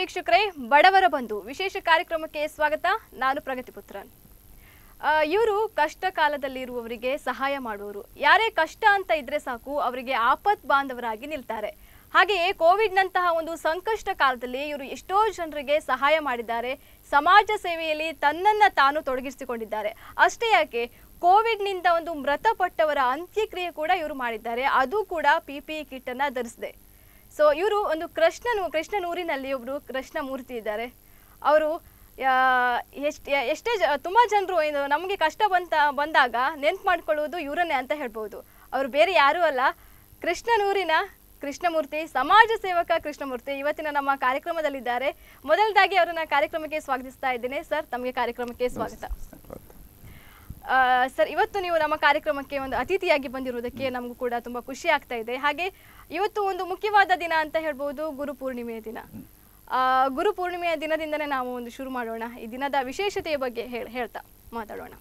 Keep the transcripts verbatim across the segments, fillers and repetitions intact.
ವೀಕ್ಷಕರೇ, ಬಡವರ ಬಂಧು ವಿಶೇಷ ಕಾರ್ಯಕ್ರಮಕ್ಕೆ ಸ್ವಾಗತ. ನಾನು ಪ್ರಗತಿ ಪುತ್ರನ್. ಇವರು ಕಷ್ಟ ಕಾಲದಲ್ಲಿ ಇರುವವರಿಗೆ ಸಹಾಯ ಮಾಡುವವರು. ಯಾರೇ ಕಷ್ಟ ಅಂತ ಇದ್ರೆ ಸಾಕು ಅವರಿಗೆ ಆಪತ್ ಬಾಂಧವರಾಗಿ ನಿಲ್ತಾರೆ. ಹಾಗೆಯೇ ಕೋವಿಡ್ ನಂತಹ ಒಂದು ಸಂಕಷ್ಟ ಕಾಲದಲ್ಲಿ ಇವರು ಎಷ್ಟೋ ಜನರಿಗೆ ಸಹಾಯ ಮಾಡಿದ್ದಾರೆ. ಸಮಾಜ ಸೇವೆಯಲ್ಲಿ ತನ್ನನ್ನ ತಾನು ತೊಡಗಿಸಿಕೊಂಡಿದ್ದಾರೆ. ಅಷ್ಟೇ ಯಾಕೆ, ಕೋವಿಡ್ ನಿಂದ ಒಂದು ಮೃತಪಟ್ಟವರ ಅಂತ್ಯಕ್ರಿಯೆ ಕೂಡ ಇವರು ಮಾಡಿದ್ದಾರೆ. ಅದು ಕೂಡ ಪಿ ಪಿ ಇ ಕಿಟ್ ಅನ್ನ ಧರಿಸಿದೆ. ಸೊ ಇವರು ಒಂದು ಕೃಷ್ಣನು ಕೃಷ್ಣನೂರಿನಲ್ಲಿ ಒಬ್ರು ಕೃಷ್ಣ ಮೂರ್ತಿ ಇದ್ದಾರೆ. ಅವರು ಎಷ್ಟು ಎಷ್ಟೇ ಜ ತುಂಬ ಜನರು ಇದು ನಮಗೆ ಕಷ್ಟ ಬಂತ ಬಂದಾಗ ನೆನ್ಪು ಮಾಡ್ಕೊಳ್ಳೋದು ಇವರನ್ನೇ ಅಂತ ಹೇಳ್ಬೋದು. ಅವರು ಬೇರೆ ಯಾರೂ ಅಲ್ಲ, ಕೃಷ್ಣನೂರಿನ ಕೃಷ್ಣಮೂರ್ತಿ, ಸಮಾಜ ಸೇವಕ ಕೃಷ್ಣಮೂರ್ತಿ ಇವತ್ತಿನ ನಮ್ಮ ಕಾರ್ಯಕ್ರಮದಲ್ಲಿದ್ದಾರೆ. ಮೊದಲದಾಗಿ ಅವರನ್ನ ಕಾರ್ಯಕ್ರಮಕ್ಕೆ ಸ್ವಾಗತಿಸ್ತಾ ಇದ್ದೇನೆ. ಸರ್, ತಮಗೆ ಕಾರ್ಯಕ್ರಮಕ್ಕೆ ಸ್ವಾಗತ. ಸರ್, ಇವತ್ತು ನೀವು ನಮ್ಮ ಕಾರ್ಯಕ್ರಮಕ್ಕೆ ಒಂದು ಅತಿಥಿಯಾಗಿ ಬಂದಿರುವುದಕ್ಕೆ ನಮಗೂ ಕೂಡ ತುಂಬಾ ಖುಷಿ ಆಗ್ತಾ ಇದೆ. ಹಾಗೆ ಇವತ್ತು ಒಂದು ಮುಖ್ಯವಾದ ದಿನ ಅಂತ ಹೇಳ್ಬೋದು, ಗುರು ಪೂರ್ಣಿಮೆಯ ದಿನ. ಆ ಗುರು ಪೂರ್ಣಿಮೆಯ ದಿನದಿಂದನೇ ನಾವು ಒಂದು ಶುರು ಮಾಡೋಣ. ಈ ದಿನದ ವಿಶೇಷತೆಯ ಬಗ್ಗೆ ಹೇಳಿ ಹೇಳ್ತಾ ಮಾತಾಡೋಣ.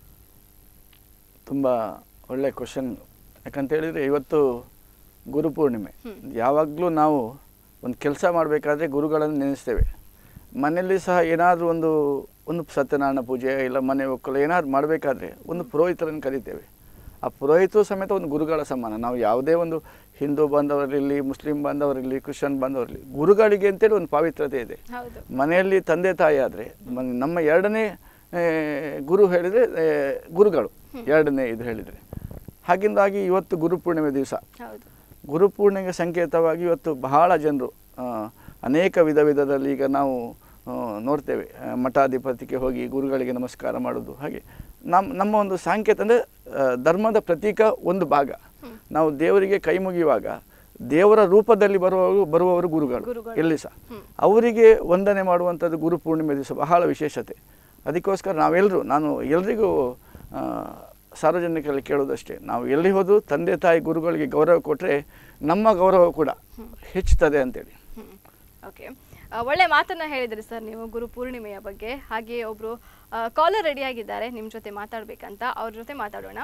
ತುಂಬ ಒಳ್ಳೆ ಕ್ವಶನ್. ಯಾಕಂತ ಹೇಳಿದರೆ ಇವತ್ತು ಗುರು ಪೂರ್ಣಿಮೆ. ಯಾವಾಗಲೂ ನಾವು ಒಂದು ಕೆಲಸ ಮಾಡಬೇಕಾದ್ರೆ ಗುರುಗಳನ್ನು ನೆನೆಸ್ತೇವೆ. ಮನೆಯಲ್ಲಿ ಸಹ ಏನಾದರೂ ಒಂದು ಒಂದು ಸತ್ಯನಾರಾಯಣ ಪೂಜೆ ಇಲ್ಲ ಮನೆ ಒಕ್ಕಲು ಏನಾದ್ರು ಮಾಡಬೇಕಾದ್ರೆ ಒಂದು ಪುರೋಹಿತರನ್ನು ಕರಿತೇವೆ. ಆ ಪುರೋಹಿತರು ಸಮೇತ ಒಂದು ಗುರುಗಳ ಸಮಾನ. ನಾವು ಯಾವುದೇ ಒಂದು ಹಿಂದೂ ಬಾಂಧವರಿರಲಿ, ಮುಸ್ಲಿಂ ಬಾಂಧವರಿರಲಿ, ಕ್ರಿಶ್ಚಿಯನ್ ಬಾಂಧವರಿರಲಿ, ಗುರುಗಳಿಗೆ ಅಂತೇಳಿ ಒಂದು ಪಾವಿತ್ರತೆ ಇದೆ. ಮನೆಯಲ್ಲಿ ತಂದೆ ತಾಯಿ ಆದರೆ ನಮ್ಮ ಎರಡನೇ ಗುರು ಹೇಳಿದರೆ ಗುರುಗಳು, ಎರಡನೇ ಇದು ಹೇಳಿದರೆ. ಹಾಗಿಂದಾಗಿ ಇವತ್ತು ಗುರುಪೂರ್ಣಿಮೆ ದಿವಸ. ಗುರುಪೂರ್ಣಿಮೆಗೆ ಸಂಕೇತವಾಗಿ ಇವತ್ತು ಬಹಳ ಜನರು ಅನೇಕ ವಿಧ ವಿಧದಲ್ಲಿ ಈಗ ನಾವು ನೋಡ್ತೇವೆ. ಮಠಾಧಿಪತಿಗೆ ಹೋಗಿ ಗುರುಗಳಿಗೆ ನಮಸ್ಕಾರ ಮಾಡೋದು. ಹಾಗೆ ನಮ್ಮ ನಮ್ಮ ಒಂದು ಸಾಂಕೇತ ಅಂದರೆ ಧರ್ಮದ ಪ್ರತೀಕ ಒಂದು ಭಾಗ. ನಾವು ದೇವರಿಗೆ ಕೈ ಮುಗಿಯುವಾಗ ದೇವರ ರೂಪದಲ್ಲಿ ಬರುವವರು ಬರುವವರು ಗುರುಗಳು ಎಲ್ಲಿ ಸಹ. ಅವರಿಗೆ ವಂದನೆ ಮಾಡುವಂಥದ್ದು ಗುರುಪೂರ್ಣಿಮೆ ದಿವಸ ಬಹಳ ವಿಶೇಷತೆ. ಅದಕ್ಕೋಸ್ಕರ ನಾವೆಲ್ಲರೂ, ನಾನು ಎಲ್ರಿಗೂ ಸಾರ್ವಜನಿಕರಲ್ಲಿ ಕೇಳೋದಷ್ಟೇ, ನಾವು ಎಲ್ಲಿ ಹೋದರೂ ತಂದೆ ತಾಯಿ ಗುರುಗಳಿಗೆ ಗೌರವ ಕೊಟ್ಟರೆ ನಮ್ಮ ಗೌರವ ಕೂಡ ಹೆಚ್ಚುತ್ತದೆ ಅಂತೇಳಿ. ಓಕೆ, ಒಳ್ಳೆ ಮಾತನ್ನ ಹೇಳಿದ್ರಿ ಸರ್ ನೀವು ಗುರು ಪೂರ್ಣಿಮೆಯ ಬಗ್ಗೆ. ಹಾಗೆ ಒಬ್ರು ಕಾಲರ್ ರೆಡಿ ಆಗಿದ್ದಾರೆ ನಿಮ್ಮ ಜೊತೆ ಮಾತಾಡ್ಬೇಕಂತ. ಅವ್ರ ಜೊತೆ ಮಾತಾಡೋಣ.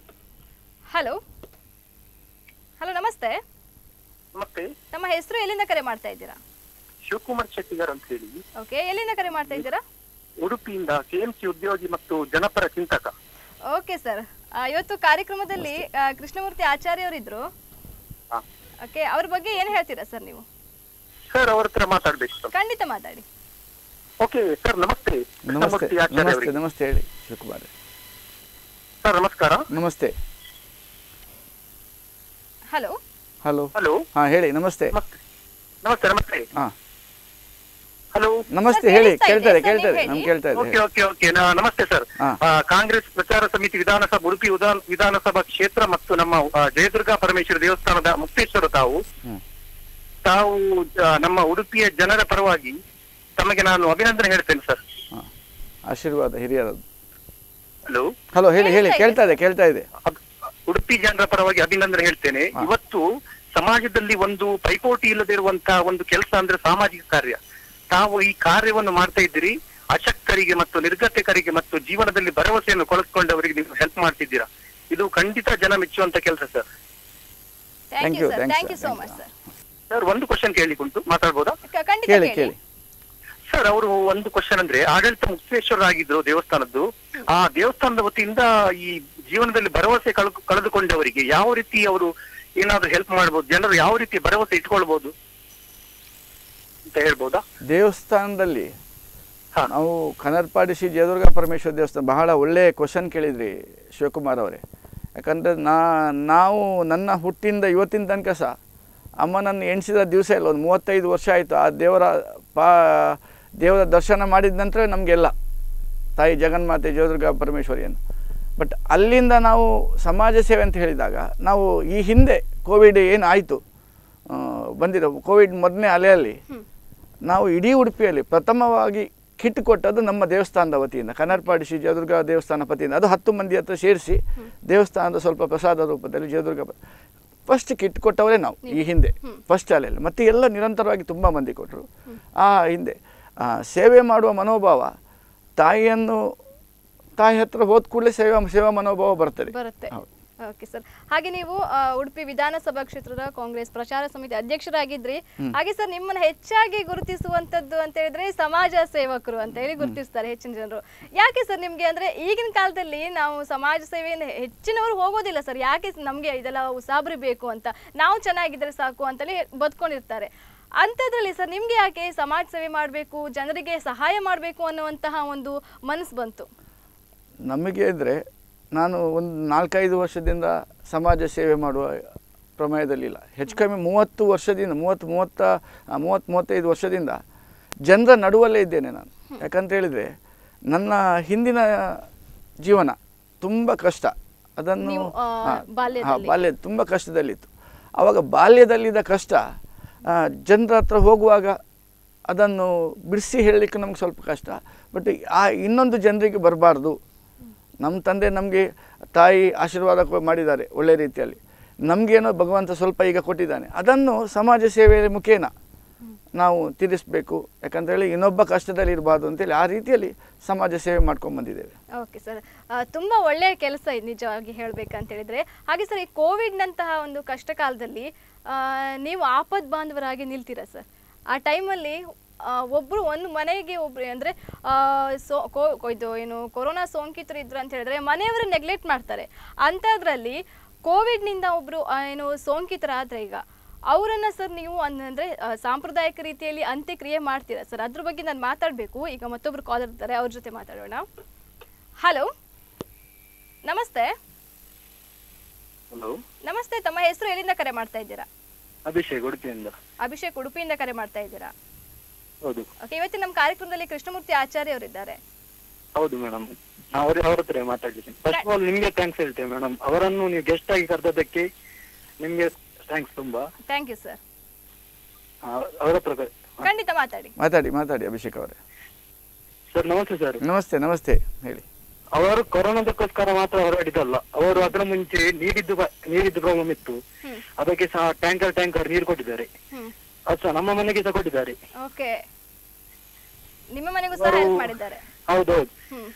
ಹಲೋ ಹಲೋ ನಮಸ್ತೆ. ನಮಸ್ತೆ. ತಮ್ಮ ಹೆಸರು, ಎಲ್ಲಿಂದ ಕರೆ ಮಾಡ್ತಾ ಇದ್ದೀರಾ? ಶಿವಕುಮಾರ್ ಶೆಟ್ಟಿಗಾರ್ ಅಂತ ಹೇಳಿ. ಓಕೆ, ಎಲ್ಲಿಂದ ಕರೆ ಮಾಡ್ತಾ ಇದ್ದೀರಾ? ಉಡುಪಿಯಿಂದ, ಕೆಎಂಸಿ ಉದ್ಯೋಗಿ ಮತ್ತು ಜನಪರ ಚಿಂತಕ. ಓಕೆ ಸರ್, ಇವತ್ತು ಕಾರ್ಯಕ್ರಮದಲ್ಲಿ ಕೃಷ್ಣಮೂರ್ತಿ ಆಚಾರ್ಯ ಅವರಿದ್ರು. ಓಕೆ, ಅವ್ರ ಬಗ್ಗೆ ಏನ್ ಹೇಳ್ತೀರಾ ಸರ್ ನೀವು? ಸರ್, ಅವ್ರ ಹತ್ರ ಮಾತಾಡ್ಬೇಕು. ಖಂಡಿತ ಮಾತಾಡಿ. ಓಕೆ ಸರ್, ನಮಸ್ತೆ. ನಮಸ್ತೆ ನಮಸ್ತೆ ನಮಸ್ತೆ ಹೇಳಿ ಶಿವಕುಮಾರ್ ಸರ್. ನಮಸ್ಕಾರ. ನಮಸ್ತೆ. ಹಲೋ ಹಲೋ ಹಲೋ ಹಾ ಹೇಳಿ. ನಮಸ್ತೆ ನಮಸ್ತೆ ನಮಸ್ತೆ ಹಾ ಹಲೋ ನಮಸ್ತೆ ಹೇಳಿ. ಕೇಳ್ತಾರೆ ಕೇಳ್ತಾರೆ ನಮ್ಗೆ ಕೇಳ್ತಾ ಇದೆ. ಓಕೆ ಓಕೆ ಓಕೆ ನಮಸ್ತೆ ಸರ್. ಕಾಂಗ್ರೆಸ್ ಪ್ರಚಾರ ಸಮಿತಿ ವಿಧಾನಸಭಾ ಉಡುಪಿ ವಿಧಾನಸಭಾ ಕ್ಷೇತ್ರ ಮತ್ತು ನಮ್ಮ ಜಯದುರ್ಗಾ ಪರಮೇಶ್ವರಿ ದೇವಸ್ಥಾನದ ಮುಕ್ತೇಶ್ವರ ತಾವು ತಾವು ನಮ್ಮ ಉಡುಪಿಯ ಜನರ ಪರವಾಗಿ ತಮಗೆ ನಾನು ಅಭಿನಂದನೆ ಹೇಳ್ತೇನೆ ಸರ್. ಆಶೀರ್ವಾದ ಹಿರಿಯರದ್ದು. ಹಲೋ ಹಲೋ ಹೇಳಿ ಹೇಳಿ. ಕೇಳ್ತಾ ಇದೆ ಕೇಳ್ತಾ ಇದೆ. ಉಡುಪಿ ಜನರ ಪರವಾಗಿ ಅಭಿನಂದನೆ ಹೇಳ್ತೇನೆ. ಇವತ್ತು ಸಮಾಜದಲ್ಲಿ ಒಂದು ಪೈಪೋಟಿ ಇಲ್ಲದಿರುವಂತಹ ಒಂದು ಕೆಲಸ ಅಂದ್ರೆ ಸಾಮಾಜಿಕ ಕಾರ್ಯ. ತಾವು ಈ ಕಾರ್ಯವನ್ನು ಮಾಡ್ತಾ ಇದ್ದೀರಿ. ಅಶಕ್ತರಿಗೆ ಮತ್ತು ನಿರ್ಗತಿಕರಿಗೆ ಮತ್ತು ಜೀವನದಲ್ಲಿ ಭರವಸೆಯನ್ನು ಕಳೆದುಕೊಂಡವರಿಗೆ ನೀವು ಹೆಲ್ಪ್ ಮಾಡ್ತಿದ್ದೀರಾ. ಇದು ಖಂಡಿತ ಜನ ಮೆಚ್ಚುವಂತ ಕೆಲಸ sir. Thank you thank you so much sir. Sir, ಒಂದು ಕ್ವಶನ್ ಕೇಳಿಕೊಂಡು ಮಾತಾಡ್ಬೋದಾ? ಕೇಳಿ ಕೇಳಿ ಸರ್. ಅವರು ಒಂದು ಕ್ವಶನ್ ಅಂದ್ರೆ, ಆಡಳಿತ ಮುಕ್ತೇಶ್ವರ ಆಗಿದ್ರು ದೇವಸ್ಥಾನದ್ದು. ಆ ದೇವಸ್ಥಾನದ ವತಿಯಿಂದ ಈ ಜೀವನದಲ್ಲಿ ಭರವಸೆ ಕಳೆದುಕೊಂಡವರಿಗೆ ಯಾವ ರೀತಿ ಅವರು ಏನಾದ್ರು ಹೆಲ್ಪ್ ಮಾಡಬಹುದು, ಜನರು ಯಾವ ರೀತಿ ಭರವಸೆ ಇಟ್ಕೊಳ್ಬಹುದು ಅಂತ ಹೇಳ್ಬೋದಾ? ದೇವಸ್ಥಾನದಲ್ಲಿ ನಾವು ಕನರ್ಪಾಡಿಸಿ ಜಯದುರ್ಗಾ ಪರಮೇಶ್ವರ ದೇವಸ್ಥಾನ, ಬಹಳ ಒಳ್ಳೆ ಕ್ವಶನ್ ಕೇಳಿದ್ರಿ ಶಿವಕುಮಾರ್ ಅವರೇ. ಯಾಕಂದ್ರೆ ನಾ ನಾವು ನನ್ನ ಹುಟ್ಟಿಂದ ಇವತ್ತಿನ ತನಕ ಸಹ ಅಮ್ಮನನ್ನು ಎಣಿಸಿದ ದಿವಸ ಇಲ್ಲ, ಒಂದು ಮೂವತ್ತೈದು ವರ್ಷ ಆಯಿತು. ಆ ದೇವರ ಪಾ ದೇವರ ದರ್ಶನ ಮಾಡಿದ ನಂತರ ನಮಗೆಲ್ಲ ತಾಯಿ ಜಗನ್ಮಾತೆ ಜಯದುರ್ಗಾ ಪರಮೇಶ್ವರಿಯನ್ನು. ಬಟ್ ಅಲ್ಲಿಂದ ನಾವು ಸಮಾಜ ಸೇವೆ ಅಂತ ಹೇಳಿದಾಗ, ನಾವು ಈ ಹಿಂದೆ ಕೋವಿಡ್ ಏನು ಆಯಿತು ಬಂದಿರೋ ಕೋವಿಡ್ ಮೊದಲನೇ ಅಲೆಯಲ್ಲಿ ನಾವು ಇಡೀ ಉಡುಪಿಯಲ್ಲಿ ಪ್ರಥಮವಾಗಿ ಕಿಟ್ ಕೊಟ್ಟದ್ದು ನಮ್ಮ ದೇವಸ್ಥಾನದ ವತಿಯಿಂದ, ಕನರ್ಪಾಡಿಸಿ ಜಯದುರ್ಗಾ ದೇವಸ್ಥಾನ ಪತಿಯಿಂದ. ಅದು ಹತ್ತು ಮಂದಿ ಹತ್ರ ಸೇರಿಸಿ ದೇವಸ್ಥಾನದ ಸ್ವಲ್ಪ ಪ್ರಸಾದ ರೂಪದಲ್ಲಿ ಜಯದುರ್ಗಾ ಫಸ್ಟ್ ಕಿಟ್ ಕೊಟ್ಟವರೇ ನಾವು ಈ ಹಿಂದೆ ಫಸ್ಟ್ ಅಲೆಯಲ್ಲಿ. ಮತ್ತು ಎಲ್ಲ ನಿರಂತರವಾಗಿ ತುಂಬ ಮಂದಿ ಕೊಟ್ಟರು. ಆ ಹಿಂದೆ ಸೇವೆ ಮಾಡುವ ಮನೋಭಾವ, ತಾಯಿಯನ್ನು ತಾಯಿ ಹತ್ರ ಹೋದ ಕೂಡಲೇ ಸೇವಾ ಸೇವಾ ಮನೋಭಾವ ಬರ್ತದೆ. Okay sir. ಹಾಗೆ ನೀವು ಆ, ಉಡುಪಿ ವಿಧಾನಸಭಾ ಕ್ಷೇತ್ರದ ಕಾಂಗ್ರೆಸ್ ಪ್ರಚಾರ ಸಮಿತಿ ಅಧ್ಯಕ್ಷರಾಗಿದ್ರಿ. ಹಾಗೆ ಸರ್ ನಿಮ್ಮನ್ನ ಹೆಚ್ಚಾಗಿ ಗುರುತಿಸುವಂತದ್ದು ಅಂತ ಹೇಳಿದ್ರೆ ಸಮಾಜ ಸೇವಕರು ಅಂತ ಹೇಳಿ ಗುರುತಿಸ್ತಾರೆ ಹೆಚ್ಚಿನ ಜನರು. ಯಾಕೆ ಸರ್ ನಿಮ್ಗೆ ಅಂದ್ರೆ ಈಗಿನ ಕಾಲದಲ್ಲಿ ನಾವು ಸಮಾಜ ಸೇವೆಯಿಂದ ಹೆಚ್ಚಿನವರು ಹೋಗೋದಿಲ್ಲ ಸರ್. ಯಾಕೆ ನಮ್ಗೆ ಇದೆಲ್ಲ ಉಸಾಬರಿ ಬೇಕು ಅಂತ, ನಾವು ಚೆನ್ನಾಗಿದ್ರೆ ಸಾಕು ಅಂತೇಳಿ ಬದುಕೊಂಡಿರ್ತಾರೆ. ಅಂಥದ್ರಲ್ಲಿ ಸರ್ ನಿಮ್ಗೆ ಯಾಕೆ ಸಮಾಜ ಸೇವೆ ಮಾಡಬೇಕು, ಜನರಿಗೆ ಸಹಾಯ ಮಾಡಬೇಕು ಅನ್ನುವಂತಹ ಒಂದು ಮನಸ್ಸು ಬಂತು? ನಮಗೆ ಇದ್ದರೆ ನಾನು ಒಂದು ನಾಲ್ಕೈದು ವರ್ಷದಿಂದ ಸಮಾಜ ಸೇವೆ ಮಾಡುವ ಪ್ರಮೇಯದಲ್ಲಿಲ್ಲ. ಹೆಚ್ಚು ಕಮ್ಮಿ ಮೂವತ್ತು ವರ್ಷದಿಂದ ಮೂವತ್ತು ಮೂವತ್ತ ಮೂವತ್ತು ಮೂವತ್ತೈದು ವರ್ಷದಿಂದ ಜನರ ನಡುವಲ್ಲೇ ಇದ್ದೇನೆ ನಾನು. ಯಾಕಂತ ಹೇಳಿದರೆ ನನ್ನ ಹಿಂದಿನ ಜೀವನ ತುಂಬ ಕಷ್ಟ. ಅದನ್ನು ಹಾಂ ಬಾಲ್ಯ ತುಂಬ ಕಷ್ಟದಲ್ಲಿತ್ತು. ಆವಾಗ ಬಾಲ್ಯದಲ್ಲಿದ್ದ ಕಷ್ಟ ಜನರ ಹತ್ರ ಹೋಗುವಾಗ ಅದನ್ನು ಬಿಡಿಸಿ ಹೇಳಲಿಕ್ಕೆ ನಮ್ಗೆ ಸ್ವಲ್ಪ ಕಷ್ಟ. ಬಟ್ ಆ ಇನ್ನೊಂದು ಜನರಿಗೆ ಬರಬಾರ್ದು. ನಮ್ಮ ತಂದೆ ನಮಗೆ ತಾಯಿ ಆಶೀರ್ವಾದ ಮಾಡಿದ್ದಾರೆ ಒಳ್ಳೆ ರೀತಿಯಲ್ಲಿ, ನಮಗೇನೋ ಭಗವಂತ ಸ್ವಲ್ಪ ಈಗ ಕೊಟ್ಟಿದ್ದಾನೆ, ಅದನ್ನು ಸಮಾಜ ಸೇವೆಯ ಮುಖೇನ ನಾವು ತೀರಿಸಬೇಕು. ಯಾಕಂತೇಳಿ ಇನ್ನೊಬ್ಬ ಕಷ್ಟದಲ್ಲಿ ಇರಬಾರ್ದು ಅಂತೇಳಿ ಆ ರೀತಿಯಲ್ಲಿ ಸಮಾಜ ಸೇವೆ ಮಾಡ್ಕೊಂಡು ಬಂದಿದ್ದೇವೆ. ಓಕೆ ಸರ್, ತುಂಬ ಒಳ್ಳೆಯ ಕೆಲಸ ಇದು ನಿಜವಾಗಿ ಹೇಳಬೇಕಂತ ಹೇಳಿದರೆ. ಹಾಗೆ ಸರ್, ಈ ಕೋವಿಡ್ನಂತಹ ಒಂದು ಕಷ್ಟ ಕಾಲದಲ್ಲಿ ನೀವು ಆಪದ್ ಬಾಂಧವರಾಗಿ ನಿಲ್ತೀರಾ ಸರ್? ಆ ಟೈಮಲ್ಲಿ ಒಬ್ಬರು ಒಂದು ಮನೆಗೆ ಒಬ್ರು ಅಂದರೆ ಸೋ ಕೋ ಇದು ಏನು ಕೊರೋನಾ ಸೋಂಕಿತರು ಇದ್ರು ಅಂತ ಹೇಳಿದ್ರೆ ಮನೆಯವರು ನೆಗ್ಲೆಕ್ಟ್ ಮಾಡ್ತಾರೆ. ಅಂಥದ್ರಲ್ಲಿ ಕೋವಿಡ್ನಿಂದ ಒಬ್ಬರು ಏನು ಸೋಂಕಿತರಾದರೆ ಈಗ ಅವರನ್ನು ಸರ್ ನೀವು ಅಂದರೆ ಸಾಂಪ್ರದಾಯಿಕ ರೀತಿಯಲ್ಲಿ ಅಂತ್ಯಕ್ರಿಯೆ ಮಾಡ್ತೀರಾ ಸರ್? ಅದ್ರ ಬಗ್ಗೆ ನಾನು ಮಾತಾಡಬೇಕು. ಈಗ ಮತ್ತೊಬ್ರು ಕಾಲ್ ಇರ್ತಾರೆ, ಅವ್ರ ಜೊತೆ ಮಾತಾಡೋಣ. ಹಲೋ, ನಮಸ್ತೆ. ಹಲೋ ನಮಸ್ತೆ, ತಮ್ಮ ಹೆಸರು ಎಲ್ಲಿಂದ ಕರೆ ಮಾಡ್ತಾ ಇದ್ದೀರಾ? ಅಭಿಷೇಕ್, ಉಡುಪಿಯಿಂದ. ಅಭಿಷೇಕ್, ಉಡುಪಿಯಿಂದ ಕರೆ ಮಾಡ್ತಾ ಇದ್ದೀರಾ? ಹೌದು. ಓಕೆ, ಇವತ್ತಿನ ನಮ್ಮ ಕಾರ್ಯಕ್ರಮದಲ್ಲಿ ಕೃಷ್ಣಮೂರ್ತಿ ಆಚಾರ್ಯ ಅವರಿದ್ದಾರೆ. ಹೌದು ಮೇಡಮ್, ಅವ್ರ ಅವ್ರ ಹತ್ರ ಮಾತಾಡ್ಲಿಕ್ಕೆ ಫಸ್ಟ್ ಆಫ್ ಆಲ್ ನಿಮ್ಗೆ ಥ್ಯಾಂಕ್ಸ್ ಹೇಳ್ತೇವೆ ಮೇಡಮ್. ಅವರನ್ನು ನೀವು ಗೆಸ್ಟ್ ಆಗಿ ಕರೆದದ್ದಕ್ಕೆ ನಿಮ್ಗೆ ಥ್ಯಾಂಕ್ಸ್ ತುಂಬಾ. Thank you sir. ಅವರ ಹತ್ರ ಖಂಡಿತ ಮಾತಾಡಿ ಮಾತಾಡಿ ಮಾತಾಡಿ ಅಭಿಷೇಕ್ ಅವರೇ. ಸರ್ ನಮಸ್ತೆ ಸರ್. ನಮಸ್ತೆ ನಮಸ್ತೆ ಹೇಳಿ. ಅವರು ಕೊರೋನಾದಕ್ಕೋಸ್ಕರ ಮಾತ್ರ ಹೊರಡಿದಲ್ಲ, ಅವರು ಅದರ ಮುಂಚೆ ನೀರಿದ್ದು ನೀರಿದ್ದು ಪ್ರಾಬ್ಲಮ್ ಇತ್ತು, ಅದಕ್ಕೆ ಸಹ ಟ್ಯಾಂಕರ್ ಟ್ಯಾಂಕರ್ ನೀರು ಕೊಟ್ಟಿದ್ದಾರೆ. ಅದು ಸಹ ನಮ್ಮ ಮನೆಗೆ ಸಹ ಕೊಟ್ಟಿದ್ದಾರೆ. ಓಕೆ, ನಿಮ್ಮ ಮನೆಗೂ ಸಹ ಹೆಲ್ಪ್ ಮಾಡಿದ್ದಾರೆ? ಹೌದೌದು.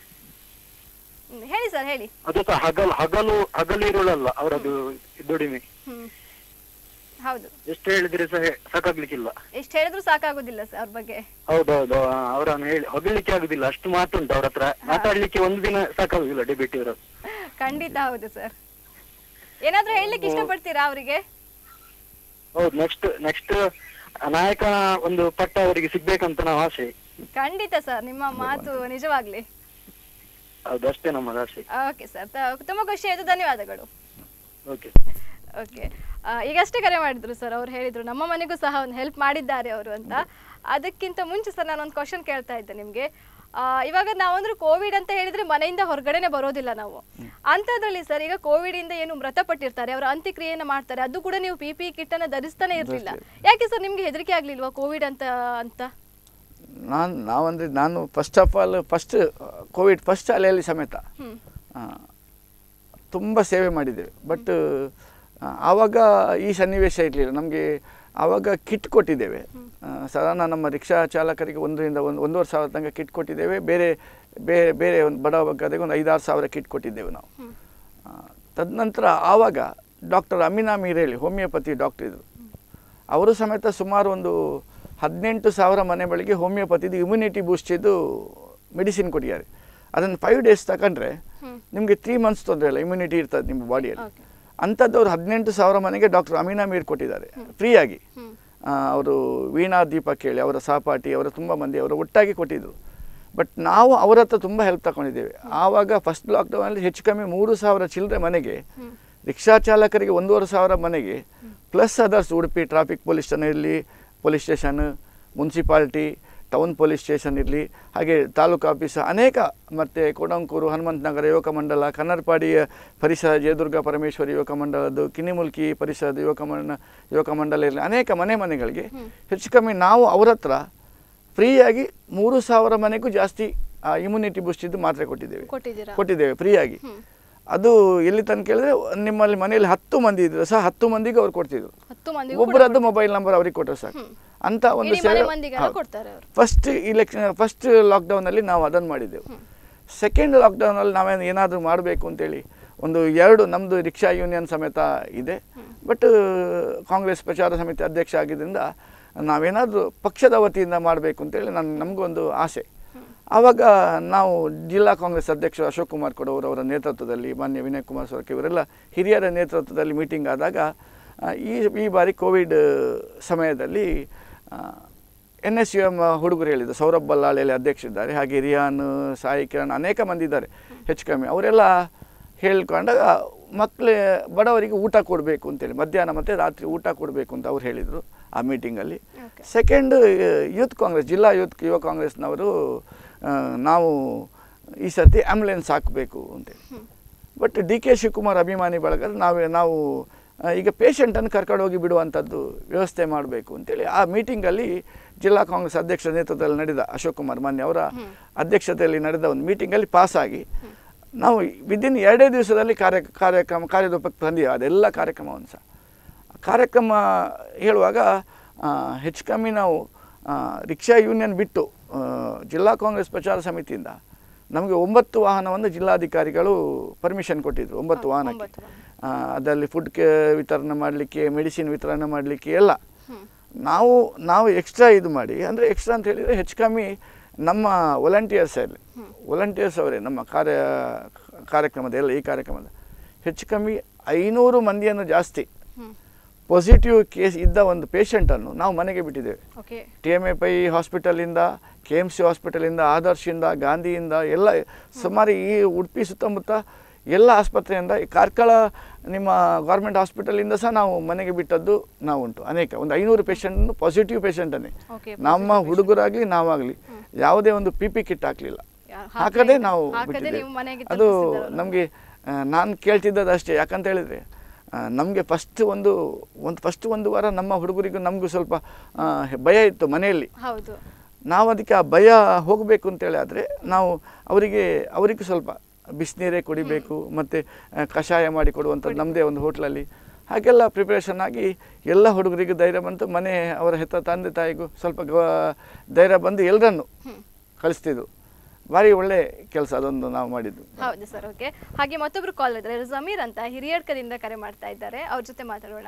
ಹೇಳಿ ಸರ್, ಹೇಳಿ. ಅದು ಸಹ ಹಗಲು ಹಗಲು ಹಗಲಿರುಳಲ್ಲ ಅವರದ್ದು ದುಡಿಮೆ. ಹೌದು, ಎಷ್ಟು ಹೇಳಿದ್ರೆ ಸಹ ಸಾಕಾಗ್ಲಿಕ್ಕಿಲ್ಲ. ಎಷ್ಟು ಹೇಳಿದ್ರು ಸಾಕಾಗುದಿಲ್ಲ ಸರ್ ಅವ್ರ ಬಗ್ಗೆ. ಹೌದೌದು, ಅವರನ್ನು ಹೇಳಿ ಹೊಗಲಿಕ್ಕೆ ಆಗುದಿಲ್ಲ, ಅಷ್ಟು ಮಾತುಂಟು ಅವ್ರ ಹತ್ರ. ಮಾತಾಡ್ಲಿಕ್ಕೆ ಒಂದು ದಿನ ಸಾಕಾಗುದಿಲ್ಲ ಡಿಬೇಟ್ ಇವರು. ಖಂಡಿತ ಹೌದು ಸರ್. ಏನಾದ್ರೂ ಹೇಳಲಿಕ್ಕೆ ಇಷ್ಟಪಡ್ತೀರಾ ಅವರಿಗೆ? ಹೌದು, ನೆಕ್ಸ್ಟ್ ನೆಕ್ಸ್ಟ್ ನಾಯಕ ಒಂದು ಪಟ್ಟ ಅವರಿಗೆ ಸಿಗ್ಬೇಕಂತ ನಾವು ಆಸೆ. ಖಂಡಿತ ಸರ್, ನಿಮ್ಮ ಮಾತು ನಿಜವಾಗ್ಲಿ. ಹೌದು, ಅಷ್ಟೇ ನಮ್ಮ ಆಸೆ. ಓಕೆ ಸರ್, ತುಂಬಾ ಖುಷಿ ಆಯ್ತು, ಧನ್ಯವಾದಗಳು. ಓಕೆ ಓಕೆ, ಈಗಷ್ಟೇ ಕರೆ ಮಾಡಿದ್ರು ಸರ್. ಅವ್ರು ಹೇಳಿದ್ರು ನಮ್ಮ ಮನೆಗೂ ಸಹ ಒಂದು ಹೆಲ್ಪ್ ಮಾಡಿದ್ದಾರೆ ಅವರು ಅಂತ. ಅದಕ್ಕಿಂತ ಮುಂಚೆ ಸರ್ ನಾನೊಂದು ಕ್ವಶನ್ ಕೇಳ್ತಾ ಇದ್ದೆ ನಿಮಗೆ. ಇವಾಗ ನಾವಂದ್ರೆ ಕೋವಿಡ್ ಅಂತ ಹೇಳಿದ್ರೆ ಮನೆಯಿಂದ ಹೊರಗಡೆನೆ ಬರೋದಿಲ್ಲ ನಾವು. ಅಂಥದ್ರಲ್ಲಿ ಸರ್ ಈಗ ಕೋವಿಡ್ ಇಂದ ಏನು ಮೃತಪಟ್ಟಿರ್ತಾರೆ, ಅವರ ಅಂತ್ಯಕ್ರಿಯೆಯನ್ನ ಮಾಡ್ತಾರೆ, ಅದು ಕೂಡ ನೀವು ಪಿ ಪಿ ಕಿಟ್ ಅನ್ನ ಧರಿಸ್ತಾನೆ ಇರ್ಲಿಲ್ಲ. ಯಾಕೆ ಸರ್ ನಿಮ್ಗೆ ಹೆದರಿಕೆ ಆಗ್ಲಿಲ್ವಾ ಕೋವಿಡ್ ಅಂತ ಅಂತ? ನಾನು ನಾವಂದರೆ ನಾನು first of all first Covid first ಅಲೆಯಲ್ಲಿ ಸಮೇತ ತುಂಬ ಸೇವೆ ಮಾಡಿದ್ದೇವೆ. ಬಟ್ ಆವಾಗ ಈ ಸನ್ನಿವೇಶ ಇರಲಿಲ್ಲ ನಮಗೆ. ಆವಾಗ ಕಿಟ್ ಕೊಟ್ಟಿದ್ದೇವೆ ಸಾಧಾರಣ ನಮ್ಮ ರಿಕ್ಷಾ ಚಾಲಕರಿಗೆ ಒಂದರಿಂದ ಒಂದು ಒಂದೂವರೆ ಸಾವಿರ ತನಕ ಕಿಟ್ ಕೊಟ್ಟಿದ್ದೇವೆ. ಬೇರೆ ಬೇರೆ ಬೇರೆ ಒಂದು ಬಡ ವರ್ಗರಿಗೆ ಒಂದು ಐದಾರು ಸಾವಿರ ಕಿಟ್ ಕೊಟ್ಟಿದ್ದೇವೆ ನಾವು. ತದನಂತರ ಆವಾಗ ಡಾಕ್ಟರ್ ಅಮೀನಾ ಮೀರ್ ಹೇಳಿ ಹೋಮಿಯೋಪತಿ ಡಾಕ್ಟರ್ ಇದ್ದರು. ಅವರು ಸಮೇತ ಸುಮಾರು ಒಂದು ಹದಿನೆಂಟು ಸಾವಿರ ಮನೆ ಬಳಿಗೆ ಹೋಮಿಯೋಪತಿದು ಇಮ್ಯುನಿಟಿ ಬೂಸ್ಟಿದ್ದು ಮೆಡಿಸಿನ್ ಕೊಟ್ಟಿದ್ದಾರೆ. ಅದನ್ನು ಫೈವ್ ಡೇಸ್ ತಗೊಂಡ್ರೆ ನಿಮಗೆ ತ್ರೀ ಮಂತ್ಸ್ ತೊಂದರೆ ಇಲ್ಲ, ಇಮ್ಯುನಿಟಿ ಇರ್ತದೆ ನಿಮ್ಮ ಬಾಡಿಯಲ್ಲಿ. ಅಂಥದ್ದವ್ರು ಹದಿನೆಂಟು ಸಾವಿರ ಮನೆಗೆ ಡಾಕ್ಟರ್ ಅಮೀನಾ ಮೀರ್ ಕೊಟ್ಟಿದ್ದಾರೆ ಫ್ರೀಯಾಗಿ. ಅವರು ವೀಣಾ ದೀಪಕ್ ಹೇಳಿ ಅವರ ಸಹಪಾಠಿ ಅವರ ತುಂಬ ಮಂದಿ ಅವರು ಒಟ್ಟಾಗಿ ಕೊಟ್ಟಿದ್ದರು. ಬಟ್ ನಾವು ಅವರ ಹತ್ರ ತುಂಬ ಹೆಲ್ಪ್ ತಗೊಂಡಿದ್ದೇವೆ. ಆವಾಗ ಫಸ್ಟ್ ಲಾಕ್ಡೌನಲ್ಲಿ ಹೆಚ್ಚು ಕಮ್ಮಿ ಮೂರು ಸಾವಿರ ಚಿಲ್ಲರೆ ಮನೆಗೆ, ರಿಕ್ಷಾ ಚಾಲಕರಿಗೆ ಒಂದೂವರೆ ಸಾವಿರ ಮನೆಗೆ, plus others Udupi traffic police station ಇರಲಿ, police station, municipality, town police station ಇರಲಿ, ಹಾಗೆ ತಾಲೂಕು ಆಫೀಸ್ ಅನೇಕ, ಮತ್ತು ಕೊಡಂಕೂರು, ಹನುಮಂತನಗರ ಯುವಕ ಮಂಡಲ, ಕನ್ನರ್ಪಾಡಿಯ ಪರಿಸರ, ಜಯದುರ್ಗ ಪರಮೇಶ್ವರಿ ಯುವಕ ಮಂಡಲದ್ದು, ಕಿನಿಮುಲ್ಕಿ ಪರಿಸರದ ಯುವಕ ಮಂಡ ಯುವಕ ಮಂಡಲ ಇರಲಿ, ಅನೇಕ ಮನೆ ಮನೆಗಳಿಗೆ ಹೆಚ್ಚು ಕಮ್ಮಿ ನಾವು ಅವ್ರ ಹತ್ರ ಫ್ರೀಯಾಗಿ ಮೂರು ಸಾವಿರ ಮನೆಗೂ ಜಾಸ್ತಿ ಇಮ್ಯುನಿಟಿ ಬೂಸ್ಟ್ ಇದ್ದು ಮಾತ್ರೆ ಕೊಟ್ಟಿದ್ದೇವೆ ಕೊಟ್ಟಿದ್ದೇವೆ ಫ್ರೀಯಾಗಿ. ಅದು ಎಲ್ಲಿ ತನಕ ಕೇಳಿದ್ರೆ ನಿಮ್ಮಲ್ಲಿ ಮನೆಯಲ್ಲಿ ಹತ್ತು ಮಂದಿ ಇದ್ರು ಸಹ ಹತ್ತು ಮಂದಿಗೆ ಅವ್ರು ಕೊಡ್ತಿದ್ರು. ಒಬ್ಬರದ್ದು ಮೊಬೈಲ್ ನಂಬರ್ ಅವ್ರಿಗೆ ಕೊಟ್ಟರು ಸಾಕು ಅಂತ ಒಂದು ಸೇವೆ ಫಸ್ಟ್ ಇಲೆಕ್ಷನ್ ಫಸ್ಟ್ ಲಾಕ್ಡೌನಲ್ಲಿ ನಾವು ಅದನ್ನು ಮಾಡಿದ್ದೆವು. ಸೆಕೆಂಡ್ ಲಾಕ್ಡೌನಲ್ಲಿ ನಾವೇನು ಏನಾದರೂ ಮಾಡಬೇಕು ಅಂತೇಳಿ ಒಂದು ಎರಡು ನಮ್ಮದು ರಿಕ್ಷಾ ಯೂನಿಯನ್ ಸಮೇತ ಇದೆ. ಬಟ್ ಕಾಂಗ್ರೆಸ್ ಪ್ರಚಾರ ಸಮಿತಿ ಅಧ್ಯಕ್ಷ ಆಗಿದ್ದರಿಂದ ನಾವೇನಾದರೂ ಪಕ್ಷದ ವತಿಯಿಂದ ಮಾಡಬೇಕು ಅಂತೇಳಿ ನಾನು ನಮಗೊಂದು ಆಸೆ. ಆವಾಗ ನಾವು ಜಿಲ್ಲಾ ಕಾಂಗ್ರೆಸ್ ಅಧ್ಯಕ್ಷರು ಅಶೋಕ್ ಕುಮಾರ್ ಕೊಡವರು ಅವರ ನೇತೃತ್ವದಲ್ಲಿ, ಮಾನ್ಯ ವಿನಯ್ ಕುಮಾರ್ ಸೊರಕೆ ಇವರೆಲ್ಲ ಹಿರಿಯರ ನೇತೃತ್ವದಲ್ಲಿ ಮೀಟಿಂಗ್ ಆದಾಗ ಈ ಈ ಬಾರಿ ಕೋವಿಡ್ ಸಮಯದಲ್ಲಿ ಎನ್ ಎಸ್ ಯು ಎಮ್ ಹುಡುಗರು ಹೇಳಿದ್ದು, ಸೌರಭ್ ಬಲ್ಲಾಳಲ್ಲಿ ಅಧ್ಯಕ್ಷರಿದ್ದಾರೆ, ಹಾಗೆ ರಿಯಾನ್, ಸಾಯಿ ಕಿರಣ್, ಅನೇಕ ಮಂದಿ ಇದ್ದಾರೆ ಹೆಚ್ಚು ಕಮ್ಮಿ. ಅವರೆಲ್ಲ ಹೇಳ್ಕೊಂಡಾಗ ಮಕ್ಕಳೇ ಬಡವರಿಗೆ ಊಟ ಕೊಡಬೇಕು ಅಂತೇಳಿ ಮಧ್ಯಾಹ್ನ ಮತ್ತು ರಾತ್ರಿ ಊಟ ಕೊಡಬೇಕು ಅಂತ ಅವ್ರು ಹೇಳಿದರು ಆ ಮೀಟಿಂಗಲ್ಲಿ. ಸೆಕೆಂಡ್, ಯೂತ್ ಕಾಂಗ್ರೆಸ್ ಜಿಲ್ಲಾ ಯೂತ್ ಯುವ ಕಾಂಗ್ರೆಸ್ನವರು ನಾವು ಈ ಸರ್ತಿ ಆ್ಯಂಬುಲೆನ್ಸ್ ಹಾಕಬೇಕು ಅಂತೇಳಿ. ಬಟ್ ಡಿ ಕೆ ಶಿವಕುಮಾರ್ ಅಭಿಮಾನಿ ಬಳಗ ನಾವು ನಾವು ಈಗ ಪೇಷಂಟನ್ನು ಕರ್ಕೊಂಡು ಹೋಗಿ ಬಿಡುವಂಥದ್ದು ವ್ಯವಸ್ಥೆ ಮಾಡಬೇಕು ಅಂತೇಳಿ ಆ ಮೀಟಿಂಗಲ್ಲಿ ಜಿಲ್ಲಾ ಕಾಂಗ್ರೆಸ್ ಅಧ್ಯಕ್ಷರ ನೇತೃತ್ವದಲ್ಲಿ ನಡೆದ ಅಶೋಕ್ ಕುಮಾರ್ ಮಾನ್ಯ ಅವರ ಅಧ್ಯಕ್ಷತೆಯಲ್ಲಿ ನಡೆದ ಒಂದು ಮೀಟಿಂಗಲ್ಲಿ ಪಾಸಾಗಿ ನಾವು ವಿದಿನ್ ಎರಡೇ ದಿವಸದಲ್ಲಿ ಕಾರ್ಯ ಕಾರ್ಯಕ್ರಮ ಕಾರ್ಯರೂಪಕ್ಕೆ ತಂದೀವಿ ಅದೆಲ್ಲ ಕಾರ್ಯಕ್ರಮವನ್ನು ಸಹ. ಕಾರ್ಯಕ್ರಮ ಹೇಳುವಾಗ ಹೆಚ್ಚು ಕಮ್ಮಿ ನಾವು ರಿಕ್ಷಾ ಯೂನಿಯನ್ ಬಿಟ್ಟು ಜಿಲ್ಲಾ ಕಾಂಗ್ರೆಸ್ ಪ್ರಚಾರ ಸಮಿತಿಯಿಂದ ನಮಗೆ ಒಂಬತ್ತು ವಾಹನವನ್ನು ಜಿಲ್ಲಾಧಿಕಾರಿಗಳು ಪರ್ಮಿಷನ್ ಕೊಟ್ಟಿದ್ದರು. ಒಂಬತ್ತು ವಾಹನಕ್ಕೆ ಅದರಲ್ಲಿ ಫುಡ್ ಕೆ ವಿತರಣೆ ಮಾಡಲಿಕ್ಕೆ, ಮೆಡಿಸಿನ್ ವಿತರಣೆ ಮಾಡಲಿಕ್ಕೆ ಎಲ್ಲ ನಾವು ನಾವು ಎಕ್ಸ್ಟ್ರಾ ಇದು ಮಾಡಿ, ಅಂದರೆ ಎಕ್ಸ್ಟ್ರಾ ಅಂತ ಹೇಳಿದರೆ ಹೆಚ್ಚು ಕಮ್ಮಿ ನಮ್ಮ ವಾಲಂಟಿಯರ್ಸ್ ಅಲ್ಲಿ ವಾಲಂಟಿಯರ್ಸ್ ಅವರೇ ನಮ್ಮ ಕಾರ್ಯ ಕಾರ್ಯಕ್ರಮದ ಎಲ್ಲ ಈ ಕಾರ್ಯಕ್ರಮದ ಹೆಚ್ಚು ಕಮ್ಮಿ ಐನೂರು ಮಂದಿಯನ್ನು ಜಾಸ್ತಿ ಪಾಸಿಟಿವ್ ಕೇಸ್ ಇದ್ದ ಒಂದು ಪೇಷಂಟನ್ನು ನಾವು ಮನೆಗೆ ಬಿಟ್ಟಿದ್ದೇವೆ. ಟಿ ಎಮ್ ಎ ಪೈ ಹಾಸ್ಪಿಟಲಿಂದ, ಕೆ ಎಮ್ ಸಿ ಹಾಸ್ಪಿಟಲಿಂದ, ಆದರ್ಶಿಂದ, ಗಾಂಧಿಯಿಂದ ಎಲ್ಲ ಸುಮಾರು ಈ ಉಡುಪಿ ಸುತ್ತಮುತ್ತ ಎಲ್ಲ ಆಸ್ಪತ್ರೆಯಿಂದ, ಈ ಕಾರ್ಕಳ ನಿಮ್ಮ ಗೌರ್ಮೆಂಟ್ ಹಾಸ್ಪಿಟಲಿಂದ ಸಹ ನಾವು ಮನೆಗೆ ಬಿಟ್ಟದ್ದು ನಾವು ಉಂಟು. ಅನೇಕ ಒಂದು ಐನೂರು ಪೇಷಂಟನ್ನು ಪಾಸಿಟಿವ್ ಪೇಷಂಟನ್ನೇ ನಮ್ಮ ಹುಡುಗರಾಗಲಿ ನಾವಾಗಲಿ ಯಾವುದೇ ಒಂದು ಪಿ ಪಿ ಕಿಟ್ ಹಾಕಲಿಲ್ಲ, ಹಾಕದೆ ನಾವು ಬಿಟ್ಟಿದ್ದೇವೆ. ಅದು ನಮಗೆ ನಾನು ಕೇಳ್ತಿದ್ದದ್ದು ಅಷ್ಟೇ. ಯಾಕಂತ ಹೇಳಿದರೆ ನಮಗೆ ಫಸ್ಟ್ ಒಂದು ಒಂದು ಫಸ್ಟ್ ಒಂದು ವಾರ ನಮ್ಮ ಹುಡುಗರಿಗೂ ನಮಗೂ ಸ್ವಲ್ಪ ಭಯ ಇತ್ತು ಮನೆಯಲ್ಲಿ. ನಾವು ಅದಕ್ಕೆ ಆ ಭಯ ಹೋಗಬೇಕು ಅಂತೇಳಿ ಆದರೆ ನಾವು ಅವರಿಗೆ ಅವರಿಗೂ ಸ್ವಲ್ಪ ಬಿಸಿನೀರೇ ಕುಡಿಬೇಕು ಮತ್ತು ಕಷಾಯ ಮಾಡಿ ಕೊಡುವಂಥದ್ದು ನಮ್ಮದೇ ಒಂದು ಹೋಟ್ಲಲ್ಲಿ ಹಾಗೆಲ್ಲ ಪ್ರಿಪ್ರೇಷನ್ ಆಗಿ ಎಲ್ಲ ಹುಡುಗರಿಗೂ ಧೈರ್ಯ ಬಂತು. ಮನೆ ಅವರ ಹೆತ್ತ ತಂದೆ ತಾಯಿಗೂ ಸ್ವಲ್ಪ ಧೈರ್ಯ ಬಂದು ಎಲ್ಲರನ್ನು ಕಳಿಸ್ತಿದ್ರು. ಭಾರಿ ಒಳ್ಳೆ ಕೆಲಸ ಅದೊಂದು ನಾವು ಮಾಡಿದ್ದು. ಹೌದು ಸರ್. ಓಕೆ, ಹಾಗೆ ಮತ್ತೊಬ್ರು ಕಾಲ್ ಇದ್ದಾರೆ, ಜಮೀರ್ ಅಂತ ಹಿರಿಯಡ್ಕದಿಂದ ಕರೆ ಮಾಡ್ತಾ ಇದ್ದಾರೆ, ಅವ್ರ ಜೊತೆ ಮಾತಾಡೋಣ.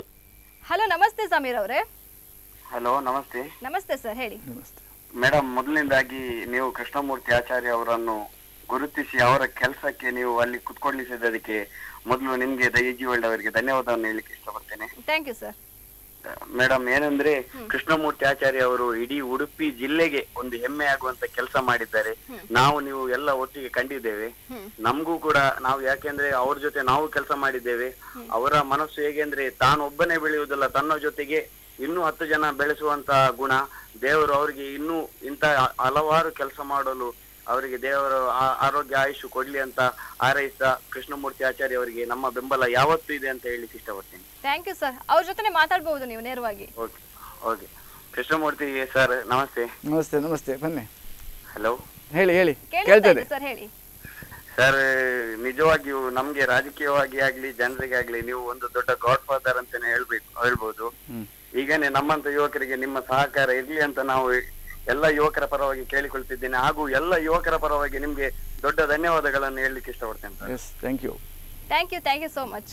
ಹಲೋ, ನಮಸ್ತೆ ಜಮೀರ್ ಅವರೇ. ಹಲೋ, ನಮಸ್ತೆ. ನಮಸ್ತೆ ಸರ್, ಹೇಳಿ. ಮೇಡಮ್, ಮೊದಲನೇದಾಗಿ ನೀವು ಕೃಷ್ಣಮೂರ್ತಿ ಆಚಾರ್ಯ ಅವರನ್ನು ಗುರುತಿಸಿ ಅವರ ಕೆಲಸಕ್ಕೆ ನೀವು ಅಲ್ಲಿ ಕುತ್ಕೊಳ್ಳಿಸಿದ್ದಕ್ಕೆ ಮೊದಲು ನಿಮ್ಗೆ ದಯಜಿ ವರ್ಲ್ಡ್ ಅವರಿಗೆ ಧನ್ಯವಾದವನ್ನು ಹೇಳಲಿಕ್ಕೆ ಇಷ್ಟಪಡ್ತೇನೆ. Thank you sir. ಮೇಡಮ್, ಏನಂದ್ರೆ ಕೃಷ್ಣಮೂರ್ತಿ ಆಚಾರ್ಯ ಅವರು ಇಡೀ ಉಡುಪಿ ಜಿಲ್ಲೆಗೆ ಒಂದು ಹೆಮ್ಮೆ ಆಗುವಂತ ಕೆಲಸ ಮಾಡಿದ್ದಾರೆ. ನಾವು ನೀವು ಎಲ್ಲ ಒಟ್ಟಿಗೆ ಕಂಡಿದ್ದೇವೆ. ನಮಗೂ ಕೂಡ ನಾವು ಯಾಕೆಂದ್ರೆ ಅವ್ರ ಜೊತೆ ನಾವು ಕೆಲಸ ಮಾಡಿದ್ದೇವೆ. ಅವರ ಮನಸ್ಸು ಹೇಗೆ ಅಂದ್ರೆ ತಾನೊಬ್ಬನೇ ಬೆಳೆಯುವುದಲ್ಲ, ತನ್ನ ಜೊತೆಗೆ ಇನ್ನೂ ಹತ್ತು ಜನ ಬೆಳೆಸುವಂತ ಗುಣ. ದೇವರು ಅವರಿಗೆ ಇನ್ನೂ ಇಂತ ಹಲವಾರು ಕೆಲಸ ಮಾಡಲು ಅವರಿಗೆ ದೇವರು ಆರೋಗ್ಯ ಆಯುಷು ಕೊಡ್ಲಿ ಅಂತ ಹಾರೈಸಿದ ಕೃಷ್ಣಮೂರ್ತಿ ಆಚಾರ್ಯ ಅವರಿಗೆ ನಮ್ಮ ಬೆಂಬಲ ಯಾವತ್ತೂ ಇದೆ ಅಂತ ಹೇಳಿಕ್ಕೆ ಇಷ್ಟಪಡ್ತೀನಿ. Thank you sir. ಅವ್ರ ಜೊತೆ ಮಾತಾಡಬಹುದು ನೀವು ನೇರವಾಗಿ. Okay okay. ಕೃಷ್ಣಮೂರ್ತಿ ಸರ್, ನಮಸ್ತೆ. ನಮಸ್ತೆ. ನಮಸ್ತೆ, ಬನ್ನಿ. ಹಲೋ, ಹೇಳಿ ಹೇಳಿ ಕೇಳ್ತದೆ ಸರ್, ಹೇಳಿ ಸರ್. ನಿಜವಾಗಿಯೂ ನಮ್ಗೆ ರಾಜಕೀಯವಾಗಿ ಆಗ್ಲಿ ಜನರಿಗೆ ಆಗ್ಲಿ ನೀವು ಒಂದು ದೊಡ್ಡ ಗಾಡ್ ಫಾದರ್ ಅಂತಾನೆ ಹೇಳ್ಬೇಕು ಹೇಳ್ಬೋದು. ಈಗನೇ ನಮ್ಮಂತ ಯುವಕರಿಗೆ ನಿಮ್ಮ ಸಹಕಾರ ಇರ್ಲಿ ಅಂತ ನಾವು ಎಲ್ಲ ಯುವಕರ ಪರವಾಗಿ ಕೇಳಿಕೊಳ್ತಿದ್ದೇನೆ. ಹಾಗೂ ಎಲ್ಲ ಯುವಕರ ಪರವಾಗಿ ನಿಮ್ಗೆ ದೊಡ್ಡ ಧನ್ಯವಾದಗಳನ್ನು ಹೇಳಲಿಕ್ಕೆ ಇಷ್ಟಪಡ್ತೇನೆ. Thank you thank you thank you so much.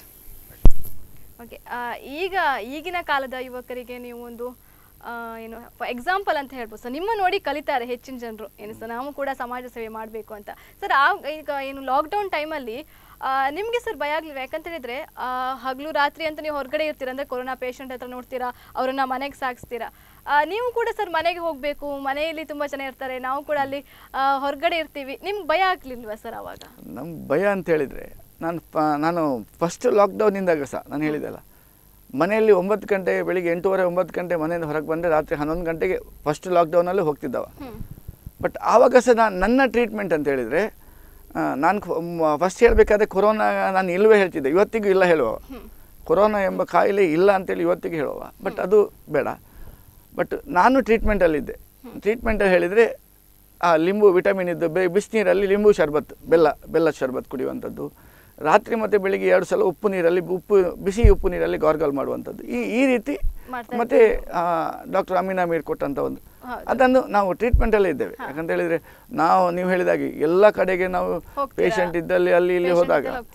Okay, ಈಗ ಈಗಿನ ಕಾಲದ ಯುವಕರಿಗೆ ನೀವು ಒಂದು ಏನು ಎಕ್ಸಾಂಪಲ್ ಅಂತ ಹೇಳ್ಬೋದು ಸರ್. ನಿಮ್ಮ ನೋಡಿ ಕಲಿತಾರೆ ಹೆಚ್ಚಿನ ಜನರು ಏನು ಸರ್, ನಾವು ಕೂಡ ಸಮಾಜ ಸೇವೆ ಮಾಡಬೇಕು ಅಂತ ಸರ್. ಆ ಈಗ ಏನು ಲಾಕ್ಡೌನ್ ಟೈಮಲ್ಲಿ ನಿಮಗೆ ಸರ್ ಭಯ ಆಗಲಿಲ್ಲ? ಯಾಕಂತ ಹೇಳಿದರೆ ಹಗಲು ರಾತ್ರಿ ಅಂತ ನೀವು ಹೊರಗಡೆ ಇರ್ತೀರ, ಅಂದರೆ ಕೊರೋನಾ ಪೇಷಂಟ್ ಹತ್ರ ನೋಡ್ತೀರಾ, ಅವರನ್ನು ಮನೆಗೆ ಸಾಗಿಸ್ತೀರಾ. ನೀವು ಕೂಡ ಸರ್ ಮನೆಗೆ ಹೋಗಬೇಕು, ಮನೆಯಲ್ಲಿ ತುಂಬ ಜನ ಇರ್ತಾರೆ, ನಾವು ಕೂಡ ಅಲ್ಲಿ ಹೊರಗಡೆ ಇರ್ತೀವಿ. ನಿಮ್ಗೆ ಭಯ ಆಗಲಿಲ್ವಾ ಸರ್ ಆವಾಗ? ನಮ್ಮ ಭಯ ಅಂತ ಹೇಳಿದರೆ ನಾನು ಪ ನಾನು ಫಸ್ಟ್ ಲಾಕ್ಡೌನಿಂದಾಗ ಸಹ ನಾನು ಹೇಳಿದೆಲ್ಲ, ಮನೆಯಲ್ಲಿ ಒಂಬತ್ತು ಗಂಟೆ ಬೆಳಿಗ್ಗೆ ಎಂಟೂವರೆ ಒಂಬತ್ತು ಗಂಟೆ ಮನೆಯಿಂದ ಹೊರಗೆ ಬಂದರೆ ರಾತ್ರಿ ಹನ್ನೊಂದು ಗಂಟೆಗೆ ಫಸ್ಟ್ ಲಾಕ್ಡೌನಲ್ಲಿ ಹೋಗ್ತಿದ್ದವ. ಬಟ್ ಆವಾಗ ಸಹ ನಾನು ನನ್ನ ಟ್ರೀಟ್ಮೆಂಟ್ ಅಂತ ಹೇಳಿದರೆ ನಾನು ಫಸ್ಟ್ ಹೇಳಬೇಕಾದ್ರೆ ಕೊರೋನಾ ನಾನು ಇಲ್ಲವೇ ಹೇಳ್ತಿದ್ದೆ, ಇವತ್ತಿಗೂ ಇಲ್ಲ ಹೇಳುವ. ಕೊರೋನಾ ಎಂಬ ಕಾಯಿಲೆ ಇಲ್ಲ ಅಂತೇಳಿ ಇವತ್ತಿಗೆ ಹೇಳುವ, ಬಟ್ ಅದು ಬೇಡ. ಬಟ್ ನಾನು ಟ್ರೀಟ್ಮೆಂಟಲ್ಲಿದ್ದೆ. ಟ್ರೀಟ್ಮೆಂಟಲ್ಲಿ ಹೇಳಿದರೆ ಆ ಲಿಂಬು ವಿಟಮಿನ್ ಇದ್ದು ಬೆ ಬಿಸಿನೀರಲ್ಲಿ ಲಿಂಬು ಶರ್ಬತ್, ಬೆಲ್ಲ ಬೆಲ್ಲದ ಶರ್ಬತ್ ಕುಡಿಯುವಂಥದ್ದು, ರಾತ್ರಿ ಮತ್ತು ಬೆಳಿಗ್ಗೆ ಎರಡು ಸಲ ಉಪ್ಪು ನೀರಲ್ಲಿ ಉಪ್ಪು ಬಿಸಿ ಉಪ್ಪು ನೀರಲ್ಲಿ ಗಾರ್ಗಲ್ ಮಾಡುವಂಥದ್ದು, ಈ ಈ ರೀತಿ. ಮತ್ತು ಡಾಕ್ಟರ್ ಅಮೀನಾ ಮೀರ್ ಕೊಟ್ಟಂಥ ಒಂದು ಅದನ್ನು ನಾವು ಟ್ರೀಟ್ಮೆಂಟಲ್ಲೇ ಇದ್ದೇವೆ. ಯಾಕಂತ ಹೇಳಿದರೆ ನಾವು ನೀವು ಹೇಳಿದಾಗೆ ಎಲ್ಲ ಕಡೆಗೆ ನಾವು ಪೇಷಂಟ್ ಇದ್ದಲ್ಲಿ ಅಲ್ಲಿ ಇಲ್ಲಿ ಹೋದಾಗ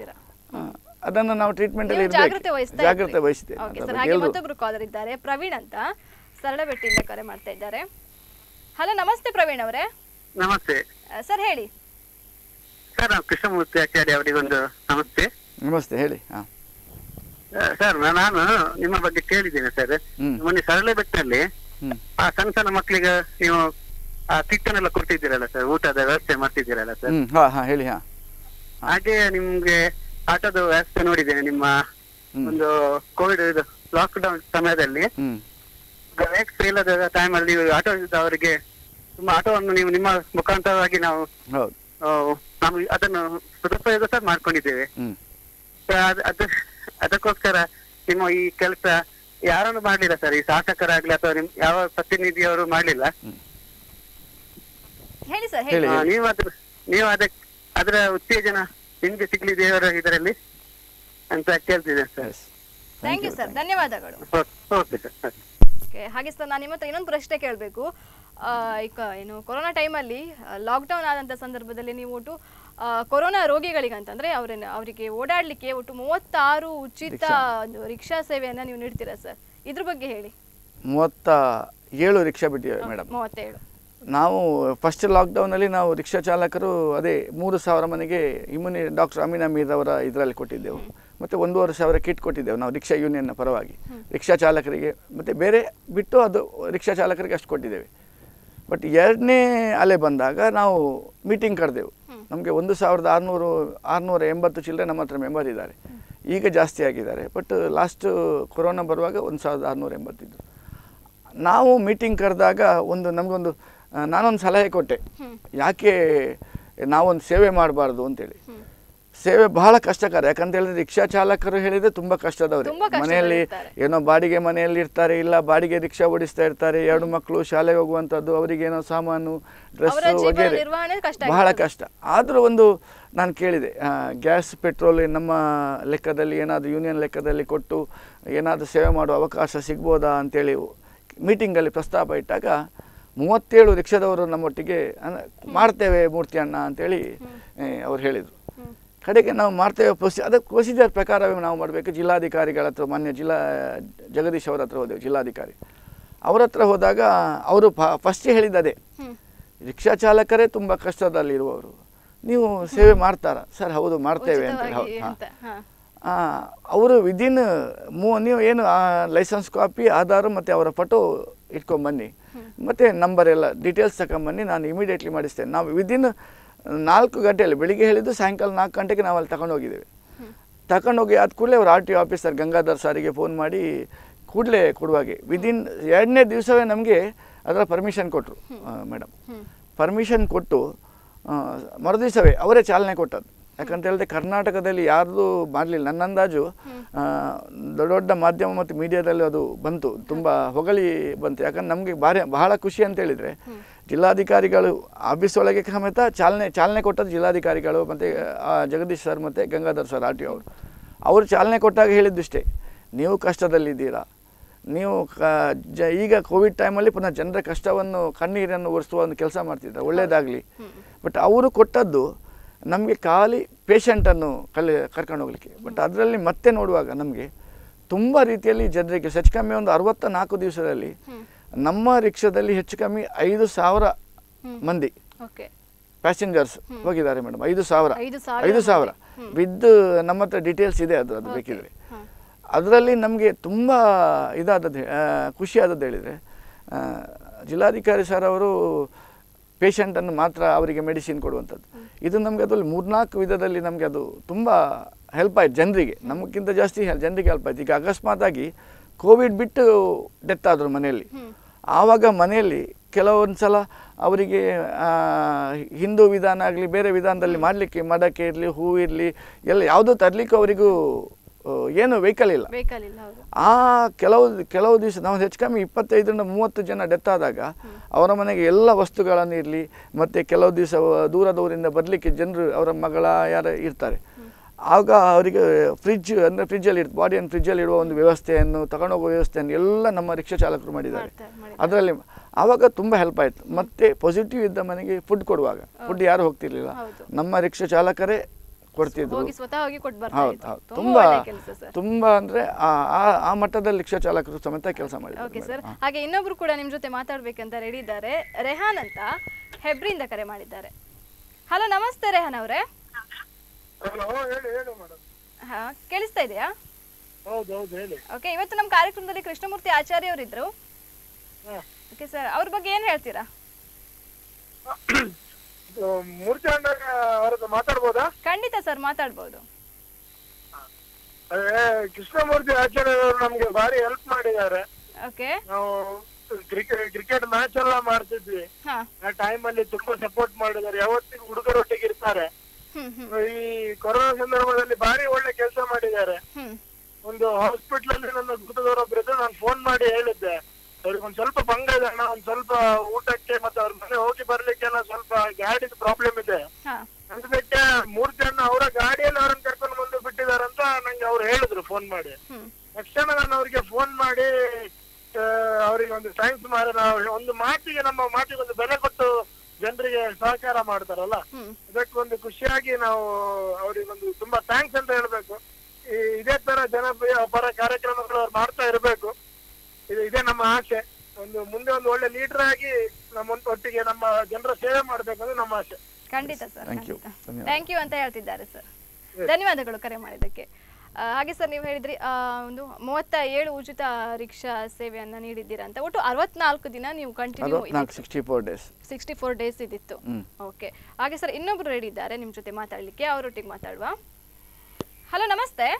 ಅದನ್ನು ನಾವು ಟ್ರೀಟ್ಮೆಂಟ್ ಅಲ್ಲಿ ನೀವು ಜಾಗ್ರತೆ ವಹಿಸ್ತಾ ಜಾಗ್ರತೆ ವಹಿಸಿದೆ. Okay sir. ಹಾಗೆ ಮತ್ತೊಬ್ರು ಕಾಲರ್ ಇದ್ದಾರೆ, ಪ್ರವೀಣ್ ಅಂತ ಸರಳಬೆಟ್ಟಿಯಿಂದ ಕರೆ ಮಾಡ್ತಾ ಇದ್ದಾರೆ. ಹಲೋ, ನಮಸ್ತೆ ಪ್ರವೀಣ್ ಅವರೇ. ನಮಸ್ತೆ ಸರ್, ಹೇಳಿ ಸರ್. ನಾವು ಕೃಷ್ಣಮೂರ್ತಿ ಆಚಾರ್ಯ ಅವರಿಗೊಂದು ನಮಸ್ತೆ. ನಮಸ್ತೆ, ಹೇಳಿ. ಹಾ ಸರ್, ನಾನು ನಿಮ್ಮ ಬಗ್ಗೆ ಕೇಳಿದ್ದೇನೆ ಸರ್. ಮೊನ್ನೆ ಸರಳಬೆಟ್ಟಲ್ಲಿ ಆ ಸಣ್ಣ ಸಣ್ಣ ಮಕ್ಕಳಿಗೆ ನೀವು ಆ ಕಿಟ್ಟನ್ನೆಲ್ಲ ಕೊಡ್ತಿದ್ದೀರಲ್ಲ ಸರ್, ಊಟದ ವ್ಯವಸ್ಥೆ ಮಾಡ್ತಿದ್ದೀರಲ್ಲ ಸರ್. ಹಾ ಹಾ ಹೇಳಿ. ಹಾ ಹಾಗೆ ನಿಮ್ಗೆ ಆಟೋದ ವ್ಯವಸ್ಥೆ ನೋಡಿದ್ದೇನೆ ನಿಮ್ಮ ಒಂದು ಕೋವಿಡ್ ಲಾಕ್ ಡೌನ್ ಸಮಯದಲ್ಲಿ. ವ್ಯಾಕ್ಸಿನ್ ಇಲ್ಲದ ಟೈಮ್ ಅಲ್ಲಿ ಆಟೋ ಅವರಿಗೆ ತುಂಬಾ ಆಟೋವನ್ನು ನೀವು ನಿಮ್ಮ ಮುಖಾಂತರವಾಗಿ ನಾವು ನಾವು ಅದನ್ನು ಸದುಪಯೋಗ ಸಹ ಮಾಡ್ಕೊಂಡಿದ್ದೇವೆ. ಅದ ಅದಕ್ಕೋಸ್ಕರ ನಿಮ್ಮ ಈ ಕೆಲಸ ಯಾರನ್ನು ಮಾಡ್ಲಿಲ್ಲ ಸರ್, ಈ ಶಾಸಕರಾಗ್ಲಿ ಅಥವಾ ನಿಮ್ ಯಾವ ಪ್ರತಿನಿಧಿಯವರು ಮಾಡ್ಲಿಲ್ಲ. ಹೇಳಿ ಸರ್, ನೀವು ಅದ್ರ ನೀವು ಅದಕ್ಕೆ ಅದರ ಉತ್ತೇಜನ ನಿಮ್ಗೆ ಸಿಗ್ಲಿ ದೇವರ ಇದರಲ್ಲಿ ಅಂತ ಕೇಳ್ತಿದ್ದೆ ಸರ್. ಥ್ಯಾಂಕ್ ಯು ಸರ್, ಧನ್ಯವಾದಗಳು. Okay sir. ಓಕೆ, ಹಾಗೆ ಸರ್, ನಾನು ನಿಮ್ಮ ಹತ್ರ ಇನ್ನೊಂದು ಪ್ರಶ್ನೆ ಕೇಳಬೇಕು. ಈಗ ಏನು ಕೊರೋನಾ ಟೈಮಲ್ಲಿ ಲಾಕ್ಡೌನ್ ಆದಂಥ ಸಂದರ್ಭದಲ್ಲಿ ನೀವು ಒಟ್ಟು ಕೊರೋನಾ ರೋಗಿಗಳಿಗಂತಂದ್ರೆ ಅವ್ರ ಅವರಿಗೆ ಓಡಾಡಲಿಕ್ಕೆ ಒಟ್ಟು ಮೂವತ್ತಾರು ಉಚಿತ ರಿಕ್ಷಾ ಸೇವೆಯನ್ನು ನೀವು ನೀಡ್ತೀರಾ ಸರ್, ಇದ್ರ ಬಗ್ಗೆ ಹೇಳಿ. ಮೂವತ್ತ ಏಳು ರಿಕ್ಷಾ ಬಿಟ್ಟಿದ್ದೇವೆ ಮೇಡಮ್. ಮೂವತ್ತೇಳು ನಾವು ಫಸ್ಟ್ ಲಾಕ್ಡೌನಲ್ಲಿ ನಾವು ರಿಕ್ಷಾ ಚಾಲಕರು ಅದೇ ಮೂರು ಸಾವಿರ ಮನೆಗೆ ಇಮ್ಯುನಿ ಡಾಕ್ಟರ್ ಅಮೀನ್ ಅಮೀರ್ ಅವರ ಇದರಲ್ಲಿ ಕೊಟ್ಟಿದ್ದೆವು. ಮತ್ತು ಒಂದೂವರೆ ಸಾವಿರ ಕಿಟ್ ಕೊಟ್ಟಿದ್ದೆವು ನಾವು ರಿಕ್ಷಾ ಯೂನಿಯನ್ನ ಪರವಾಗಿ ರಿಕ್ಷಾ ಚಾಲಕರಿಗೆ. ಮತ್ತು ಬೇರೆ ಬಿಟ್ಟು ಅದು ರಿಕ್ಷಾ ಚಾಲಕರಿಗೆ ಅಷ್ಟು ಕೊಟ್ಟಿದ್ದೇವೆ. ಬಟ್ ಎರಡನೇ ಅಲೆ ಬಂದಾಗ ನಾವು ಮೀಟಿಂಗ್ ಕರೆದೆವು. ನಮಗೆ ಒಂದು ಸಾವಿರದ ಆರುನೂರು ಆರುನೂರ ಎಂಬತ್ತು ಚಿಲ್ಲರೆ ನಮ್ಮ ಹತ್ರ ಮೆಂಬರ್ ಇದ್ದಾರೆ. ಈಗ ಜಾಸ್ತಿ ಆಗಿದ್ದಾರೆ. ಬಟ್ ಲಾಸ್ಟ್ ಕೊರೋನಾ ಬರುವಾಗ ಒಂದು ಸಾವಿರದ ಆರುನೂರ ಎಂಬತ್ತಿದ್ದು. ನಾವು ಮೀಟಿಂಗ್ ಕರೆದಾಗ ಒಂದು ನಮಗೊಂದು ನಾನೊಂದು ಸಲಹೆ ಕೊಟ್ಟೆ, ಯಾಕೆ ನಾವೊಂದು ಸೇವೆ ಮಾಡಬಾರ್ದು ಅಂತೇಳಿ. ಸೇವೆ ಬಹಳ ಕಷ್ಟಕರ. ಯಾಕಂತ ಹೇಳಿದ್ರೆ ರಿಕ್ಷಾ ಚಾಲಕರು ಹೇಳಿದ್ರೆ ತುಂಬ ಕಷ್ಟದವ್ರೆ. ಮನೆಯಲ್ಲಿ ಏನೋ ಬಾಡಿಗೆ ಮನೆಯಲ್ಲಿ ಇರ್ತಾರೆ, ಇಲ್ಲ ಬಾಡಿಗೆ ರಿಕ್ಷಾ ಓಡಿಸ್ತಾ ಇರ್ತಾರೆ, ಎರಡು ಮಕ್ಕಳು ಶಾಲೆಗೆ ಹೋಗುವಂಥದ್ದು, ಅವರಿಗೆ ಏನೋ ಸಾಮಾನು ಡ್ರೆಸ್ ವಗೇರೆ ಬಹಳ ಕಷ್ಟ. ಆದರೂ ಒಂದು ನಾನು ಕೇಳಿದೆ, ಗ್ಯಾಸ್ ಪೆಟ್ರೋಲ್ ನಮ್ಮ ಲೆಕ್ಕದಲ್ಲಿ ಏನಾದರೂ ಯೂನಿಯನ್ ಲೆಕ್ಕದಲ್ಲಿ ಕೊಟ್ಟು ಏನಾದರೂ ಸೇವೆ ಮಾಡುವ ಅವಕಾಶ ಸಿಗ್ಬೋದಾ ಅಂತೇಳಿ ಮೀಟಿಂಗಲ್ಲಿ ಪ್ರಸ್ತಾಪ ಇಟ್ಟಾಗ ಮೂವತ್ತೇಳು ರಿಕ್ಷಾದವರು ನಮ್ಮೊಟ್ಟಿಗೆ ಮಾಡ್ತೇವೆ ಮೂರ್ತಿ ಅಣ್ಣ ಅಂತೇಳಿ ಅವ್ರು ಹೇಳಿದರು. ಕಡೆಗೆ ನಾವು ಮಾಡ್ತೇವೆ ಪ್ರೊಸಿ ಅದಕ್ಕೆ ಪ್ರೊಸೀಜರ್ ಪ್ರಕಾರವೇ ನಾವು ಮಾಡಬೇಕು. ಜಿಲ್ಲಾಧಿಕಾರಿಗಳ ಹತ್ರ ಮಾನ್ಯ ಜಿಲ್ಲಾ ಜಗದೀಶ್ ಅವರ ಹತ್ರ ಹೋದೆವು, ಜಿಲ್ಲಾಧಿಕಾರಿ ಅವ್ರ ಹತ್ರ ಹೋದಾಗ ಅವರು ಫಸ್ಟ್ ಹೇಳಿದ್ದದೇ, ರಿಕ್ಷಾ ಚಾಲಕರೇ ತುಂಬ ಕಷ್ಟದಲ್ಲಿರುವವರು, ನೀವು ಸೇವೆ ಮಾಡ್ತಾರಾ ಸರ್? ಹೌದು ಮಾಡ್ತೇವೆ ಅಂತೇಳಿ. ಹೌದು ಹಾಂ ಅವರು ವಿದಿನ್ ಮೂ ನೀವು ಏನು ಲೈಸೆನ್ಸ್ ಕಾಪಿ, ಆಧಾರ್ ಮತ್ತು ಅವರ ಫೋಟೋ ಇಟ್ಕೊಂಬನ್ನಿ ಮತ್ತು ನಂಬರ್ ಎಲ್ಲ ಡೀಟೇಲ್ಸ್ ತಗೊಂಬನ್ನಿ, ನಾನು ಇಮಿಡಿಯೇಟ್ಲಿ ಮಾಡಿಸ್ತೇನೆ. ನಾವು ವಿದಿನ್ ನಾಲ್ಕು ಗಂಟೆಯಲ್ಲಿ ಬೆಳಿಗ್ಗೆ ಹೇಳಿದ್ದು ಸಾಯಂಕಾಲ ನಾಲ್ಕು ಗಂಟೆಗೆ ನಾವು ಅಲ್ಲಿ ತಗೊಂಡು ಹೋಗಿದ್ದೇವೆ. ತಗೊಂಡೋಗಿ ಆದ ಕೂಡಲೇ ಅವ್ರು ಆರ್ ಟಿ ಆಫೀಸರ್ ಗಂಗಾಧರ್ ಸಾರಿಗೆ ಫೋನ್ ಮಾಡಿ ಕೂಡಲೇ ಕೊಡುವಾಗೆ ವಿದಿನ್ ಎರಡನೇ ದಿವಸವೇ ನಮಗೆ ಅದರ ಪರ್ಮಿಷನ್ ಕೊಟ್ಟರು ಮೇಡಮ್. ಪರ್ಮಿಷನ್ ಕೊಟ್ಟು ಮರುದಿವಸವೇ ಅವರೇ ಚಾಲನೆ ಕೊಟ್ಟದ್ದು. ಯಾಕಂತ ಹೇಳಿದ್ರೆ ಕರ್ನಾಟಕದಲ್ಲಿ ಯಾರ್ದು ಮಾಡಲಿಲ್ಲ. ನನ್ನ ಅಂದಾಜು ದೊಡ್ಡ ದೊಡ್ಡ ಮಾಧ್ಯಮ ಮತ್ತು ಮೀಡಿಯಾದಲ್ಲಿ ಅದು ಬಂತು, ತುಂಬ ಹೊಗಳಿ ಬಂತು. ಯಾಕಂದ್ರೆ ನಮಗೆ ಭಾರಿ ಬಹಳ ಖುಷಿ ಅಂತ ಹೇಳಿದರೆ ಜಿಲ್ಲಾಧಿಕಾರಿಗಳು ಆಫೀಸ್ ಒಳಗೆ ಸಮೇತ ಚಾಲನೆ ಚಾಲನೆ ಕೊಟ್ಟದ್ದು ಜಿಲ್ಲಾಧಿಕಾರಿಗಳು ಮತ್ತು ಜಗದೀಶ್ ಸರ್ ಮತ್ತು ಗಂಗಾಧರ್ ಸರ್ ಆರ್ ಟಿ ಅವರು ಅವರು ಚಾಲನೆ ಕೊಟ್ಟಾಗ ಹೇಳಿದ್ದಿಷ್ಟೇ, ನೀವು ಕಷ್ಟದಲ್ಲಿದ್ದೀರಾ, ನೀವು ಕ ಜ ಈಗ ಕೋವಿಡ್ ಟೈಮಲ್ಲಿ ಪುನಃ ಜನರ ಕಷ್ಟವನ್ನು ಕಣ್ಣೀರನ್ನು ಒರೆಸುವ ಒಂದು ಕೆಲಸ ಮಾಡ್ತಿದ್ದಾರೆ, ಒಳ್ಳೆಯದಾಗಲಿ. ಬಟ್ ಅವರು ಕೊಟ್ಟದ್ದು ನಮಗೆ ಖಾಲಿ ಪೇಷಂಟನ್ನು ಕಲಿ ಕರ್ಕೊಂಡು ಹೋಗಲಿಕ್ಕೆ. ಬಟ್ ಅದರಲ್ಲಿ ಮತ್ತೆ ನೋಡುವಾಗ ನಮಗೆ ತುಂಬ ರೀತಿಯಲ್ಲಿ ಜನರಿಗೆ ಹೆಚ್ಚು ಕಮ್ಮಿ ಒಂದು ಅರವತ್ತ ನಾಲ್ಕು ದಿವಸದಲ್ಲಿ ನಮ್ಮ ರಿಕ್ಷಾದಲ್ಲಿ ಹೆಚ್ಚು ಕಮ್ಮಿ ಐದು ಸಾವಿರ ಮಂದಿ ಪ್ಯಾಸೆಂಜರ್ಸ್ ಹೋಗಿದ್ದಾರೆ ಮೇಡಮ್. ಐದು ಸಾವಿರ ಐದು ಸಾವಿರ ವಿದ್ ನಮ್ಮ ಹತ್ರ ಡೀಟೇಲ್ಸ್ ಇದೆ, ಅದು ಅದು ಬೇಕಿದ್ರೆ. ಅದರಲ್ಲಿ ನಮಗೆ ತುಂಬ ಇದಾದದ್ದು ಖುಷಿಯಾದದ್ದು ಹೇಳಿದರೆ, ಜಿಲ್ಲಾಧಿಕಾರಿ ಸರ್ ಅವರು ಪೇಷಂಟನ್ನು ಮಾತ್ರ ಅವರಿಗೆ ಮೆಡಿಸಿನ್ ಕೊಡುವಂಥದ್ದು. ಇದು ನಮಗೆ ಅದರಲ್ಲಿ ಮೂರ್ನಾಲ್ಕು ವಿಧದಲ್ಲಿ ನಮಗೆ ಅದು ತುಂಬ ಹೆಲ್ಪ್ ಆಯ್ತು ಜನರಿಗೆ, ನಮಗಿಂತ ಜಾಸ್ತಿ ಜನರಿಗೆ ಹೆಲ್ಪ್ ಆಯ್ತು. ಈಗ ಅಕಸ್ಮಾತಾಗಿ ಕೋವಿಡ್ ಬಿಟ್ಟು ಡೆತ್ ಆದರು ಮನೆಯಲ್ಲಿ, ಆವಾಗ ಮನೆಯಲ್ಲಿ ಕೆಲವೊಂದು ಸಲ ಅವರಿಗೆ ಹಿಂದೂ ವಿಧಾನ ಆಗಲಿ ಬೇರೆ ವಿಧಾನದಲ್ಲಿ ಮಾಡಲಿಕ್ಕೆ ಮಡಕೆ ಇರಲಿ ಹೂ ಇರಲಿ ಎಲ್ಲ ಯಾವುದೂ ತರಲಿಕ್ಕೆ ಅವರಿಗೂ ಏನು ವೆಹಿಕಲ್ ಇಲ್ಲ. ಆ ಕೆಲವು ಕೆಲವು ದಿವಸ ನಾವು ಹೆಚ್ಚು ಕಮ್ಮಿ ಇಪ್ಪತ್ತೈದರಿಂದ ಮೂವತ್ತು ಜನ ಡೆತ್ ಆದಾಗ ಅವರ ಮನೆಗೆ ಎಲ್ಲ ವಸ್ತುಗಳನ್ನು ಇರಲಿ, ಮತ್ತು ಕೆಲವು ದಿವಸ ದೂರದವರಿಂದ ಬರಲಿಕ್ಕೆ ಜನರು ಅವರ ಮಗಳ ಯಾರು ಇರ್ತಾರೆ, ಆಗ ಅವರಿಗೆ ಫ್ರಿಜ್ ಅಂದರೆ ಫ್ರಿಜ್ಜಲ್ಲಿ ಇರ್ತ ಬಾಡಿಯನ್ನು ಫ್ರಿಜ್ಜಲ್ಲಿ ಇಡುವ ಒಂದು ವ್ಯವಸ್ಥೆಯನ್ನು ತಗೊಂಡೋಗುವ ವ್ಯವಸ್ಥೆಯನ್ನು ಎಲ್ಲ ನಮ್ಮ ರಿಕ್ಷಾ ಚಾಲಕರು ಮಾಡಿದ್ದಾರೆ. ಅದರಲ್ಲಿ ಆವಾಗ ತುಂಬ ಹೆಲ್ಪ್ ಆಯಿತು. ಮತ್ತು ಪಾಸಿಟಿವ್ ಇದ್ದ ಮನೆಗೆ ಫುಡ್ ಕೊಡುವಾಗ ಫುಡ್ ಯಾರು ಹೋಗ್ತಿರ್ಲಿಲ್ಲ, ನಮ್ಮ ರಿಕ್ಷಾ ಚಾಲಕರೇ ಕೊಡ್ತಿದ್ರು. ಹೋಗಿ ಸ್ವತಃ ಹೋಗಿ ಕೊಟ್ಟು ಬರ್ತಾ ಹೌದು ಇದ್ರು. ಹೌದು ತುಂಬಾ ತುಂಬಾ ಒಳ್ಳೆ ಕೆಲಸ ಸರ್. ತುಂಬಾ ಅಂದ್ರೆ ಆ ಆ- ಆ ಮಟ್ಟದಲ್ಲಿ ರಿಕ್ಷಾ ಚಾಲಕರು ಸಮೇತ ಕೆಲಸ ಓಕೆ ಮಾಡಿದ್ದಾರೆ ಸರ್. ಮೇಡಮ್. ಹಾಗೆ ಇನ್ನೊಬ್ರು ಕೂಡ ನಿಮ್ ಜೊತೆ ಮಾತಾಡ್ಬೇಕಂತ ರೆಡಿ ಇದ್ದಾರೆ. ರೆಹಾನ್ ಅಂತ ಹೆಬ್ರಿಯಿಂದ ಕರೆ ಮಾಡಿದ್ದಾರೆ. ಹಲೋ, ನಮಸ್ತೆ ರೆಹಾನ್ ಅವರೇ. ಹಲೋ, ಹೇಳಿ ಹೇಳಿ ಮೇಡಮ್. ಹಾ, ಕೇಳಿಸ್ತಾ ಇದೆಯಾ? ಹೌದು ಹೌದು ಹೇಳಿ. ಓಕೆ, ಇವತ್ತು ನಮ್ಮ ಕಾರ್ಯಕ್ರಮದಲ್ಲಿ ಕೃಷ್ಣಮೂರ್ತಿ ಆಚಾರ್ಯ ಅವರಿದ್ರು. ಓಕೆ ಸರ್, ಅವ್ರ ಬಗ್ಗೆ ಏನ್ ಹೇಳ್ತೀರಾ? ಮೂರ್ತಿ ಅಣ್ಣಗ ಅವ್ರದ್ದು ಮಾತಾಡ್ಬೋದಾ? ಖಂಡಿತ ಸರ್, ಮಾತಾಡ್ಬೋದು. ಅದೇ ಕೃಷ್ಣಮೂರ್ತಿ ಆಚಾರ್ಯ ಅವರು ನಮ್ಗೆ ಭಾರಿ ಹೆಲ್ಪ್ ಮಾಡಿದ್ದಾರೆ. ಓಕೆ. ನಾವು ಕ್ರಿಕೆಟ್ ಕ್ರಿಕೆಟ್ ಮ್ಯಾಚ್ ಎಲ್ಲ ಮಾಡ್ತಿದ್ವಿ. ಹಾ. ಆ ಟೈಮ್ ಅಲ್ಲಿ ತುಂಬಾ ಸಪೋರ್ಟ್ ಮಾಡಿದ್ದಾರೆ. ಯಾವತ್ತಿಗೂ ಹುಡುಗರೊಟ್ಟಿಗೆ ಇರ್ತಾರೆ. ಹ್ಮ್ ಹ್ಮ್ ಈ ಕೊರೋನಾ ಸಂದರ್ಭದಲ್ಲಿ ಭಾರಿ ಒಳ್ಳೆ ಕೆಲಸ ಮಾಡಿದ್ದಾರೆ. ಹ್ಮ್ ಒಂದು ಹಾಸ್ಪಿಟಲ್ ಅಲ್ಲಿ ನನ್ನ ಗುರುತದವರೊಬ್ರು ಇದ್ರು. ನಾನು ಫೋನ್ ಮಾಡಿ ಹೇಳಿದ್ದೆ, ಅವ್ರಿಗೆ ಒಂದ್ ಸ್ವಲ್ಪ ಭಂಗ ಇದೆ ಅಣ್ಣ, ಒಂದ್ ಸ್ವಲ್ಪ ಊಟಕ್ಕೆ ಮತ್ತೆ ಅವ್ರ ಮನೆ ಹೋಗಿ ಬರ್ಲಿಕ್ಕೆ ಸ್ವಲ್ಪ ಗಾಡಿದ ಪ್ರಾಬ್ಲಮ್ ಇದೆ. ಹಾ. ಅದಕ್ಕೆ ಮೂರ್ತಿ ಅಣ್ಣ ಅವರ ಗಾಡಿಯಲ್ಲಿ ಅವ್ರನ್ನ ಕರ್ಕೊಂಡು ಬಂದು ಬಿಟ್ಟಿದಾರಂತ ನಂಗೆ ಅವ್ರು ಹೇಳಿದ್ರು ಫೋನ್ ಮಾಡಿ. ಹ್ಮ್ ತಕ್ಷಣ ನಾನು ಅವ್ರಿಗೆ ಫೋನ್ ಮಾಡಿ ಅವ್ರಿಗೆ ಒಂದು ಥ್ಯಾಂಕ್ಸ್ ಮಾಡಿ, ನಾವು ಒಂದು ಮಾತಿಗೆ ನಮ್ಮ ಮಾತಿಗೆ ಒಂದು ಬೆಲೆ ಕೊಟ್ಟು ಜನರಿಗೆ ಸಹಕಾರ ಮಾಡ್ತಾರಲ್ಲ, ಹ್ಮ್ ಅದಕ್ಕೆ ಒಂದು ಖುಷಿಯಾಗಿ ನಾವು ಅವ್ರಿಗೆ ಒಂದು ತುಂಬಾ ಥ್ಯಾಂಕ್ಸ್ ಅಂತ ಹೇಳ್ಬೇಕು. ಈ- ಇದೇ ತರ ಜನಪ್ರಿಯ ಪರ ಕಾರ್ಯಕ್ರಮಗಳು ಅವ್ರು ಮಾಡ್ತಾ ಇರ್ಬೇಕು. ಇದು ಇದೇ ನಮ್ಮ ಆಸೆ. ಒಂದು ಮುಂದೆ ಒಂದು ಒಳ್ಳೆ ಲೀಡರ್ ಆಗಿ ನಮ್ಮ ಒಟ್ಟಿಗೆ ನಮ್ಮ ಜನರ ಸೇವೆ ಮಾಡ್ಬೇಕು ಅನ್ನೋದು ನಮ್ಮ ಆಸೆ. ಖಂಡಿತ ಸರ್, Thank you. ಖಂಡಿತ. ಧನ್ಯವಾದ. ಥ್ಯಾಂಕ್ ಯು ಅಂತ ಹೇಳ್ತಿದ್ದಾರೆ ಸರ್. ಧನ್ಯವಾದಗಳು ಕರೆ ಮಾಡಿದ್ದಕ್ಕೆ. ಆ, ಹಾಗೆ ಸರ್, ನೀವು ಹೇಳಿದ್ರಿ ಆ, ಒಂದು ಮೂವತ್ತ ಏಳು ಉಚಿತ ರಿಕ್ಷಾ ಸೇವೆಯನ್ನ ನೀಡಿದ್ದೀರಾ ಅಂತ. ಒಟ್ಟು ಅರವತ್ನಾಲ್ಕು ದಿನ ನೀವು ಕಂಟಿನ್ಯೂ ಅರವತ್ನಾಲ್ಕು sixty four days sixty four days ಇದಿತ್ತು. ಹ್ಮ್. ಓಕೆ. ಹಾಗೆ ಸರ್, ಇನ್ನೊಬ್ರು ರೆಡಿ ಇದ್ದಾರೆ ನಿಮ್ ಜೊತೆ ಮಾತಾಡ್ಲಿಕ್ಕೆ. ಅವರೊಟ್ಟಿಗೆ ಮಾತಾಡುವ. Hello, namaste.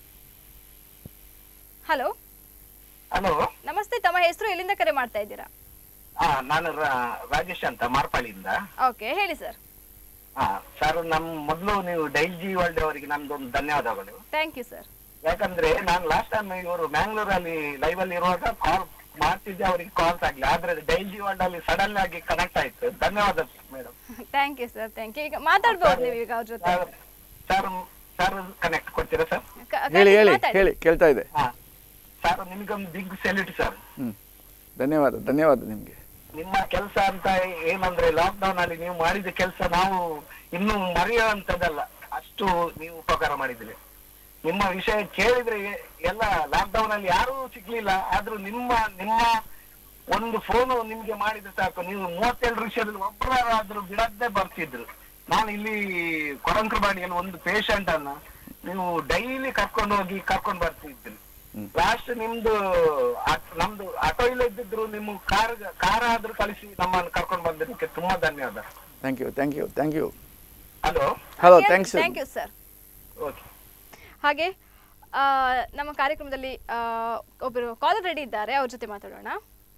Hello hello, namaste. ತಮ್ಮ ಹೆಸರು, ಎಲ್ಲಿಂದ ಕರೆ ಮಾಡ್ತಾ ಇದ್ದೀರಾ? ಹಾ ನಾನು ರಾ- ರಾಜೇಶ್ ಅಂತ ಮಾರ್ಪಾಳಿಯಿಂದ. ಓಕೆ, ಹೇಳಿ ಸರ್. ಹಾ ಸರ್, ನಮ್ ಮೊದಲು ನೀವು ಡೈಲ್ ಜಿ ವರ್ಲ್ಡ್ ಅವರಿಗೆ ನಮ್ದೊಂದು ಧನ್ಯವಾದಗಳು. Thank you sir. ಯಾಕಂದ್ರೆ ನಾನು ಲಾಸ್ಟ್ ಟೈಮ್ ಇವರು ಮ್ಯಾಂಗ್ಳೂರಲ್ಲಿ ಲೈವ್ ಅಲ್ಲಿ ಇರುವಾಗ ಕಾಲ್ ಮಾಡ್ತಿದ್ದೆ, ಅವರಿಗೆ ಕಾಲ್ಸ್ ಆಗ್ಲಿ. ಆದ್ರೆ ಡೈಲ್ ಜಿ ವರ್ಲ್ಡ್ ಅಲ್ಲಿ ಸಡನ್ ಆಗಿ ಕನೆಕ್ಟ್ ಆಯ್ತು. ಧನ್ಯವಾದ madam. Thank you sir, thank you. ಈಗ ಮಾತಾಡ್ಬೋದು ನೀವು ಈಗ ಅವ್ರ ಜೊತೆ. ಸರ್ ಸರ್ ಕನೆಕ್ಟ್ ಕೊಡ್ತೀರಾ ಸರ್? ಕ- ಹೇಳಿ ಹೇಳಿ ಮಾತಾಡಿ. ಹೇಳಿ ಕೇಳ್ತಾ ಇದೆ. ಹಾ ಸರ್, ನಿಮ್ಗೊಂದು ಬಿಗ್ ಸೆಲ್ಯೂಟ್ ಸರ್. ಹ್ಮ್ ಧನ್ಯವಾದ ಧನ್ಯವಾದ ನಿಮ್ಗೆ. ನಿಮ್ಮ ಕೆಲಸ ಅಂತ ಏನಂದ್ರೆ ಲಾಕ್ ಡೌನ್ ಅಲ್ಲಿ ನೀವು ಮಾಡಿದ ಕೆಲಸ ನಾವು ಇನ್ನು ಮರೆಯುವಂತದ್ದಲ್ಲ, ಅಷ್ಟು ನೀವು ಉಪಕಾರ ಮಾಡಿದ್ರಿ. ನಿಮ್ಮ ವಿಷಯ ಕೇಳಿದ್ರೆ ಎಲ್ಲ ಲಾಕ್ ಡೌನ್ ಅಲ್ಲಿ ಯಾರೂ ಸಿಗ್ಲಿಲ್ಲ, ಆದ್ರೂ ನಿಮ್ಮ ನಿಮ್ಮ ಒಂದು ಫೋನು ನಿಮ್ಗೆ ಮಾಡಿದ್ರೆ ಸಾಕು, ನೀವು ಮೂವತ್ತೆರಡು ವಿಷಯದಲ್ಲಿ ಒಬ್ಬರಾದ್ರೂ ಬಿಡದ್ದೇ ಬರ್ತಿದ್ರು. ನಾನು ಇಲ್ಲಿ ಕೊರಂಕರಬಾಡಿಯಲ್ಲಿ ಒಂದು ಪೇಷಂಟ್ ಅನ್ನ ನೀವು ಡೈಲಿ ಕರ್ಕೊಂಡು ಹೋಗಿ ಕರ್ಕೊಂಡು ಬರ್ತಿದ್ರಿ. ಲಾಸ್ಟ್ ನಿಮ್ದು ಆ- ನಮ್ದು ಆಟೋ ಇಲ್ಲ ಇದ್ದಿದ್ರು ನಿಮ್ಮ ಕಾರ್ ಕಾರ್ ಆದ್ರೂ ಕಳಿಸಿ ನಮ್ಮನ್ನು ಕರ್ಕೊಂಡು ಬಂದಿದ್ದಕ್ಕೆ ತುಂಬಾ ಧನ್ಯವಾದ. Thank you thank you thank you. Hello hello, thanks. Thank you sir. Okay. ಹಾಗೆ ಆ, ನಮ್ಮ ಕಾರ್ಯಕ್ರಮದಲ್ಲಿ ಆ, ಒಬ್ಬರು ಕಾಲರ್ ರೆಡಿ ಇದ್ದಾರೆ, ಅವ್ರ ಜೊತೆ ಮಾತಾಡೋಣ.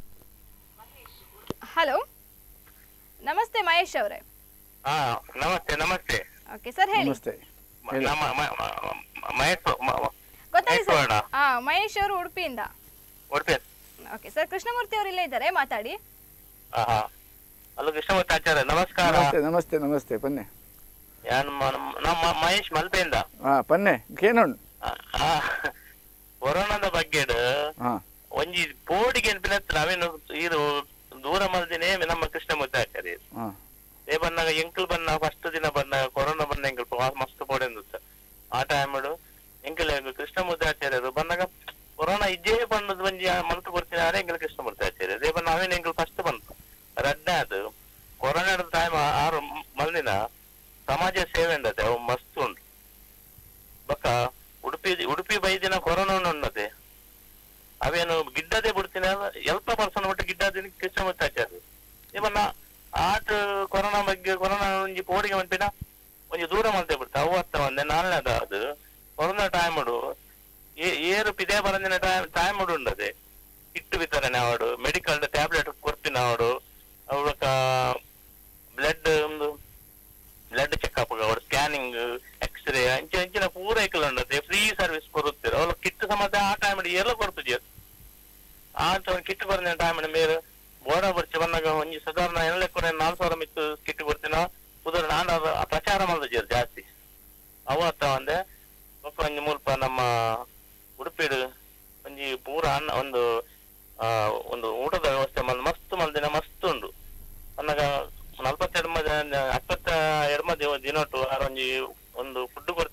ಹಲೋ, ನಮಸ್ತೆ ಮಹೇಶ್ ಅವರೇ. ಹಾ ನಮಸ್ತೆ ನಮಸ್ತೆ. ಓಕೆ ಸರ್, ಹೇಳಿ. ನಮಸ್ತೆ. ಹೇಳಿ. ನಮ್ಮ ಮ- ಮ- ಮಹೇಶ್ ಮ- ಮ- ಗೊತ್ತಾಯ್ತು ಸರ್. ಮಹೇಶ್ ಹಾ, ಮಹೇಶ್ ಅವರು ಉಡುಪಿಯಿಂದ. ಉಡುಪಿ. ಓಕೆ ಸರ್, ಕೃಷ್ಣಮೂರ್ತಿ ಅವರು ಇಲ್ಲೇ ಇದ್ದಾರೆ, ಮಾತಾಡಿ. ಹಾ ಹಾ ಹಲೋ, ಕೃಷ್ಣಮೂರ್ತಿ ಆಚಾರ್ಯ ನಮಸ್ಕಾರ. ನಮಸ್ತೆ ನಮಸ್ತೆ ನಮಸ್ತೆ ಪನ್ನೆ. ಯಾನ್ ಮ- ನಮ್ಮ ಮಹೇಶ್ ಮಲ್ಪೆಯಿಂದ. ಹಾ ಪನ್ನೆ ಕೇನೋಣ್. ಆ, ಆ, ಕೊರೋನಾದ ಬಗ್ಗೆ ಹಾ ಒಂಜಿ ಬೋರ್ಡಿಗೆ ನೆನಪಿನತ್ರ ನಾವೇನು ಇದು ದೂರ ಮಲ್ದಿನೇ ನಮ್ಮ ಕೃಷ್ಣಮೂರ್ತಿ ಆಚಾರ್ಯ ಹಾ ಏ ಬನ್ನಾಗ ಎಂಕಲ್ ಬನ್ನ ಫಸ್ಟ್ ದಿನ ಬನ್ನ ಕೊರೋನಾ ಬನ್ನ ಎಂಕಲ್ ಮಸ್ತ್ ಬೋರ್ಡ್ ಆ ಟೈಮ್ ಎಂಕಲ್ ಕೃಷ್ಣಮೂರ್ತಿ ಆಚಾರ್ಯರು ಬಂದಾಗ ಕೊರೋನಾ ಇಜ್ಜೇ ಬಂದದ್ದು ಒಂಜಿ ಮಲ್ತು ಕೊಡ್ತೀನಿ ಆದ್ರೆ ಎಂಕಲ್ ಕೃಷ್ಣಮೂರ್ತಿ ಆಚಾರ್ಯ ಅದೇ ಬನ್ನ ನಾವೇನು ಎಂಕಲ್ ಫಸ್ಟ್ ಬಂತು ರಡ್ಡೆ ಅದು ಕೊರೋನಾ ಟೈಮ್ ಆರು ಮಲ್ದಿನ ಸಮಾಜ ಸೇವೆ ಅಂದತೆ ಅವು ಮಸ್ತ್ ಉಂಟು ಬಕ್ಕ ಉಡುಪಿ ಉಡುಪಿ ಬೈದಿನ ಕೊರೋನಾ ಉಂಡತೆ ಅವೇನು ಗಿಡ್ಡದೇ ಬಿಡ್ತೀನಿ ಎಲ್ಪ ಪರ್ಸನ್ ಒಟ್ಟು ಗಿಡ್ಡದಿನ ಕೃಷ್ಣಮೂರ್ತಿ ಆಚಾರ್ಯ ಇವನ್ನ ಆಟ ಕೊರೋನಾ ಬಗ್ಗೆ ಕೊರೋನಾ ಒಂಜಿ ಪೋಡಿಗೆ ಮಂಪಿನ ಒಂಜಿ ದೂರ ಮಲ್ತೆ ಬಿಡ್ತ ಅವತ್ತ ಒಂದೆ ನಾಲ್ನೇದ ಅದು ಕೊರೋನಾ ಟೈಮ್ ಉಡು ಏರು ಪಿದೇ ಬರಂದಿನ ಟೈಮ್ ಟೈಮ್ ಉಡು ಉಂಡದೆ ಕಿಟ್ಟು ವಿತರಣೆ ಅವಡು ಮೆಡಿಕಲ್ ಟ್ಯಾಬ್ಲೆಟ್ ಕೊರ್ಪಿನ ಅವಡು ಅವಳಕ ಬ್ಲಡ್ ಒಂದು ಬ್ಲಡ್ ಚೆಕ್ಅಪ್ ಅವಡು ಸ್ಕ್ಯಾನಿಂಗ್ ಎಕ್ಸ್ರೇ ಅಂಚ ಅಂಚಿನ ಪೂರ ಐಕಲ್ ಉಂಡದೆ ಫ್ರೀ ಸರ್ವಿಸ್ ಕೊರುತ್ತೀರ ಅವಳು ಕಿಟ್ಟು ಸಮೇತ ಆ ಟೈಮ್ ಎಲ್ಲ ಕೊಡ್ತಿದ್ಯ ಆ ಕಿಟ್ಟು ಬಂದ ಟೈಮ್ ಮೇರೆ ಬೋಡ ಬರ್ಚಿ ಬಂದಾಗ ಒಂಜಿ ಸಾಧಾರಣ ಎಣ್ಣೆ ಕೂಡ ನಾಲ್ಕು ಸಾವಿರ ಮಿತ್ತು ಕಿಟ್ಟು ಕೊಡ್ತೀನ ಉದರ ನಾನು ಪ್ರಚಾರ ಮಾಡಿದ ಜಾಸ್ತಿ ಅವತ್ತ ಒಂದೆ ಒಂಜಿ ಮುಲ್ಪ ನಮ್ಮ ಉಡುಪಿಡು ಒಂಜಿ ಪೂರ ಅನ್ನ ಒಂದು ಆ ಒಂದು ಊಟದ ವ್ಯವಸ್ಥೆ ಮಲ್ ಮಸ್ತ್ ಮಲ್ದಿನ ಮಸ್ತ್ ಉಂಡು ಅನ್ನಗ ನಲ್ವತ್ತೆರಡು ಮದ ಹತ್ತತ್ತ ಎರಡು ಮದಿ ದಿನೊಟ್ಟು ಆರೊಂಜಿ ಒಂದು ಫುಡ್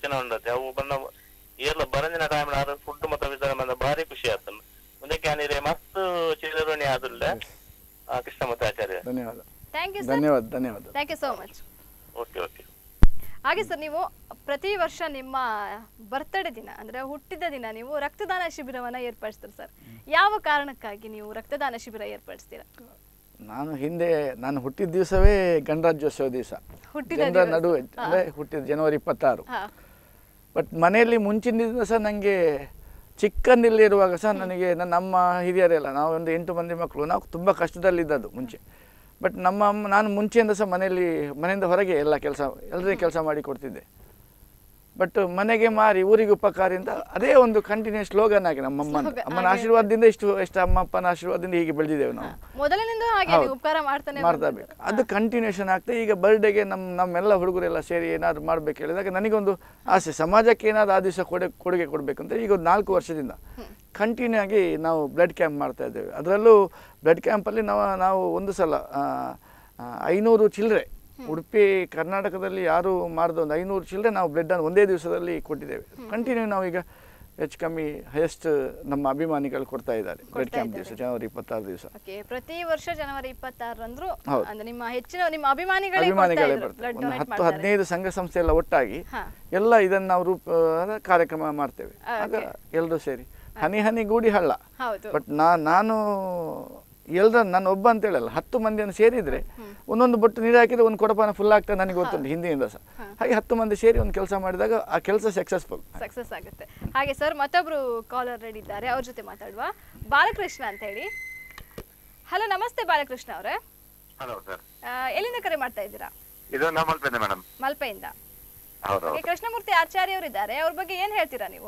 ಬರಂದಿನ ಟೈಮ್ ಫುಡ್ ಮತ್ತೆ ವಿತರಣೆ ಬಂದ ಭಾರಿ ಖುಷಿ ಆತಲ್ಲ ಮುಂದೆ ಕ್ಯಾನಿರೆ ಮಸ್ತ್ ಚಿರಋಣಿ ಆದುಲ್ಲ ಕೃಷ್ಣಮೂರ್ತಿ ಆಚಾರ್ಯ. ಧನ್ಯವಾದ ಥ್ಯಾಂಕ್ ಯು ಧನ್ಯವಾದ ಧನ್ಯವಾದ thank you so much. Okay okay. ಹಾಗೆ ಸರ್, ನೀವು ಪ್ರತಿ ವರ್ಷ ನಿಮ್ಮ ಬರ್ತ್ಡೇ ದಿನ ಅಂದ್ರೆ ಹುಟ್ಟಿದ ದಿನ ನೀವು ರಕ್ತದಾನ ಶಿಬಿರವನ್ನ ಏರ್ಪಡಿಸ್ತೀರಿ ಸರ್. ಯಾವ ಕಾರಣಕ್ಕಾಗಿ ನೀವು ರಕ್ತದಾನ ಶಿಬಿರ ಏರ್ಪಡಿಸ್ತೀರಾ? ನಾನು ಹಿಂದೆ ನಾನು ಹುಟ್ಟಿದ ದಿವಸವೇ ಗಣರಾಜ್ಯೋತ್ಸವ ದಿವಸ, ಜನರ ನಡುವೆ ಅಂದರೆ ಹುಟ್ಟಿದ ಜನವರಿ ಇಪ್ಪತ್ತಾರು. ಬಟ್ ಮನೆಯಲ್ಲಿ ಮುಂಚಿನ ದಿವಸ ನನಗೆ ಚಿಕ್ಕಂದಿಲ್ಲಿರುವಾಗ ಸಹ ನನಗೆ ನನ್ನ ಅಮ್ಮ ಹಿರಿಯರೆಲ್ಲ ನಾವು ಒಂದು ಎಂಟು ಮಂದಿ ಮಕ್ಕಳು, ನಾವು ತುಂಬ ಕಷ್ಟದಲ್ಲಿದ್ದದ್ದು ಮುಂಚೆ. ಬಟ್ ನಮ್ಮ ಅಮ್ಮ ನಾನು ಮುಂಚೆಯಿಂದ ಸಹ ಮನೆಯಲ್ಲಿ ಮನೆಯಿಂದ ಹೊರಗೆ ಎಲ್ಲ ಕೆಲಸ ಎಲ್ಲರಿಗೆ ಕೆಲಸ ಮಾಡಿ ಕೊಡ್ತಿದ್ದೆ. ಬಟ್ ಮನೆಗೆ ಮಾರಿ ಊರಿಗೆ ಉಪಕಾರಿ ಅಂತ ಅದೇ ಒಂದು ಕಂಟಿನ್ಯೂಸ್ ಸ್ಲೋಗನ್ ಆಗಿ ನಮ್ಮ ಅಮ್ಮನ ಅಮ್ಮನ ಆಶೀರ್ವಾದದಿಂದ ಇಷ್ಟು ಎಷ್ಟು ಅಮ್ಮ ಅಪ್ಪನ ಆಶೀರ್ವಾದದಿಂದ ಹೀಗೆ ಬೆಳೆದಿದ್ದೇವೆ ನಾವು. ಮೊದಲಿನಿಂದ ಹಾಗೆ ಉಪಕಾರ ಮಾಡ್ತಾನೆ ಮಾಡ್ತಾ ಬೇಕು, ಅದು ಕಂಟಿನ್ಯೂಷನ್ ಆಗ್ತದೆ. ಈಗ ಬರ್ಡೇಗೆ ನಮ್ಮ ನಮ್ಮೆಲ್ಲ ಹುಡುಗರೆಲ್ಲ ಸೇರಿ ಏನಾದ್ರು ಮಾಡ್ಬೇಕು ಹೇಳಿದಾಗ ನನಗೊಂದು ಆಸೆ, ಸಮಾಜಕ್ಕೆ ಏನಾದ್ರು ಆ ದಿವಸ ಕೊಡೆ ಕೊಡುಗೆ ಕೊಡಬೇಕು ಅಂತ. ಈಗ ಒಂದು ನಾಲ್ಕು ವರ್ಷದಿಂದ ಕಂಟಿನ್ಯೂ ಆಗಿ ನಾವು ಬ್ಲಡ್ ಕ್ಯಾಂಪ್ ಮಾಡ್ತಾ ಇದ್ದೇವೆ. ಅದರಲ್ಲೂ ಬ್ಲಡ್ ಕ್ಯಾಂಪಲ್ಲಿ ನಾವು ನಾವು ಒಂದು ಸಲ ಐನೂರು ಚಿಲ್ಲರೆ, ಉಡುಪಿ ಕರ್ನಾಟಕದಲ್ಲಿ ಯಾರು ಮಾಡಿದ ಒಂದು ಐನೂರು ಚಿಲ್ಲರೆ ನಾವು ಬ್ಲಡ್ಡನ್ನು ಒಂದೇ ದಿವಸದಲ್ಲಿ ಕೊಟ್ಟಿದ್ದೇವೆ. ಕಂಟಿನ್ಯೂ ನಾವು ಈಗ ಹೆಚ್ಚು ಕಮ್ಮಿ ಹೈಯೆಸ್ಟ್ ನಮ್ಮ ಅಭಿಮಾನಿಗಳು ಕೊಡ್ತಾ ಇದ್ದಾರೆ ಬ್ಲಡ್ ಕ್ಯಾಂಪ್ ದಿವಸ ಜನವರಿ ಇಪ್ಪತ್ತಾರು ದಿವಸ. ಪ್ರತಿ ವರ್ಷ ಜನವರಿ ಇಪ್ಪತ್ತಾರರಂದ್ರು ನಿಮ್ಮ ಹೆಚ್ಚಿನ ನಿಮ್ಮ ಅಭಿಮಾನಿಗಳೇ ಅಭಿಮಾನಿಗಳೇ ಬರ್ತಾರೆ. ಒಂದು ಹತ್ತು ಹದಿನೈದು ಸಂಘ ಸಂಸ್ಥೆ ಎಲ್ಲ ಒಟ್ಟಾಗಿ ಎಲ್ಲ ಇದನ್ನು ನಾವು ರೂಪ ಕಾರ್ಯಕ್ರಮ ಮಾಡ್ತೇವೆ. ಆಗ ಎಲ್ಲರೂ ಸೇರಿ ಹನಿ ಹನಿ ಗೂಡಿ ಹಳ್ಳ. ಬಟ್ ನಾ ನಾನು ಎಲ್ಲರ ನಾನು ಒಬ್ಬ ಅಂತ ಹೇಳಲ್ಲ, ಹತ್ತು ಮಂದಿಯನ್ನು ಸೇರಿದ್ರೆ ಒಂದೊಂದು ಬೊಟ್ಟು ನೀರು ಹಾಕಿದ್ರೆ ಒಂದು ಕೊಡಪಾನ ಫುಲ್ ಆಗ್ತದೆ ನನಗೆ ಗೊತ್ತುಂಟು ಹಿಂದಿನಿಂದ ಸಹ. ಹಾಗೆ ಹತ್ತು ಮಂದಿ ಸೇರಿ ಒಂದು ಕೆಲಸ ಮಾಡಿದಾಗ ಆ ಕೆಲಸ ಸಕ್ಸಸ್ಫುಲ್ ಸಕ್ಸಸ್ ಆಗುತ್ತೆ. ಹಾಗೆ ಸರ್, ಮತ್ತೊಬ್ರು ಕಾಲರ್ ರೆಡಿ ಇದ್ದಾರೆ, ಅವ್ರ ಜೊತೆ ಮಾತಾಡುವ. ಬಾಲಕೃಷ್ಣ ಅಂತ ಹೇಳಿ. ಹಲೋ, ನಮಸ್ತೆ ಬಾಲಕೃಷ್ಣ ಅವರೇ. ಹಲೋ ಸರ್, ಎಲ್ಲಿಂದ ಕರೆ ಮಾಡ್ತಾ ಇದ್ದೀರಾ? ಇದು ನಾ ಮಲ್ಪೆಯಿಂದ ಮೇಡಮ್. ಮಲ್ಪೆಯಿಂದ. ಹೌದು. ಕೃಷ್ಣಮೂರ್ತಿ ಆಚಾರ್ಯ ಅವರು ಇದ್ದಾರೆ, ಅವ್ರ ಬಗ್ಗೆ ಏನ್ ಹೇಳ್ತೀರಾ ನೀವು?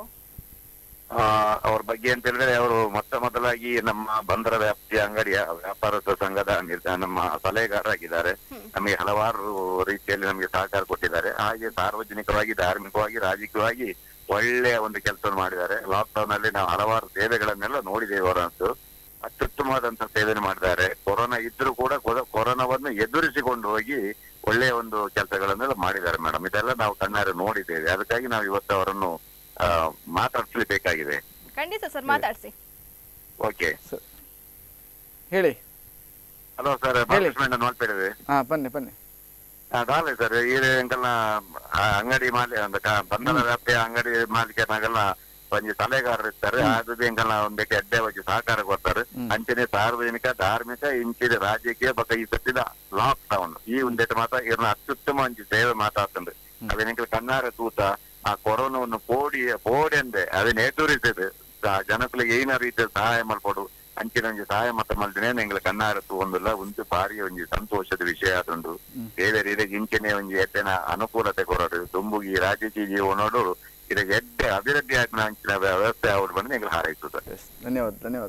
ಅವ್ರ ಬಗ್ಗೆ ಅಂತ ಹೇಳಿದ್ರೆ ಅವರು ಮೊತ್ತ ಮೊದಲಾಗಿ ನಮ್ಮ ಬಂದರ ವ್ಯಾಪ್ತಿಯ ಅಂಗಡಿಯ ವ್ಯಾಪಾರಸ್ಥ ಸಂಘದ ನಮ್ಮ ಸಲಹೆಗಾರರಾಗಿದ್ದಾರೆ. ನಮಗೆ ಹಲವಾರು ರೀತಿಯಲ್ಲಿ ನಮಗೆ ಸಹಕಾರ ಕೊಟ್ಟಿದ್ದಾರೆ. ಹಾಗೆ ಸಾರ್ವಜನಿಕವಾಗಿ, ಧಾರ್ಮಿಕವಾಗಿ, ರಾಜಕೀಯವಾಗಿ ಒಳ್ಳೆಯ ಒಂದು ಕೆಲಸವನ್ನು ಮಾಡಿದ್ದಾರೆ. ಲಾಕ್ ಡೌನ್ ಅಲ್ಲಿ ನಾವು ಹಲವಾರು ಸೇವೆಗಳನ್ನೆಲ್ಲ ನೋಡಿದ್ದೇವೆ. ಅವರಂತೂ ಅತ್ಯುತ್ತಮವಾದಂತಹ ಸೇವೆಯನ್ನು ಮಾಡಿದ್ದಾರೆ. ಕೊರೋನಾ ಇದ್ರೂ ಕೂಡ ಕೊರೋನಾವನ್ನು ಎದುರಿಸಿಕೊಂಡು ಹೋಗಿ ಒಳ್ಳೆಯ ಒಂದು ಕೆಲಸಗಳನ್ನೆಲ್ಲ ಮಾಡಿದ್ದಾರೆ ಮೇಡಮ್. ಇದೆಲ್ಲ ನಾವು ಕಣ್ಣಾರೆ ನೋಡಿದ್ದೇವೆ. ಅದಕ್ಕಾಗಿ ನಾವು ಇವತ್ತು ಅವರನ್ನು ಮಾತಾಡ್ಸಲೇಬೇಕಾಗಿದೆ. ಖಂಡಿತ ಸರ್, ಮಾತಾಡ್ಸಿ. ಓಕೆ, ಹೇಳಿ. ಹಲೋ ಸರ್, ಬಾಲಕೃಷ್ಣ ನೋಡ್ಬೇಡಿದೆ. ಹಾ, ಬನ್ನಿ ಬನ್ನಿ. ಕಾಲ ಸರ್, ಈ ಎಂಕಲ್ನ ಅಂಗಡಿ ಮಾಲಿ ಬಂಧನ ವ್ಯಾಪ್ತಿಯ ಅಂಗಡಿ ಮಾಲೀಕನಾಗೆಲ್ಲ ಒಂಜಿ ಸಲಹೆಗಾರರು ಇರ್ತಾರೆ. ಅದು ಎಂಕಲ್ನ ಒಂದಕ್ಕೆ ಅಡ್ಡೆ ಬಗ್ಗೆ ಸಹಕಾರ ಕೊಡ್ತಾರೆ. ಅಂಚನೆ ಸಾರ್ವಜನಿಕ, ಧಾರ್ಮಿಕ, ಇಂಚಿನ ರಾಜಕೀಯ ಬಕ್ಕ ಈ ಸತ್ತಿದ ಲಾಕ್ ಡೌನ್ ಈ ಒಂದೇಟು ಮಾತ್ರ ಇವ್ರನ್ನ ಅತ್ಯುತ್ತಮ ಒಂಜಿ ಸೇವೆ ಮಾತಾಡ್ತಂದ್ರೆ ಅದೇನೆಂಕಲ್ ಕಣ್ಣಾರೆ ತೂತ ಆ ಕೊರೋನಾವನ್ನು ಪೋಡಿ ಪೋಡಿ ಅಂದೆ ಅದನ್ನ ಎದುರಿಸಿದೆ ಜನಗಳಿಗೆ ಏನ ರೀತಿಯ ಸಹಾಯ ಮಾಡ್ಕೊಡು ಅಂಚಿನ ಒಂಜಿ ಸಹಾಯ ಮಾತ್ರ ಮಾಡಿದ್ರೆ ಎಂಗ್ಲ ಕಣ್ಣಾರೆ ತೂಂದಿಲ್ಲ ಒಂದು ಬಾರಿ ಒಂಜಿ ಸಂತೋಷದ ವಿಷಯ ಆತುಂಡು. ಬೇರೆ ರೀತಿಯಾಗಿ ಇಂಚಿನ ಒಂಜಿ ಎಡ್ಡೆನ ಅನುಕೂಲತೆ ಕೊಡೋದು ತುಂಬುಗಿ ರಾಜಕೀಯ ಜೀವನೋಡು ಇದಕ್ಕೆ ಎಡ್ಡೆ ಅಭಿವೃದ್ಧಿ ಆಯ್ತು ಅಂಚಿನ ವ್ಯವಸ್ಥೆ ಅವ್ರು ಬಂದು ಎಂಗ್ಲ ಹಾರೈಸುತ್ತದೆ. ಧನ್ಯವಾದ ಧನ್ಯವಾದ.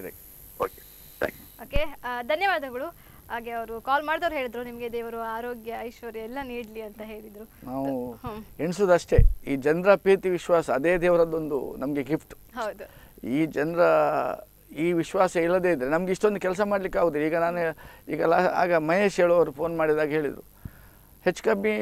Okay, thank you. ಓಕೆ, ಧನ್ಯವಾದಗಳು. ಹಾಗೆ ಅವರು ಕಾಲ್ ಮಾಡಿದವ್ರು ಹೇಳಿದ್ರು ನಿಮಗೆ ದೇವರು ಆರೋಗ್ಯ ಐಶ್ವರ್ಯ ಎಲ್ಲ ನೀಡ್ಲಿ ಅಂತ ಹೇಳಿದ್ರು. ನಾವು ಎಣಿಸೋದಷ್ಟೇ, ಈ ಜನರ ಪ್ರೀತಿ ವಿಶ್ವಾಸ ಅದೇ ದೇವರದ್ದೊಂದು ನಮಗೆ ಗಿಫ್ಟ್. ಹೌದು, ಈ ಜನರ ಈ ವಿಶ್ವಾಸ ಇಲ್ಲದೇ ಇದ್ದರೆ ನಮ್ಗೆ ಇಷ್ಟೊಂದು ಕೆಲಸ ಮಾಡ್ಲಿಕ್ಕೆ ಆಗುದಿಲ್ಲ. ಈಗ ನಾನು ಈಗ ಆಗ ಮಹೇಶ್ ಹೇಳೋರು ಫೋನ್ ಮಾಡಿದಾಗ ಹೇಳಿದರು, ಹೆಚ್ಚು ಕಮ್ಮಿ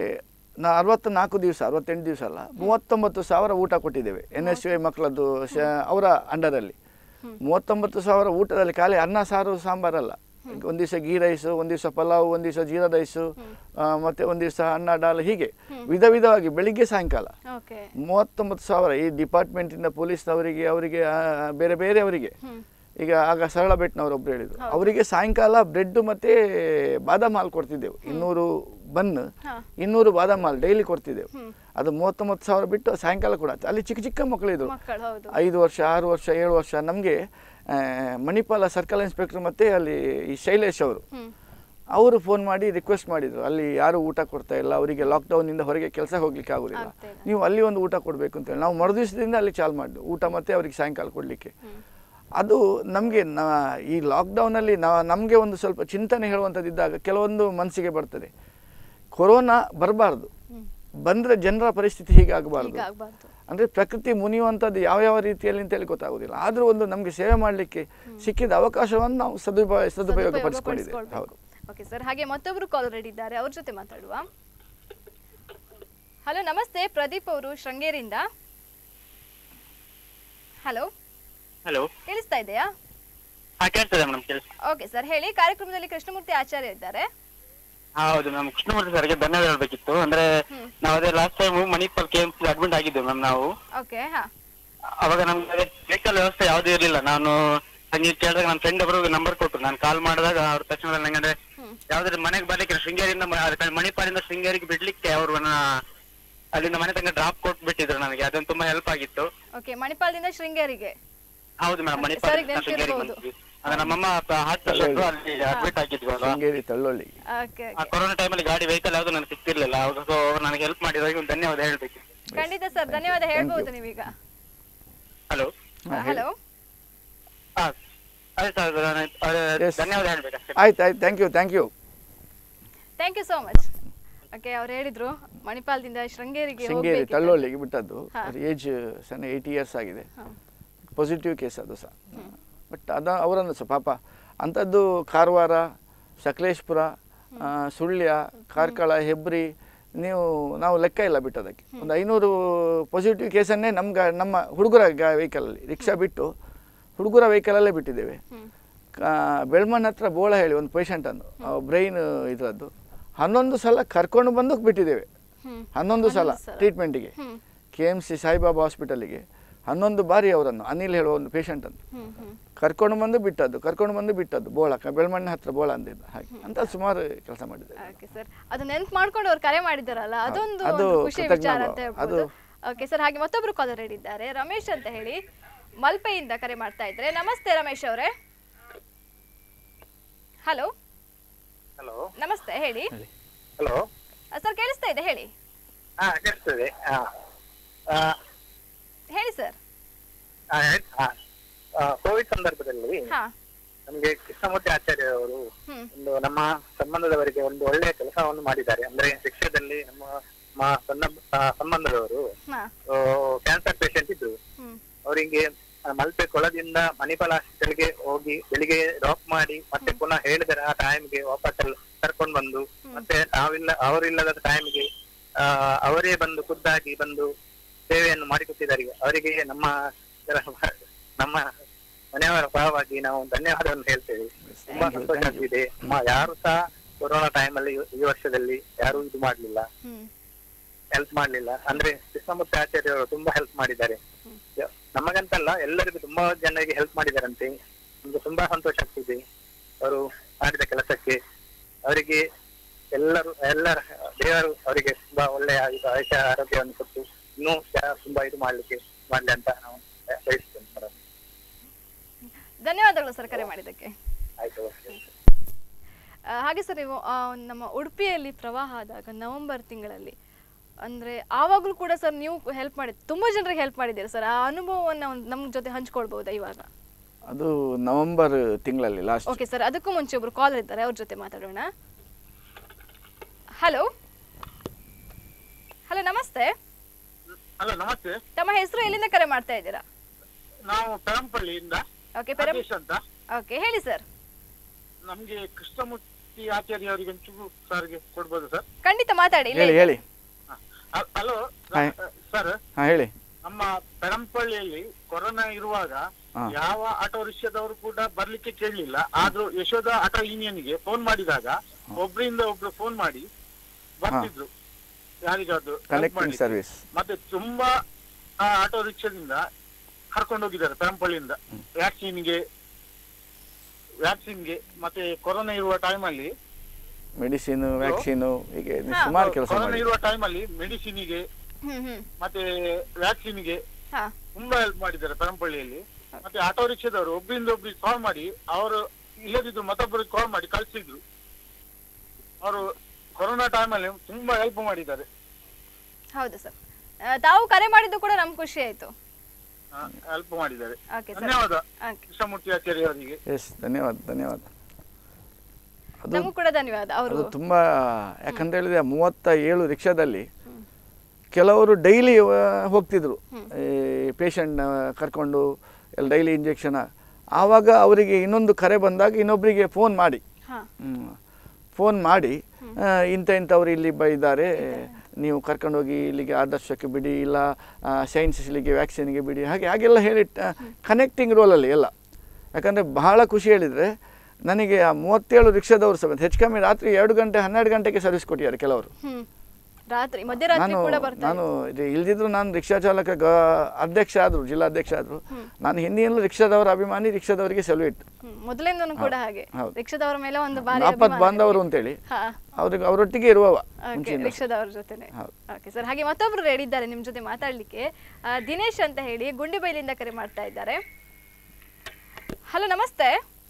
ನಾ ಅರವತ್ತ ನಾಲ್ಕು ದಿವಸ ಅರವತ್ತೆಂಟು ದಿವಸ ಅಲ್ಲ ಮೂವತ್ತೊಂಬತ್ತು ಸಾವಿರ ಊಟ ಕೊಟ್ಟಿದ್ದೇವೆ ಎನ್ ಎಸ್ ಯು ಐ ಮಕ್ಕಳದ್ದು ಅವರ ಅಂಡರಲ್ಲಿ. ಮೂವತ್ತೊಂಬತ್ತು ಸಾವಿರ ಊಟದಲ್ಲಿ ಖಾಲಿ ಅನ್ನ ಸಾರು ಸಾಂಬಾರಲ್ಲ, ಒಂದು ದಿವಸ ಗೀ ರೈಸು, ಒಂದು ದಿವಸ ಪಲಾವ್, ಒಂದು ದಿವಸ ಜೀರಾ ರೈಸು, ಮತ್ತೆ ಒಂದು ದಿವಸ ಅನ್ನ ಡಾಲ್, ಹೀಗೆ ವಿಧ ವಿಧವಾಗಿ ಬೆಳಿಗ್ಗೆ ಸಾಯಂಕಾಲ ಮೂವತ್ತೊಂಬತ್ತು ಸಾವಿರ ಈ ಡಿಪಾರ್ಟ್ಮೆಂಟಿಂದ ಪೊಲೀಸ್ನವರಿಗೆ, ಅವರಿಗೆ ಬೇರೆ ಬೇರೆ ಅವರಿಗೆ. ಈಗ ಆಗ ಸರಳ ಬೆಟ್ನವರು ಒಬ್ರು ಹೇಳಿದ್ರು, ಅವರಿಗೆ ಸಾಯಂಕಾಲ ಬ್ರೆಡ್ ಮತ್ತೆ ಬಾದಾಮ್ ಹಾಲು ಕೊಡ್ತಿದ್ದೆವು. ಇನ್ನೂರು ಬನ್, ಇನ್ನೂರು ಬಾದಾಮ್ ಹಾಲು ಡೈಲಿ ಕೊಡ್ತಿದ್ದೆವು. ಅದು ಮೂವತ್ತೊಂಬತ್ತು ಸಾವಿರ ಬಿಟ್ಟು ಸಾಯಂಕಾಲ ಕೂಡ ಅಲ್ಲಿ ಚಿಕ್ಕ ಚಿಕ್ಕ ಮಕ್ಕಳಿದ್ರು, ಐದು ವರ್ಷ, ಆರು ವರ್ಷ, ಏಳು ವರ್ಷ. ನಮಗೆ ಮಣಿಪಾಲ ಸರ್ಕಲ್ ಇನ್ಸ್ಪೆಕ್ಟರ್ ಮತ್ತೆ ಅಲ್ಲಿ ಈ ಶೈಲೇಶ್ ಅವರು ಅವರು ಫೋನ್ ಮಾಡಿ ರಿಕ್ವೆಸ್ಟ್ ಮಾಡಿದ್ರು, ಅಲ್ಲಿ ಯಾರು ಊಟ ಕೊಡ್ತಾ ಇಲ್ಲ, ಅವರಿಗೆ ಲಾಕ್ಡೌನಿಂದ ಹೊರಗೆ ಕೆಲಸ ಹೋಗ್ಲಿಕ್ಕೆ ಆಗೋದಿಲ್ಲ, ನೀವು ಅಲ್ಲಿ ಒಂದು ಊಟ ಕೊಡಬೇಕು ಅಂತೇಳಿ ನಾವು ಮರುದಿವಸದಿಂದ ಅಲ್ಲಿ ಚಾಲು ಮಾಡಿದ್ವಿ ಊಟ ಮತ್ತೆ ಅವರಿಗೆ ಸಾಯಂಕಾಲ ಕೊಡಲಿಕ್ಕೆ. ಅದು ನಮಗೆ ಈ ಲಾಕ್ಡೌನಲ್ಲಿ ನಾ ನಮಗೆ ಒಂದು ಸ್ವಲ್ಪ ಚಿಂತನೆ ಹೇಳುವಂಥದ್ದಿದ್ದಾಗ ಕೆಲವೊಂದು ಮನಸ್ಸಿಗೆ ಬರ್ತದೆ, ಕೊರೋನಾ ಬರಬಾರ್ದು, ಬಂದರೆ ಜನರ ಪರಿಸ್ಥಿತಿ ಹೀಗಾಗಬಾರ್ದು. ಅಂದರೆ ಪ್ರಕೃತಿ ಮುನಿಯುವಂಥದ್ದು ಯಾವ ಯಾವ ರೀತಿಯಲ್ಲಿ ಅಂತೇಳಿ ಗೊತ್ತಾಗೋದಿಲ್ಲ. ಆದರೂ ಒಂದು ನಮಗೆ ಸೇವೆ ಮಾಡಲಿಕ್ಕೆ ಸಿಕ್ಕಿದ ಅವಕಾಶವನ್ನು ನಾವು ಸದುಪಯೋಗ ಸದುಪಯೋಗ ಪಡಿಸ್ಕೊಂಡಿದ್ದೇವೆ. ಹೌದು. ಓಕೆ ಸರ್, ಹಾಗೆ ಮತ್ತೊಬ್ರು ಕಾಲ್ ರೆಡಿ ಇದ್ದಾರೆ, ಅವ್ರ ಜೊತೆ ಮಾತಾಡುವ. ಹಲೋ, ನಮಸ್ತೆ. ಪ್ರದೀಪ್ ಅವರು ಶೃಂಗೇರಿಯಿಂದ. ಹಲೋ ಹಲೋ, ಕೇಳಿಸ್ತಾ ಇದೆಯಾ? ಹಾ ಕೇಳ್ತದೆ ಮೇಡಮ್, ಕೇಳಿಸ್. ಓಕೆ ಸರ್, ಹೇಳಿ. ಕಾರ್ಯಕ್ರಮದಲ್ಲಿ ಕೃಷ್ಣಮೂರ್ತಿ ಆಚಾರ್ಯ ಇದ್ದಾರೆ. ಹೌದು ಮ್ಯಾಮ್, ಕೃಷ್ಣಮೂರ್ತಿ ಸರ್ಗೆ ಧನ್ಯವಾದ ಹೇಳ್ಬೇಕಿತ್ತು. ಅಂದ್ರೆ ನಾವು ಅದೇ last time Manipal K M C admit ಆಗಿದ್ದೇವೆ ಮ್ಯಾಮ್ ನಾವು. ಓಕೆ. ಹಾ, ಅವಾಗ ನಮ್ಗೆ ವೆಹಿಕಲ್ ವ್ಯವಸ್ಥೆ ಯಾವುದೂ ಇರಲಿಲ್ಲ. ನಾನು ಹಂಗೆ ಕೇಳಿದಾಗ ನನ್ನ ಫ್ರೆಂಡ್ ಒಬ್ಬರು ನಂಬರ್ ಕೊಟ್ಟರು. ನಾನು ಕಾಲ್ ಮಾಡಿದಾಗ ಅವ್ರ ತಕ್ಷಣ ನಂಗೆ ಅಂದ್ರೆ ಯಾವ್ದಾದ್ರು ಮನೆಗೆ ಬರ್ಲಿಕ್ಕೆ ಶೃಂಗೇರಿಯಿಂದ ಮ- ಮಣಿಪಾಲಿಂದ ಶೃಂಗೇರಿಗೆ ಬಿಡ್ಲಿಕ್ಕೆ ಅವರು ಅಲ್ಲಿಂದ ಮನೆ ತನಕ ಡ್ರಾಪ್ ಕೊಟ್ಬಿಟ್ಟಿದ್ರು ನನಗೆ. ಅದೊಂದು ತುಂಬಾ ಹೆಲ್ಪ್ ಆಗಿತ್ತು. ಓಕೆ. ಮಣಿಪಾಲದಿಂದ ಶೃಂಗೇರಿಗೆ? ಹೌದು ಮೇಡಮ್, ಸರಿಗೆ ಮಣಿಪಾಲಿಂದ ಶೃಂಗೇರಿಗೆ ನೆನಪಿರ್ಬೋದು. ಬಂದ್ವಿ. ಅಂದ್ರೆ ನಮ್ಮಮ್ಮ ಹಾರ್ಟ್ ಪೇಷಂಟ್ ಅಲ್ಲಿ ಅಡ್ಮಿಟ್ ಆಗಿದ್ವಿ ಅಲ್ವಾ. ಶೃಂಗೇರಿ ತಳ್ಳೊಳ್ಳಿ. ಓಕೆ. ಆ ಕೊರೋನಾ ಟೈಮಲ್ಲಿ ಗಾಡಿ ವೆಹಿಕಲ್ ಯಾವ್ದು ನನಗೆ ಸಿಕ್ತಿರ್ಲಿಲ್ಲ. ಅವಾಗ ಸೊ ನನಗೆ ಹೆಲ್ಪ್ ಮಾಡಿದಾಗ ಒಂದು ಧನ್ಯವಾದ ಹೇಳ್ಬೇಕು. ಖಂಡಿತ ಸರ್, ಧನ್ಯವಾದ ಹೇಳ್ಬಹುದು ನೀವೀಗ. Hello hello. ಹಾ ಅದೇ ಸರ್, Yes. ಧನ್ಯವಾದ ಹೇಳ್ಬೇಕಷ್ಟೇ. ಆಯ್ತು ಆಯ್ತು, thank you thank you thank you so much. Okay, ಅವ್ರು ಹೇಳಿದ್ರು ಮಣಿಪಾಲದಿಂದ ಶೃಂಗೇರಿಗೆ ಶೃಂಗೇರಿ ಹೋಗ್ಬೇಕಿತ್ತು. ತಳ್ಳೊಳ್ಳಿಗೆ ಬಿಟ್ಟದ್ದು. ಹಾ. ಅವ್ರ ಏಜ್ ಸಣ್ಣ ಏಯ್ಟಿ ಇಯರ್ಸ್ ಆಗಿದೆ. ಹಾ. ಪಾಸಿಟಿವ್ ಕೇಸ್ ಅದು ಸಹ. ಬಟ್ ಅದ ಅವರನ್ನು ಸಹ ಪಾಪ ಅಂಥದ್ದು ಕಾರವಾರ, ಸಕಲೇಶ್ಪುರ, ಆ, ಸುಳ್ಯ, ಕಾರ್ಕಳ, ಹೆಬ್ರಿ, ನೀವು ನಾವು ಲೆಕ್ಕ ಇಲ್ಲ ಬಿಟ್ಟದಕ್ಕೆ. ಒಂದು ಐನೂರು ಪಾಸಿಟಿವ್ ಕೇಸನ್ನೇ ನಮ್ಗೆ ನಮ್ಮ ಹುಡುಗರ ವೆಹಿಕಲಲ್ಲಿ ರಿಕ್ಷಾ ಬಿಟ್ಟು ಹುಡುಗರ ವೆಹಿಕಲಲ್ಲೇ ಬಿಟ್ಟಿದ್ದೇವೆ. ಬೆಳ್ಮಣ್ಣ ಹತ್ರ ಬೋಳ ಹೇಳಿ ಒಂದು ಪೇಷಂಟನ್ನು ಬ್ರೈನ್ ಇದರದ್ದು ಹನ್ನೊಂದು ಸಲ ಕರ್ಕೊಂಡು ಬಂದು ಬಿಟ್ಟಿದ್ದೇವೆ. ಹನ್ನೊಂದು ಸಲ ಟ್ರೀಟ್ಮೆಂಟಿಗೆ ಕೆ ಎಮ್ ಸಿ ಸಾಯಿಬಾಬಾ ಹಾಸ್ಪಿಟಲಿಗೆ ಹನ್ನೊಂದು ಬಾರಿ ಅವರನ್ನು ಅನಿಲ್ ಹೇಳುವ ಒಂದು ಪೇಷಂಟನ್ನು ಕರ್ಕೊಂಡು ಬಂದು ಬಿಟ್ಟದ್ದು ಕರ್ಕೊಂಡು ಬಂದು ಬಿಟ್ಟದ್ದು ಬೋಳಕ ಬೆಳ್ಮಣ್ಣ ಹತ್ರ ಬೋಳ ಅಂದಿದ್ದ. ಹಾಗೆ ಅಂತ ಸುಮಾರು ಕೆಲಸ ಮಾಡಿದ್ದಾರೆ. ಓಕೆ ಸರ್, ಅದು ನೆನ್ಪು ಮಾಡ್ಕೊಂಡು ಅವ್ರು ಕರೆ ಮಾಡಿದಾರಲ್ಲ, ಅದೊಂದು ಅದು ಒಂದು ಖುಷಿ ಕೃತಜ್ಞ ವಿಚಾರ ಅಂತ ಭಾವ. ಹೇಳ್ಬೋದು. ಅದು- ಓಕೆ ಸರ್, ಹಾಗೆ ಮತ್ತೊಬ್ರು ಕಾಲರ್ ಹೇಳಿದ್ದಾರೆ, ರಮೇಶ್ ಅಂತ ಹೇಳಿ, ಮಲ್ಪೆಯಿಂದ ಕರೆ ಮಾಡ್ತಾ ಇದ್ರೆ. ನಮಸ್ತೆ ರಮೇಶ್ ಅವರೇ. ಹಲೋ. ಹಲೋ ನಮಸ್ತೆ, ಹೇಳಿ. ಹಲೋ ಸರ್ ಕೇಳಿಸ್ತಾ ಇದೆ, ಹೇಳಿ. ಹಾ ಕೇಳಿಸ್ತದೆ. ಹಾ ಆ, ಹೇಳಿ ಸರ್. ಆ, ಆ, ಆ, ಕೋವಿಡ್ ಸಂದರ್ಭದಲ್ಲಿ ಹಾ. ನಮ್ಗೆ ಕೃಷ್ಣಮೂರ್ತಿ ಆಚಾರ್ಯ ಅವರು ಹ್ಮ್. ಒಂದು ನಮ್ಮ ಸಂಬಂಧದವರಿಗೆ ಒಂದು ಒಳ್ಳೆಯ ಕೆಲಸವನ್ನು ಮಾಡಿದ್ದಾರೆ. ಅಂದ್ರೆ ಶಿಕ್ಷಣದಲ್ಲಿ ನಮ್ಮ ಮ- ಸಣ್ಣ ಆ, ಸಂಬಂಧದವರು ಹಾ. ಕ್ಯಾನ್ಸರ್ ಪೇಷಂಟ್ ಇದ್ರು. ಹ್ಮ್. ಅವರಿಗೆ ಮಲ್ಪೆ ಕೊಳದಿಂದ ಮಣಿಪಾಲ ಹಾಸ್ಪಿಟಲ್ಗೆ ಹೋಗಿ ಬೆಳಿಗ್ಗೆ ಡ್ರಾಪ್ ಮಾಡಿ ಮತ್ತೆ ಪುನಃ ಹೇಳಿದರೆ ಆ ಟೈಮ್ಗೆ ವಾಪಸ್ ಎಲ್ಲ ಕರ್ಕೊಂಡು ಬಂದು ಮತ್ತೆ ನಾವಿಲ್ಲ ಅವರಿಲ್ಲದ ಟೈಮ್ಗೆ ಆ ಅವರೇ ಬಂದು ಖುದ್ದಾಗಿ ಬಂದು ಸೇವೆಯನ್ನು ಮಾಡಿಕೊಟ್ಟಿದ್ದಾರೆ. ಅವರಿಗೆ ನಮ್ಮ ನಮ್ಮ ಮನೆಯವರ ಪರವಾಗಿ ನಾವು ಧನ್ಯವಾದವನ್ನು ಹೇಳ್ತೇವೆ. ತುಂಬಾ ಸಂತೋಷ ಆಗ್ತಿದೆ. ಮ- ಯಾರು ಸಹ ಕೊರೋನಾ ಟೈಮಲ್ಲಿ ಈ ವರ್ಷದಲ್ಲಿ ಯಾರು ಇದು ಮಾಡ್ಲಿಲ್ಲ, ಹೆಲ್ಪ್ ಮಾಡ್ಲಿಲ್ಲ. ಅಂದ್ರೆ ಕೃಷ್ಣಮೂರ್ತಿ ಆಚಾರ್ಯ ಅವರು ತುಂಬಾ ಹೆಲ್ಪ್ ಮಾಡಿದ್ದಾರೆ. ನಮಗಂತಲ್ಲ, ಎಲ್ಲರಿಗೂ ತುಂಬಾ ಜನರಿಗೆ ಹೆಲ್ಪ್ ಮಾಡಿದಾರಂತೆ. ನಮ್ಗೆ ತುಂಬಾ ಸಂತೋಷ ಆಗ್ತಿದೆ ಅವರು ಮಾಡಿದ ಕೆಲಸಕ್ಕೆ. ಅವರಿಗೆ ಎಲ್ಲರೂ ಎಲ್ಲರ ದೇವರು ಅವರಿಗೆ ತುಂಬಾ ಒಳ್ಳೆಯ ಇದು ಆಯುಷ ಆರೋಗ್ಯವನ್ನು ಕೊಟ್ಟು ಇನ್ನೂ ತುಂಬಾ ಇದು ಮಾಡ್ಲಿಕ್ಕೆ ಮಾಡ್ಲಿ ಅಂತ ನಾವು ಬಯಸ್ತೇನೆ ಮೇಡಮ್. ಧನ್ಯವಾದಗಳು ಸರ್ ಕರೆ ಮಾಡಿದ್ದಕ್ಕೆ. ಆಯ್ತು. ಆ, ಹಾಗೆ ಸರ್, ನೀವು ಆ, ನಮ್ಮ ಉಡುಪಿಯಲ್ಲಿ ಪ್ರವಾಹ ಆದಾಗ ನವೆಂಬರ್ ತಿಂಗಳಲ್ಲಿ, ಅಂದರೆ ಆವಾಗಲೂ ಕೂಡ ಸರ್ ನೀವು ಹೆಲ್ಪ್ ಮಾಡಿ ತುಂಬ ಜನರಿಗೆ ಹೆಲ್ಪ್ ಮಾಡಿದ್ದೀರಾ ಸರ್. ಆ ಅನುಭವವನ್ನು ನಮ್ಮ ಜೊತೆ ಹಂಚ್ಕೊಳ್ಬೋದಾ ಇವಾಗ? ಅದು ನವೆಂಬರ್ ತಿಂಗಳಲ್ಲಿ ಲಾಸ್ಟ್. ಓಕೆ ಸರ್, ಅದಕ್ಕೂ ಮುಂಚೆ ಒಬ್ರು ಕಾಲ್ ಇದ್ದಾರೆ, ಅವ್ರ ಜೊತೆ ಮಾತಾಡೋಣ. Hello. Hello, namaste. Hello namaste. ತಮ್ಮ ಹೆಸರು, ಎಲ್ಲಿಂದ ಕರೆ ಮಾಡ್ತಾ ಇದ್ದೀರಾ? ನಾವು ಪೆರಂಪಳ್ಳಿಯಿಂದ. ಓಕೆ ಪೆರಂ ಅಂತ. ಓಕೆ, ಹೇಳಿ ಸರ್. ನಮ್ಗೆ ಕೃಷ್ಣಮೂರ್ತಿ ಆಚಾರ್ಯ ಅವರಿಗೆ ಒಂಚೂರು ಸರ್ಗೆ ಕೊಡ್ಬೋದು ಸರ್? ಖಂಡಿತ ಮಾತಾಡಿ. ಹೇಳಿ ಹೇಳಿ. ಹಲೋ ಸರ್, ಹಾ ಹೇಳಿ. ನಮ್ಮ ಪೆರಂಪಳ್ಳಿಯಲ್ಲಿ ಕೊರೋನಾ ಇರುವಾಗ ಯಾವ ಆಟೋ ರಿಕ್ಷಾದವರು ಕೂಡ ಬರ್ಲಿಕ್ಕೆ ಕೇಳಲಿಲ್ಲ. ಆದ್ರೂ ಯಶೋಧ ಆಟೋ ಯೂನಿಯನ್ಗೆ ಫೋನ್ ಮಾಡಿದಾಗ ಒಬ್ರಿಂದ ಒಬ್ರು ಫೋನ್ ಮಾಡಿ ಬರ್ತಿದ್ರು ಯಾರಿಗಾದ್ರು ಕನೆಕ್ಟಿಂಗ್ ಸರ್ವಿಸ್. ಮತ್ತೆ ತುಂಬಾ ಆಟೋ ರಿಕ್ಷಾದಿಂದ ಕರ್ಕೊಂಡು ಹೋಗಿದ್ದಾರೆ ಪೆರಂಪಳ್ಳಿಯಿಂದ ವ್ಯಾಕ್ಸಿನ್ಗೆ ವ್ಯಾಕ್ಸಿನ್ಗೆ ಮತ್ತೆ ಕೊರೋನಾ ಇರುವ ಟೈಮಲ್ಲಿ ಮೆಡಿಸಿನ್, ವ್ಯಾಕ್ಸಿನ್, ಹೀಗೆ ಸುಮಾರು ಕೆಲಸ ಕೊರೋನಾ ಮಾಡಿ. ಇರುವ ಟೈಮಲ್ಲಿ ಮೆಡಿಸಿನ್ಗೆ ಮತ್ತೆ ವ್ಯಾಕ್ಸಿನ್ಗೆ ತುಂಬಾ ಹೆಲ್ಪ್ ಮಾಡಿದ್ದಾರೆ ಪೆರಂಪಳ್ಳಿಯಲ್ಲಿ. ಮತ್ತೆ ಆಟೋ ರಿಕ್ಷಾದವರು ಒಬ್ಬರಿಂದ ಒಬ್ರಿಗೆ ಕಾಲ್ ಮಾಡಿ, ಅವರು ಇಲ್ಲದಿದ್ರು ಮತ್ತೊಬ್ಬರಿಗೆ ಕಾಲ್ ಮಾಡಿ ಕಳಿಸಿದ್ರು. ಅವರು ಕೊರೋನಾ ಟೈಮಲ್ಲಿ ತುಂಬಾ ಹೆಲ್ಪ್ ಮಾಡಿದ್ದಾರೆ. ಹೌದು ಸರ್, ತಾವು ಕರೆ ಮಾಡಿದ್ದು ಕೂಡ ನಮ್ಗೆ ಖುಷಿ ಆಯ್ತು. ಹೆಲ್ಪ್ ಮಾಡಿದ್ದಾರೆ. ಓಕೆ ಸರ್, ಧನ್ಯವಾದ ಕೃಷ್ಣಮೂರ್ತಿ ಆಚಾರ್ಯ ಅವರಿಗೆ. ಎಸ್, ಧನ್ಯವಾದ ಧನ್ಯವಾದ. ಅದು ನಮಗೂ ಕೂಡ ಧನ್ಯವಾದ. ಅವರು ಅದು ತುಂಬ, ಯಾಕಂತ ಹೇಳಿದ್ರೆ ಮೂವತ್ತ ಏಳು ರಿಕ್ಷಾದಲ್ಲಿ ಕೆಲವರು ಡೈಲಿ ಹೋಗ್ತಿದ್ರು ಈ ಪೇಷಂಟ್ ಕರ್ಕೊಂಡು ಎಲ್ಲ ಡೈಲಿ ಇಂಜೆಕ್ಷನ್. ಆವಾಗ ಅವರಿಗೆ ಇನ್ನೊಂದು ಕರೆ ಬಂದಾಗ ಇನ್ನೊಬ್ಬರಿಗೆ ಫೋನ್ ಮಾಡಿ ಫೋನ್ ಮಾಡಿ ಇಂಥ ಇಂಥವ್ರು ಇಲ್ಲಿ ಬ ಇದ್ದಾರೆ, ನೀವು ಕರ್ಕೊಂಡೋಗಿ ಇಲ್ಲಿಗೆ ಆದರ್ಶಕ್ಕೆ ಬಿಡಿ, ಇಲ್ಲ ಸೈನ್ಸ್ ಇಲ್ಲಿಗೆ ವ್ಯಾಕ್ಸಿನ್ಗೆ ಬಿಡಿ, ಹಾಗೆ ಹಾಗೆಲ್ಲ ಹೇಳಿ ಕನೆಕ್ಟಿಂಗ್ ರೋಲಲ್ಲಿ ಎಲ್ಲ. ಯಾಕಂದರೆ ಬಹಳ ಖುಷಿ ಹೇಳಿದರೆ ನನಗೆ ಆ ಮೂವತ್ತೇಳು ರಿಕ್ಷಾದವರು ಸಮೇತ ಹೆಚ್ಚು ಕಮ್ಮಿ ರಾತ್ರಿ ಎರಡು ಗಂಟೆ ಹನ್ನೆರಡು ಗಂಟೆಗೆ ಸರ್ವಿಸ್ ಕೊಟ್ಟಿದ್ದಾರೆ ಕೆಲವರು. ರಾತ್ರಿ ಮಧ್ಯರಾತ್ರಿ ನಾನು ಕೂಡ ಬರ್ತಾರೆ. ನಾನು ಇದು ಇಲ್ದಿದ್ರು ನಾನು ರಿಕ್ಷಾ ಚಾಲಕ ಗ ಅಧ್ಯಕ್ಷ ಆದರು, ಜಿಲ್ಲಾಧ್ಯಕ್ಷ ಆದರು. ನಾನು ಹಿಂದಿಯಲ್ಲೂ ರಿಕ್ಷಾದವರ ಅಭಿಮಾನಿ, ರಿಕ್ಷಾದವರಿಗೆ ಸೆಲ್ಯೂಟ್. ಮೊದಲಿಂದನೂ ಕೂಡ ಹಾಗೆ ರಿಕ್ಷಾದವರ ಮೇಲೆ ಒಂದು ಬಾರಿ ಆಪತ್ ಬಾಂಧವರು ಅಂತೇಳಿ ಅವ್ರಿಗೆ ಅವರೊಟ್ಟಿಗೆ ಇರುವವ ರಿಕ್ಷಾದವರ ಜೊತೆನೆ. ಓಕೆ ಸರ್, ಹಾಗೆ ಮತ್ತೊಬ್ರು ರೆಡಿ ಇದ್ದಾರೆ ನಿಮ್ಮ ಜೊತೆ ಮಾತಾಡ್ಲಿಕ್ಕೆ. ದಿನೇಶ್ ಅಂತ ಹೇಳಿ ಗುಂಡಿಬೈಲಿಂದ ಕರೆ ಮಾಡ್ತಾ ಇದ್ದಾರೆ. Hello namaste.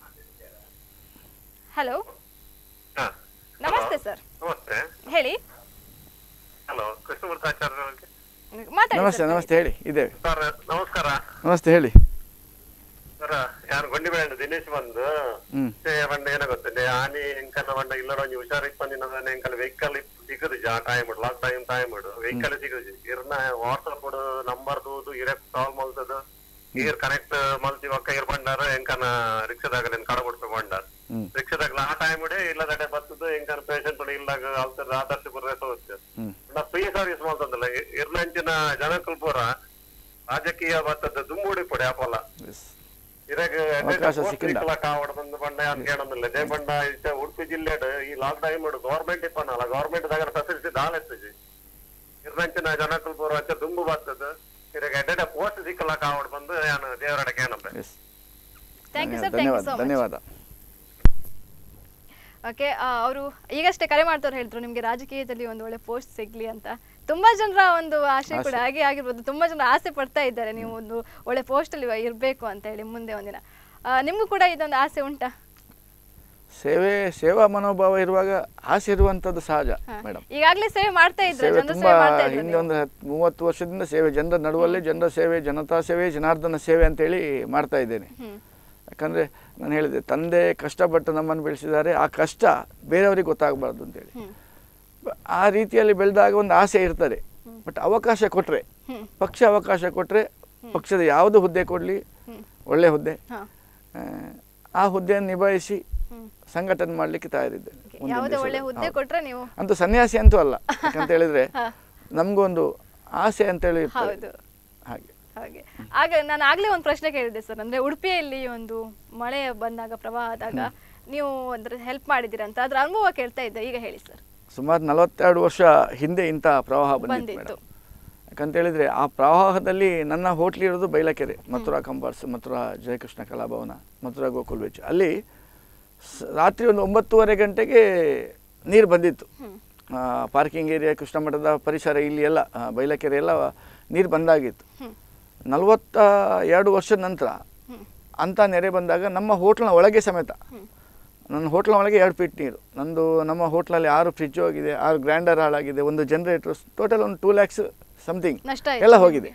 Hello namaste sir. ನಮಸ್ತೆ. ಹೇಳಿ. ಹಲೋ, ಕೃಷ್ಣಮೂರ್ತಿ ಆಚಾರ್ಯ ಅವರಿಗೆ ಮಾತಾಡಿ. ನಮಸ್ತೆ. ನಮಸ್ತೆ ಹೇಳಿ. ಇದ್ದೇವೆ ಸರ್. ನಮಸ್ಕಾರ. ನಮಸ್ತೆ ಹೇಳಿ ಸರ್. ಯಾರು ಗೊಂಡಿಬೇಡ ದಿನೇಶ್ ಬಂದು ಬಂಡ ಏನ ಗೊತ್ತಂಡೆ ಆನೆ ಎಂಕನ ಬಂಡ ಇಲ್ಲರ ಒಂಜಿ ಹುಷಾರಿಕ್ ಬಂದಿನ ಎಂಕಲ್ ವೆಹಿಕಲ್ ಸಿಗುದು ಆ time last time time vehicle ಸಿಗುದು ಇರ್ನ ವಾಟ್ಸಪ್ ನಂಬರ್ ದೂದು ಇರಕ್ ಕಾಲ್ ಮಲ್ತದ ಇರ್ ಕನೆಕ್ಟ್ ಮಲ್ತಿ ಒಕ್ಕ ಇರ್ ಬಂಡಾರ ಎಂಕನ ರಿಕ್ಷಾದಾಗ ಕಡ ಬಿಡ್ತು ಬಂಡಾರ ರಿಕ್ಷಾದಾಗ ಆ ಟೈಮ್ ಇಲ್ಲದಡೆ ಬರ್ತದ ಎಂಕನ ಪೇಷಂಟ್ ಇಲ್ಲಾಗ ಅಲ್ತದ ಆದರ್ಶ ಬರ ಹೋಗುತ್ತೆ ನಾ ಫ್ರೀ ಸರ್ವಿಸ್ ಮಾಡ್ತದಲ್ಲ ಇರ್ಲಂಚಿನ ಜನಕಲ್ ಪೂರ ರಾಜಕೀಯ ಬರ್ತದ ದುಂಬುಡಿ ಪುಡಿ ಆಪಲ್ಲ ಕಾವಡ ಬಂದು ಬಂಡ ಅಂತ ಕೇಳೋದಿಲ್ಲ ಜೈ ಬಂಡ ಉಡುಪಿ ಜಿಲ್ಲೆ ಈ ಲಾಕ್ ಟೈಮ್ ಗವರ್ಮೆಂಟ್ ಇಪ್ಪನಲ್ಲ ಗವರ್ಮೆಂಟ್ ದಾಗ ಫೆಸಿಲಿಟಿ ದಾಳ ಎತ್ತಜಿ ಇರ್ಲಂಚಿನ ಜನಕಲ್ ಪೂರ ಹಚ್ಚ ದುಂಬು ಬರ್ತದ ಎಡ್ಡೆ ಪೋಸ್ಟ್ ಸಿಕ್ಕಲ್ಲ ಕಾವಡ್ ಬಂದು ನಾನು ದೇವರಡಕ್ಕೆ ಏನಂತ. ಧನ್ಯವಾದ ಧನ್ಯವಾದ. ಓಕೆ, ಅವರು ಈಗಷ್ಟೇ ಕರೆ ಮಾಡ್ತವ್ರು ಹೇಳಿದ್ರು ನಿಮ್ಗೆ ರಾಜಕೀಯದಲ್ಲಿ ಒಂದು ಒಳ್ಳೆ ಪೋಸ್ಟ್ ಸಿಗ್ಲಿ ಅಂತ. ತುಂಬಾ ಜನರ ಒಂದು ಆಸೆ ಕೂಡ ಹಾಗೆ ಆಗಿರ್ಬೋದು. ತುಂಬಾ ಜನ ಆಸೆ ಪಡ್ತಾ ಇದ್ದಾರೆ ನೀವು ಒಂದು ಒಳ್ಳೆ ಪೋಸ್ಟ್ ಅಲ್ಲಿ ಇರ್ಬೇಕು ಅಂತ ಹೇಳಿ ಮುಂದೆ ಒಂದಿನ. ನಿಮ್ಗೂ ಕೂಡ ಇದೊಂದು ಆಸೆ ಉಂಟಾ? ಸೇವೆ ಸೇವಾ ಮನೋಭಾವ ಇರುವಾಗ ಆಸೆ ಇರುವಂತದ್ದು ಸಹಜ ಮೇಡಮ್. ಈಗಾಗಲೇ ಸೇವೆ ಮಾಡ್ತಾ ಇದ್ರೆ ತುಂಬಾ ಹಿಂದೆ ಒಂದು ಮೂವತ್ತು ವರ್ಷದಿಂದ ಸೇವೆ, ಜನರ ನಡುವಲ್ಲೇ ಜನರ ಸೇವೆ, ಜನತಾ ಸೇವೆ, ಜನಾರ್ದನ ಸೇವೆ ಅಂತೇಳಿ ಮಾಡ್ತಾ ಇದ್ದೇನೆ. ಯಾಕಂದರೆ ನಾನು ಹೇಳಿದೆ, ತಂದೆ ಕಷ್ಟಪಟ್ಟು ನಮ್ಮನ್ನು ಬೆಳೆಸಿದ್ದಾರೆ, ಆ ಕಷ್ಟ ಬೇರೆಯವ್ರಿಗೆ ಗೊತ್ತಾಗಬಾರ್ದು ಅಂತೇಳಿ. ಆ ರೀತಿಯಲ್ಲಿ ಬೆಳೆದಾಗ ಒಂದು ಆಸೆ ಇರ್ತದೆ. ಬಟ್ ಅವಕಾಶ ಕೊಟ್ಟರೆ, ಪಕ್ಷ ಅವಕಾಶ ಕೊಟ್ಟರೆ, ಪಕ್ಷದ ಯಾವುದು ಹುದ್ದೆ ಕೊಡಲಿ, ಒಳ್ಳೆ ಹುದ್ದೆ, ಆ ಹುದ್ದೆಯನ್ನು ನಿಭಾಯಿಸಿ ಸಂಘಟನೆ ಮಾಡ್ಲಿಕ್ಕೆ ತಯಾರಿದ್ದೇನೆ. ಅಂತೂ ಸನ್ಯಾಸಿ ಅಂತೂ ಅಲ್ಲ. ಯಾಕಂತ ಹೇಳಿದ್ರೆ ನಮ್ಗೊಂದು ಆಸೆ ಅಂತೇಳಿ ಹಾಗೆ ಹಾಗೆ. ಆಗ ನಾನು ಆಗ್ಲೇ ಒಂದು ಪ್ರಶ್ನೆ ಕೇಳಿದೆ ಸರ್, ಅಂದ್ರೆ ಉಡುಪಿಯಲ್ಲಿ ಒಂದು ಮಳೆ ಬಂದಾಗ, ಪ್ರವಾಹ ಆದಾಗ ನೀವು ಅಂದ್ರೆ ಹೆಲ್ಪ್ ಮಾಡಿದಿರಂತ, ಅದ್ರ ಅನುಭವ ಕೇಳ್ತಾ ಇದ್ದೆ. ಈಗ ಹೇಳಿ ಸರ್. ಸುಮಾರು ನಲವತ್ತೆರಡು ವರ್ಷ ಹಿಂದೆ ಇಂಥ ಪ್ರವಾಹ ಬಂದಿತ್ತು. ಯಾಕಂತ ಹೇಳಿದ್ರೆ ಆ ಪ್ರವಾಹದಲ್ಲಿ ನನ್ನ ಹೋಟ್ಲ್ ಇರೋದು ಬೈಲಕೆರೆ, ಮಥುರಾ ಕಂಬಾರ್ಸ್, ಮಥುರಾ ಜಯಕೃಷ್ಣ ಕಲಾಭವನ, ಮಥುರಾ ಗೋಕುಲ್ ವೆಜ್. ಅಲ್ಲಿ ರಾತ್ರಿ ಒಂದು ಒಂಬತ್ತುವರೆ ಗಂಟೆಗೆ ನೀರು ಬಂದಿತ್ತು. ಪಾರ್ಕಿಂಗ್ ಏರಿಯಾ, ಕೃಷ್ಣ ಮಠದ ಪರಿಸರ, ಇಲ್ಲಿ ಎಲ್ಲ ಬೈಲಕೆರೆ ಎಲ್ಲ ನೀರು ಬಂದಾಗಿತ್ತು. ನಲವತ್ತ ಎರಡು ವರ್ಷದ ನಂತರ ಅಂಥ ನೆರೆ ಬಂದಾಗ ನಮ್ಮ ಹೋಟ್ಲ್ನ ಒಳಗೆ ಸಮೇತ, ನನ್ನ ಹೋಟ್ಲ್ನ ಒಳಗೆ ಎರಡು ಫೀಟ್ ನೀರು. ನಂದು ನಮ್ಮ ಹೋಟ್ಲಲ್ಲಿ ಆರು ಫ್ರಿಜ್ ಹೋಗಿದೆ, ಆರು ಗ್ರೈಂಡರ್ ಹಾಳಾಗಿದೆ, ಒಂದು ಜನರೇಟರ್, ಟೋಟಲ್ ಒಂದು ಟೂ ಲ್ಯಾಕ್ಸ್ ಸಮಥಿಂಗ್ ಎಲ್ಲ ಹೋಗಿದೆ.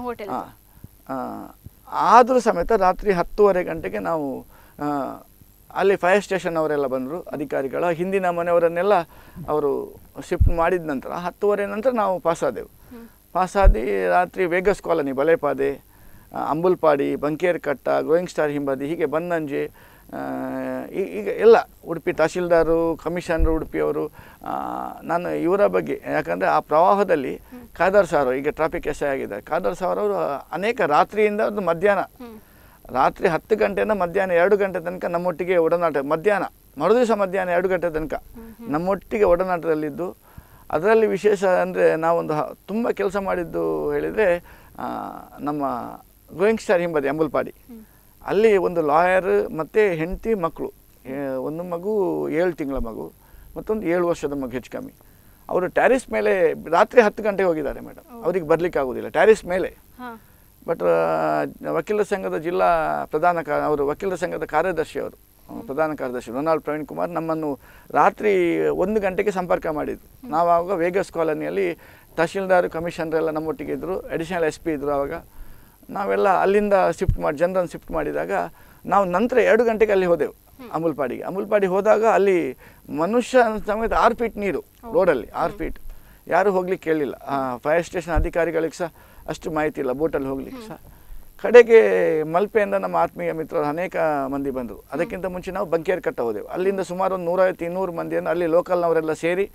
ಆದರೂ ಸಮೇತ ರಾತ್ರಿ ಹತ್ತುವರೆ ಗಂಟೆಗೆ ನಾವು ಅಲ್ಲಿ ಫೈರ್ ಸ್ಟೇಷನ್ ಅವರೆಲ್ಲ ಬಂದರು, ಅಧಿಕಾರಿಗಳ ಹಿಂದಿನ ಮನೆಯವರನ್ನೆಲ್ಲ ಅವರು ಶಿಫ್ಟ್ ಮಾಡಿದ ನಂತರ ಹತ್ತುವರೆ ನಂತರ ನಾವು ಪಾಸಾದೆವು. ಪಾಸಾದಿ ರಾತ್ರಿ Vegas colony, Balepade, Ambalpadi, Bankerkatta, growing star ಹಿಂಬದಿ, ಹೀಗೆ ಬನ್ನಂಜೆ, ಈಗ ಎಲ್ಲ ಉಡುಪಿ ತಹಶೀಲ್ದಾರು, ಕಮಿಷನರು ಉಡುಪಿಯವರು, ನಾನು ಇವರ ಬಗ್ಗೆ, ಯಾಕಂದರೆ ಆ ಪ್ರವಾಹದಲ್ಲಿ ಖಾದರ್ ಸಾರ್, ಈಗ ಟ್ರಾಫಿಕ್ ಎಸ್ ಐ ಆಗಿದ್ದಾರೆ, ಖಾದರ್ ಸಾರ್ ಅವರು ಅನೇಕ ರಾತ್ರಿಯಿಂದ ಒಂದು ಮಧ್ಯಾಹ್ನ, ರಾತ್ರಿ ಹತ್ತು ಗಂಟೆಯಿಂದ ಮಧ್ಯಾಹ್ನ ಎರಡು ಗಂಟೆ ತನಕ ನಮ್ಮೊಟ್ಟಿಗೆ ಒಡನಾಟ, ಮಧ್ಯಾಹ್ನ ಮರುದಿವಸ ಮಧ್ಯಾಹ್ನ ಎರಡು ಗಂಟೆ ತನಕ ನಮ್ಮೊಟ್ಟಿಗೆ ಒಡನಾಟದಲ್ಲಿದ್ದು. ಅದರಲ್ಲಿ ವಿಶೇಷ ಅಂದರೆ ನಾವೊಂದು ತುಂಬ ಕೆಲಸ ಮಾಡಿದ್ದು ಹೇಳಿದರೆ, ನಮ್ಮ ಗ್ರೋಯಿಂಗ್ ಸ್ಟಾರ್ ಹಿಂಬದಿ ಅಂಬುಲ್ಪಾಡಿ, ಅಲ್ಲಿ ಒಂದು ಲಾಯರ್ ಮತ್ತು ಹೆಂಡತಿ ಮಕ್ಕಳು, ಒಂದು ಮಗು ಏಳು ತಿಂಗಳ ಮಗು, ಮತ್ತೊಂದು ಏಳು ವರ್ಷದ ಮಗು ಹೆಚ್ಚು ಕಮ್ಮಿ. ಅವರು ಟ್ಯಾರಿಸ್ ಮೇಲೆ ರಾತ್ರಿ ಹತ್ತು ಗಂಟೆಗೆ ಹೋಗಿದ್ದಾರೆ ಮೇಡಮ್, ಅವ್ರಿಗೆ ಬರಲಿಕ್ಕೆ ಆಗೋದಿಲ್ಲ ಟ್ಯಾರಿಸ್ ಮೇಲೆ. ಬಟ್ ವಕೀಲರ ಸಂಘದ ಜಿಲ್ಲಾ ಪ್ರಧಾನ ಕಾ ಅವರು ವಕೀಲರ ಸಂಘದ ಕಾರ್ಯದರ್ಶಿ, ಅವರು ಪ್ರಧಾನ ಕಾರ್ಯದರ್ಶಿ ರೊನಾಲ್ಡ್ ಪ್ರವೀಣ್ ಕುಮಾರ್ ನಮ್ಮನ್ನು ರಾತ್ರಿ ಒಂದು ಗಂಟೆಗೆ ಸಂಪರ್ಕ ಮಾಡಿದ್ರು. ನಾವಾಗ ವೇಗಸ್ ಕಾಲೋನಿಯಲ್ಲಿ ತಹಶೀಲ್ದಾರ್, ಕಮಿಷನರ್ ಎಲ್ಲ ನಮ್ಮೊಟ್ಟಿಗೆ ಇದ್ದರು, ಅಡಿಷನಲ್ ಎಸ್ ಪಿ ಇದ್ದರು. ಆವಾಗ ನಾವೆಲ್ಲ ಅಲ್ಲಿಂದ ಶಿಫ್ಟ್ ಮಾಡಿ ಜನರನ್ನು ಶಿಫ್ಟ್ ಮಾಡಿದಾಗ ನಾವು ನಂತರ ಎರಡು ಗಂಟೆಗೆ ಅಲ್ಲಿ ಹೋದೆವು ಅಮುಲ್ಪಾಡಿಗೆ. ಅಮುಲ್ಪಾಡಿ ಹೋದಾಗ ಅಲ್ಲಿ ಮನುಷ್ಯ ಸಮೇತ ಆರು ಫೀಟ್ ನೀರು ರೋಡಲ್ಲಿ, ಆರು ಫೀಟ್ ಯಾರೂ ಹೋಗ್ಲಿಕ್ಕೆ ಕೇಳಲಿಲ್ಲ. ಫೈರ್ ಸ್ಟೇಷನ್ ಅಧಿಕಾರಿಗಳಿಗೆ ಸಹ ಅಷ್ಟು ಮಾಹಿತಿ ಇಲ್ಲ ಬೋಟಲ್ಲಿ ಹೋಗ್ಲಿಕ್ಕೆ ಸಹ. ಕಡೆಗೆ ಮಲ್ಪೆಯಿಂದ ನಮ್ಮ ಆತ್ಮೀಯ ಮಿತ್ರರು ಅನೇಕ ಮಂದಿ ಬಂದರು. ಅದಕ್ಕಿಂತ ಮುಂಚೆ ನಾವು ಬಂಕೇರ್ ಕಟ್ಟ ಹೋದೆವು. ಅಲ್ಲಿಂದ ಸುಮಾರು ಒಂದು ನೂರೈವತ್ತು ಇನ್ನೂರು ಮಂದಿಯನ್ನು ಅಲ್ಲಿ ಲೋಕಲ್ನವರೆಲ್ಲ ಸೇರಿ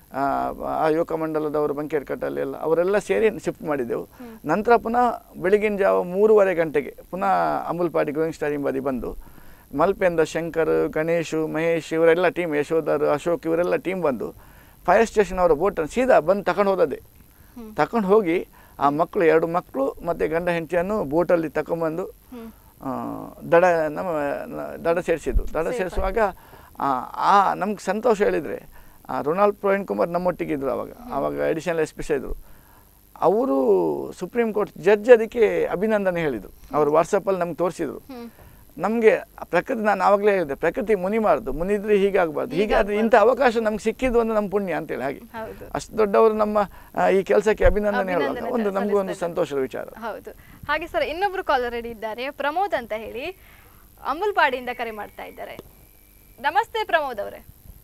ಆ ಯುವಕ ಮಂಡಲದವರು ಬಂಕೇರ್ಕಟ್ಟಲ್ಲಿ ಎಲ್ಲ ಅವರೆಲ್ಲ ಸೇರಿ ಶಿಫ್ಟ್ ಮಾಡಿದ್ದೆವು. ನಂತರ ಪುನಃ ಬೆಳಗಿನ ಜಾವ ಮೂರುವರೆ ಗಂಟೆಗೆ ಪುನಃ ಅಮುಲ್ಪಾಡಿ ಗೋಯಿಂಗ್ ಸ್ಟಾರ್ ಹಿಂಬದಿ ಬಂದು ಮಲ್ಪೆಯಿಂದ ಶಂಕರ್, ಗಣೇಶು, ಮಹೇಶ್ ಇವರೆಲ್ಲ ಟೀಮ್, ಯಶೋಧರ್, ಅಶೋಕ್ ಇವರೆಲ್ಲ ಟೀಮ್ ಬಂದು ಫೈರ್ ಸ್ಟೇಷನ್ ಅವರ ಬೋಟನ್ನು ಸೀದಾ ಬಂದು ತಗೊಂಡು ಹೋದದ್ದೇ. ತಗೊಂಡು ಹೋಗಿ ಆ ಮಕ್ಕಳು ಎರಡು ಮಕ್ಕಳು ಮತ್ತು ಗಂಡ ಹೆಂಡತಿಯನ್ನು ಬೋಟಲ್ಲಿ ತಗೊಂಬಂದು ದಡ ನಮ್ಮ ದಡ ಸೇರಿಸಿದ್ದು. ದಡ ಸೇರಿಸುವಾಗ ಆ ನಮ್ಗೆ ಸಂತೋಷ ಹೇಳಿದರೆ ರೊನಾಲ್ಡ್ ಪ್ರವೀಣ್ ಕುಮಾರ್ ನಮ್ಮೊಟ್ಟಿಗಿದ್ರು ಆವಾಗ ಆವಾಗ ಅಡಿಷನಲ್ ಎಸ್ ಪಿ ಸಿ ಇದ್ದರು. ಅವರು ಸುಪ್ರೀಂ ಕೋರ್ಟ್ ಜಡ್ಜ್ ಅದಕ್ಕೆ ಅಭಿನಂದನೆ ಹೇಳಿದರು. ಅವರು ವಾಟ್ಸಪ್ಪಲ್ಲಿ ನಮ್ಗೆ ತೋರಿಸಿದ್ರು. ನಮಗೆ ಪ್ರಕೃತಿ, ನಾನು ಆವಾಗಲೇ ಹೇಳಿದೆ, ಪ್ರಕೃತಿ ಮುನಿಬಾರ್ದು, ಮುನಿದ್ರೆ ಹೀಗಾಗಬಾರ್ದು, ಹೀಗಾದ್ರೆ ಇಂಥ ಅವಕಾಶ ನಮ್ಗೆ ಸಿಕ್ಕಿದ್ದು ಒಂದು ನಮ್ಮ ಪುಣ್ಯ ಅಂತೇಳಿ. ಹಾಗೆ ಅಷ್ಟು ದೊಡ್ಡವರು ನಮ್ಮ ಈ ಕೆಲಸಕ್ಕೆ ಅಭಿನಂದನೆ ಹೇಳುವಾಗ ಒಂದು ನಮಗೂ ಒಂದು ಸಂತೋಷದ ವಿಚಾರ. ಹೌದು. ಹಾಗೆ ಸರ್, ಇನ್ನೊಬ್ರು ಕಾಲರ್ ರೆಡಿ ಇದ್ದಾರೆ, ಪ್ರಮೋದ್ ಅಂತ ಹೇಳಿ ಅಮುಲ್ಪಾಡಿಯಿಂದ ಕರೆ ಮಾಡ್ತಾ ಇದ್ದಾರೆ. ನಮಸ್ತೆ ಪ್ರಮೋದ್ ಅವರೇ.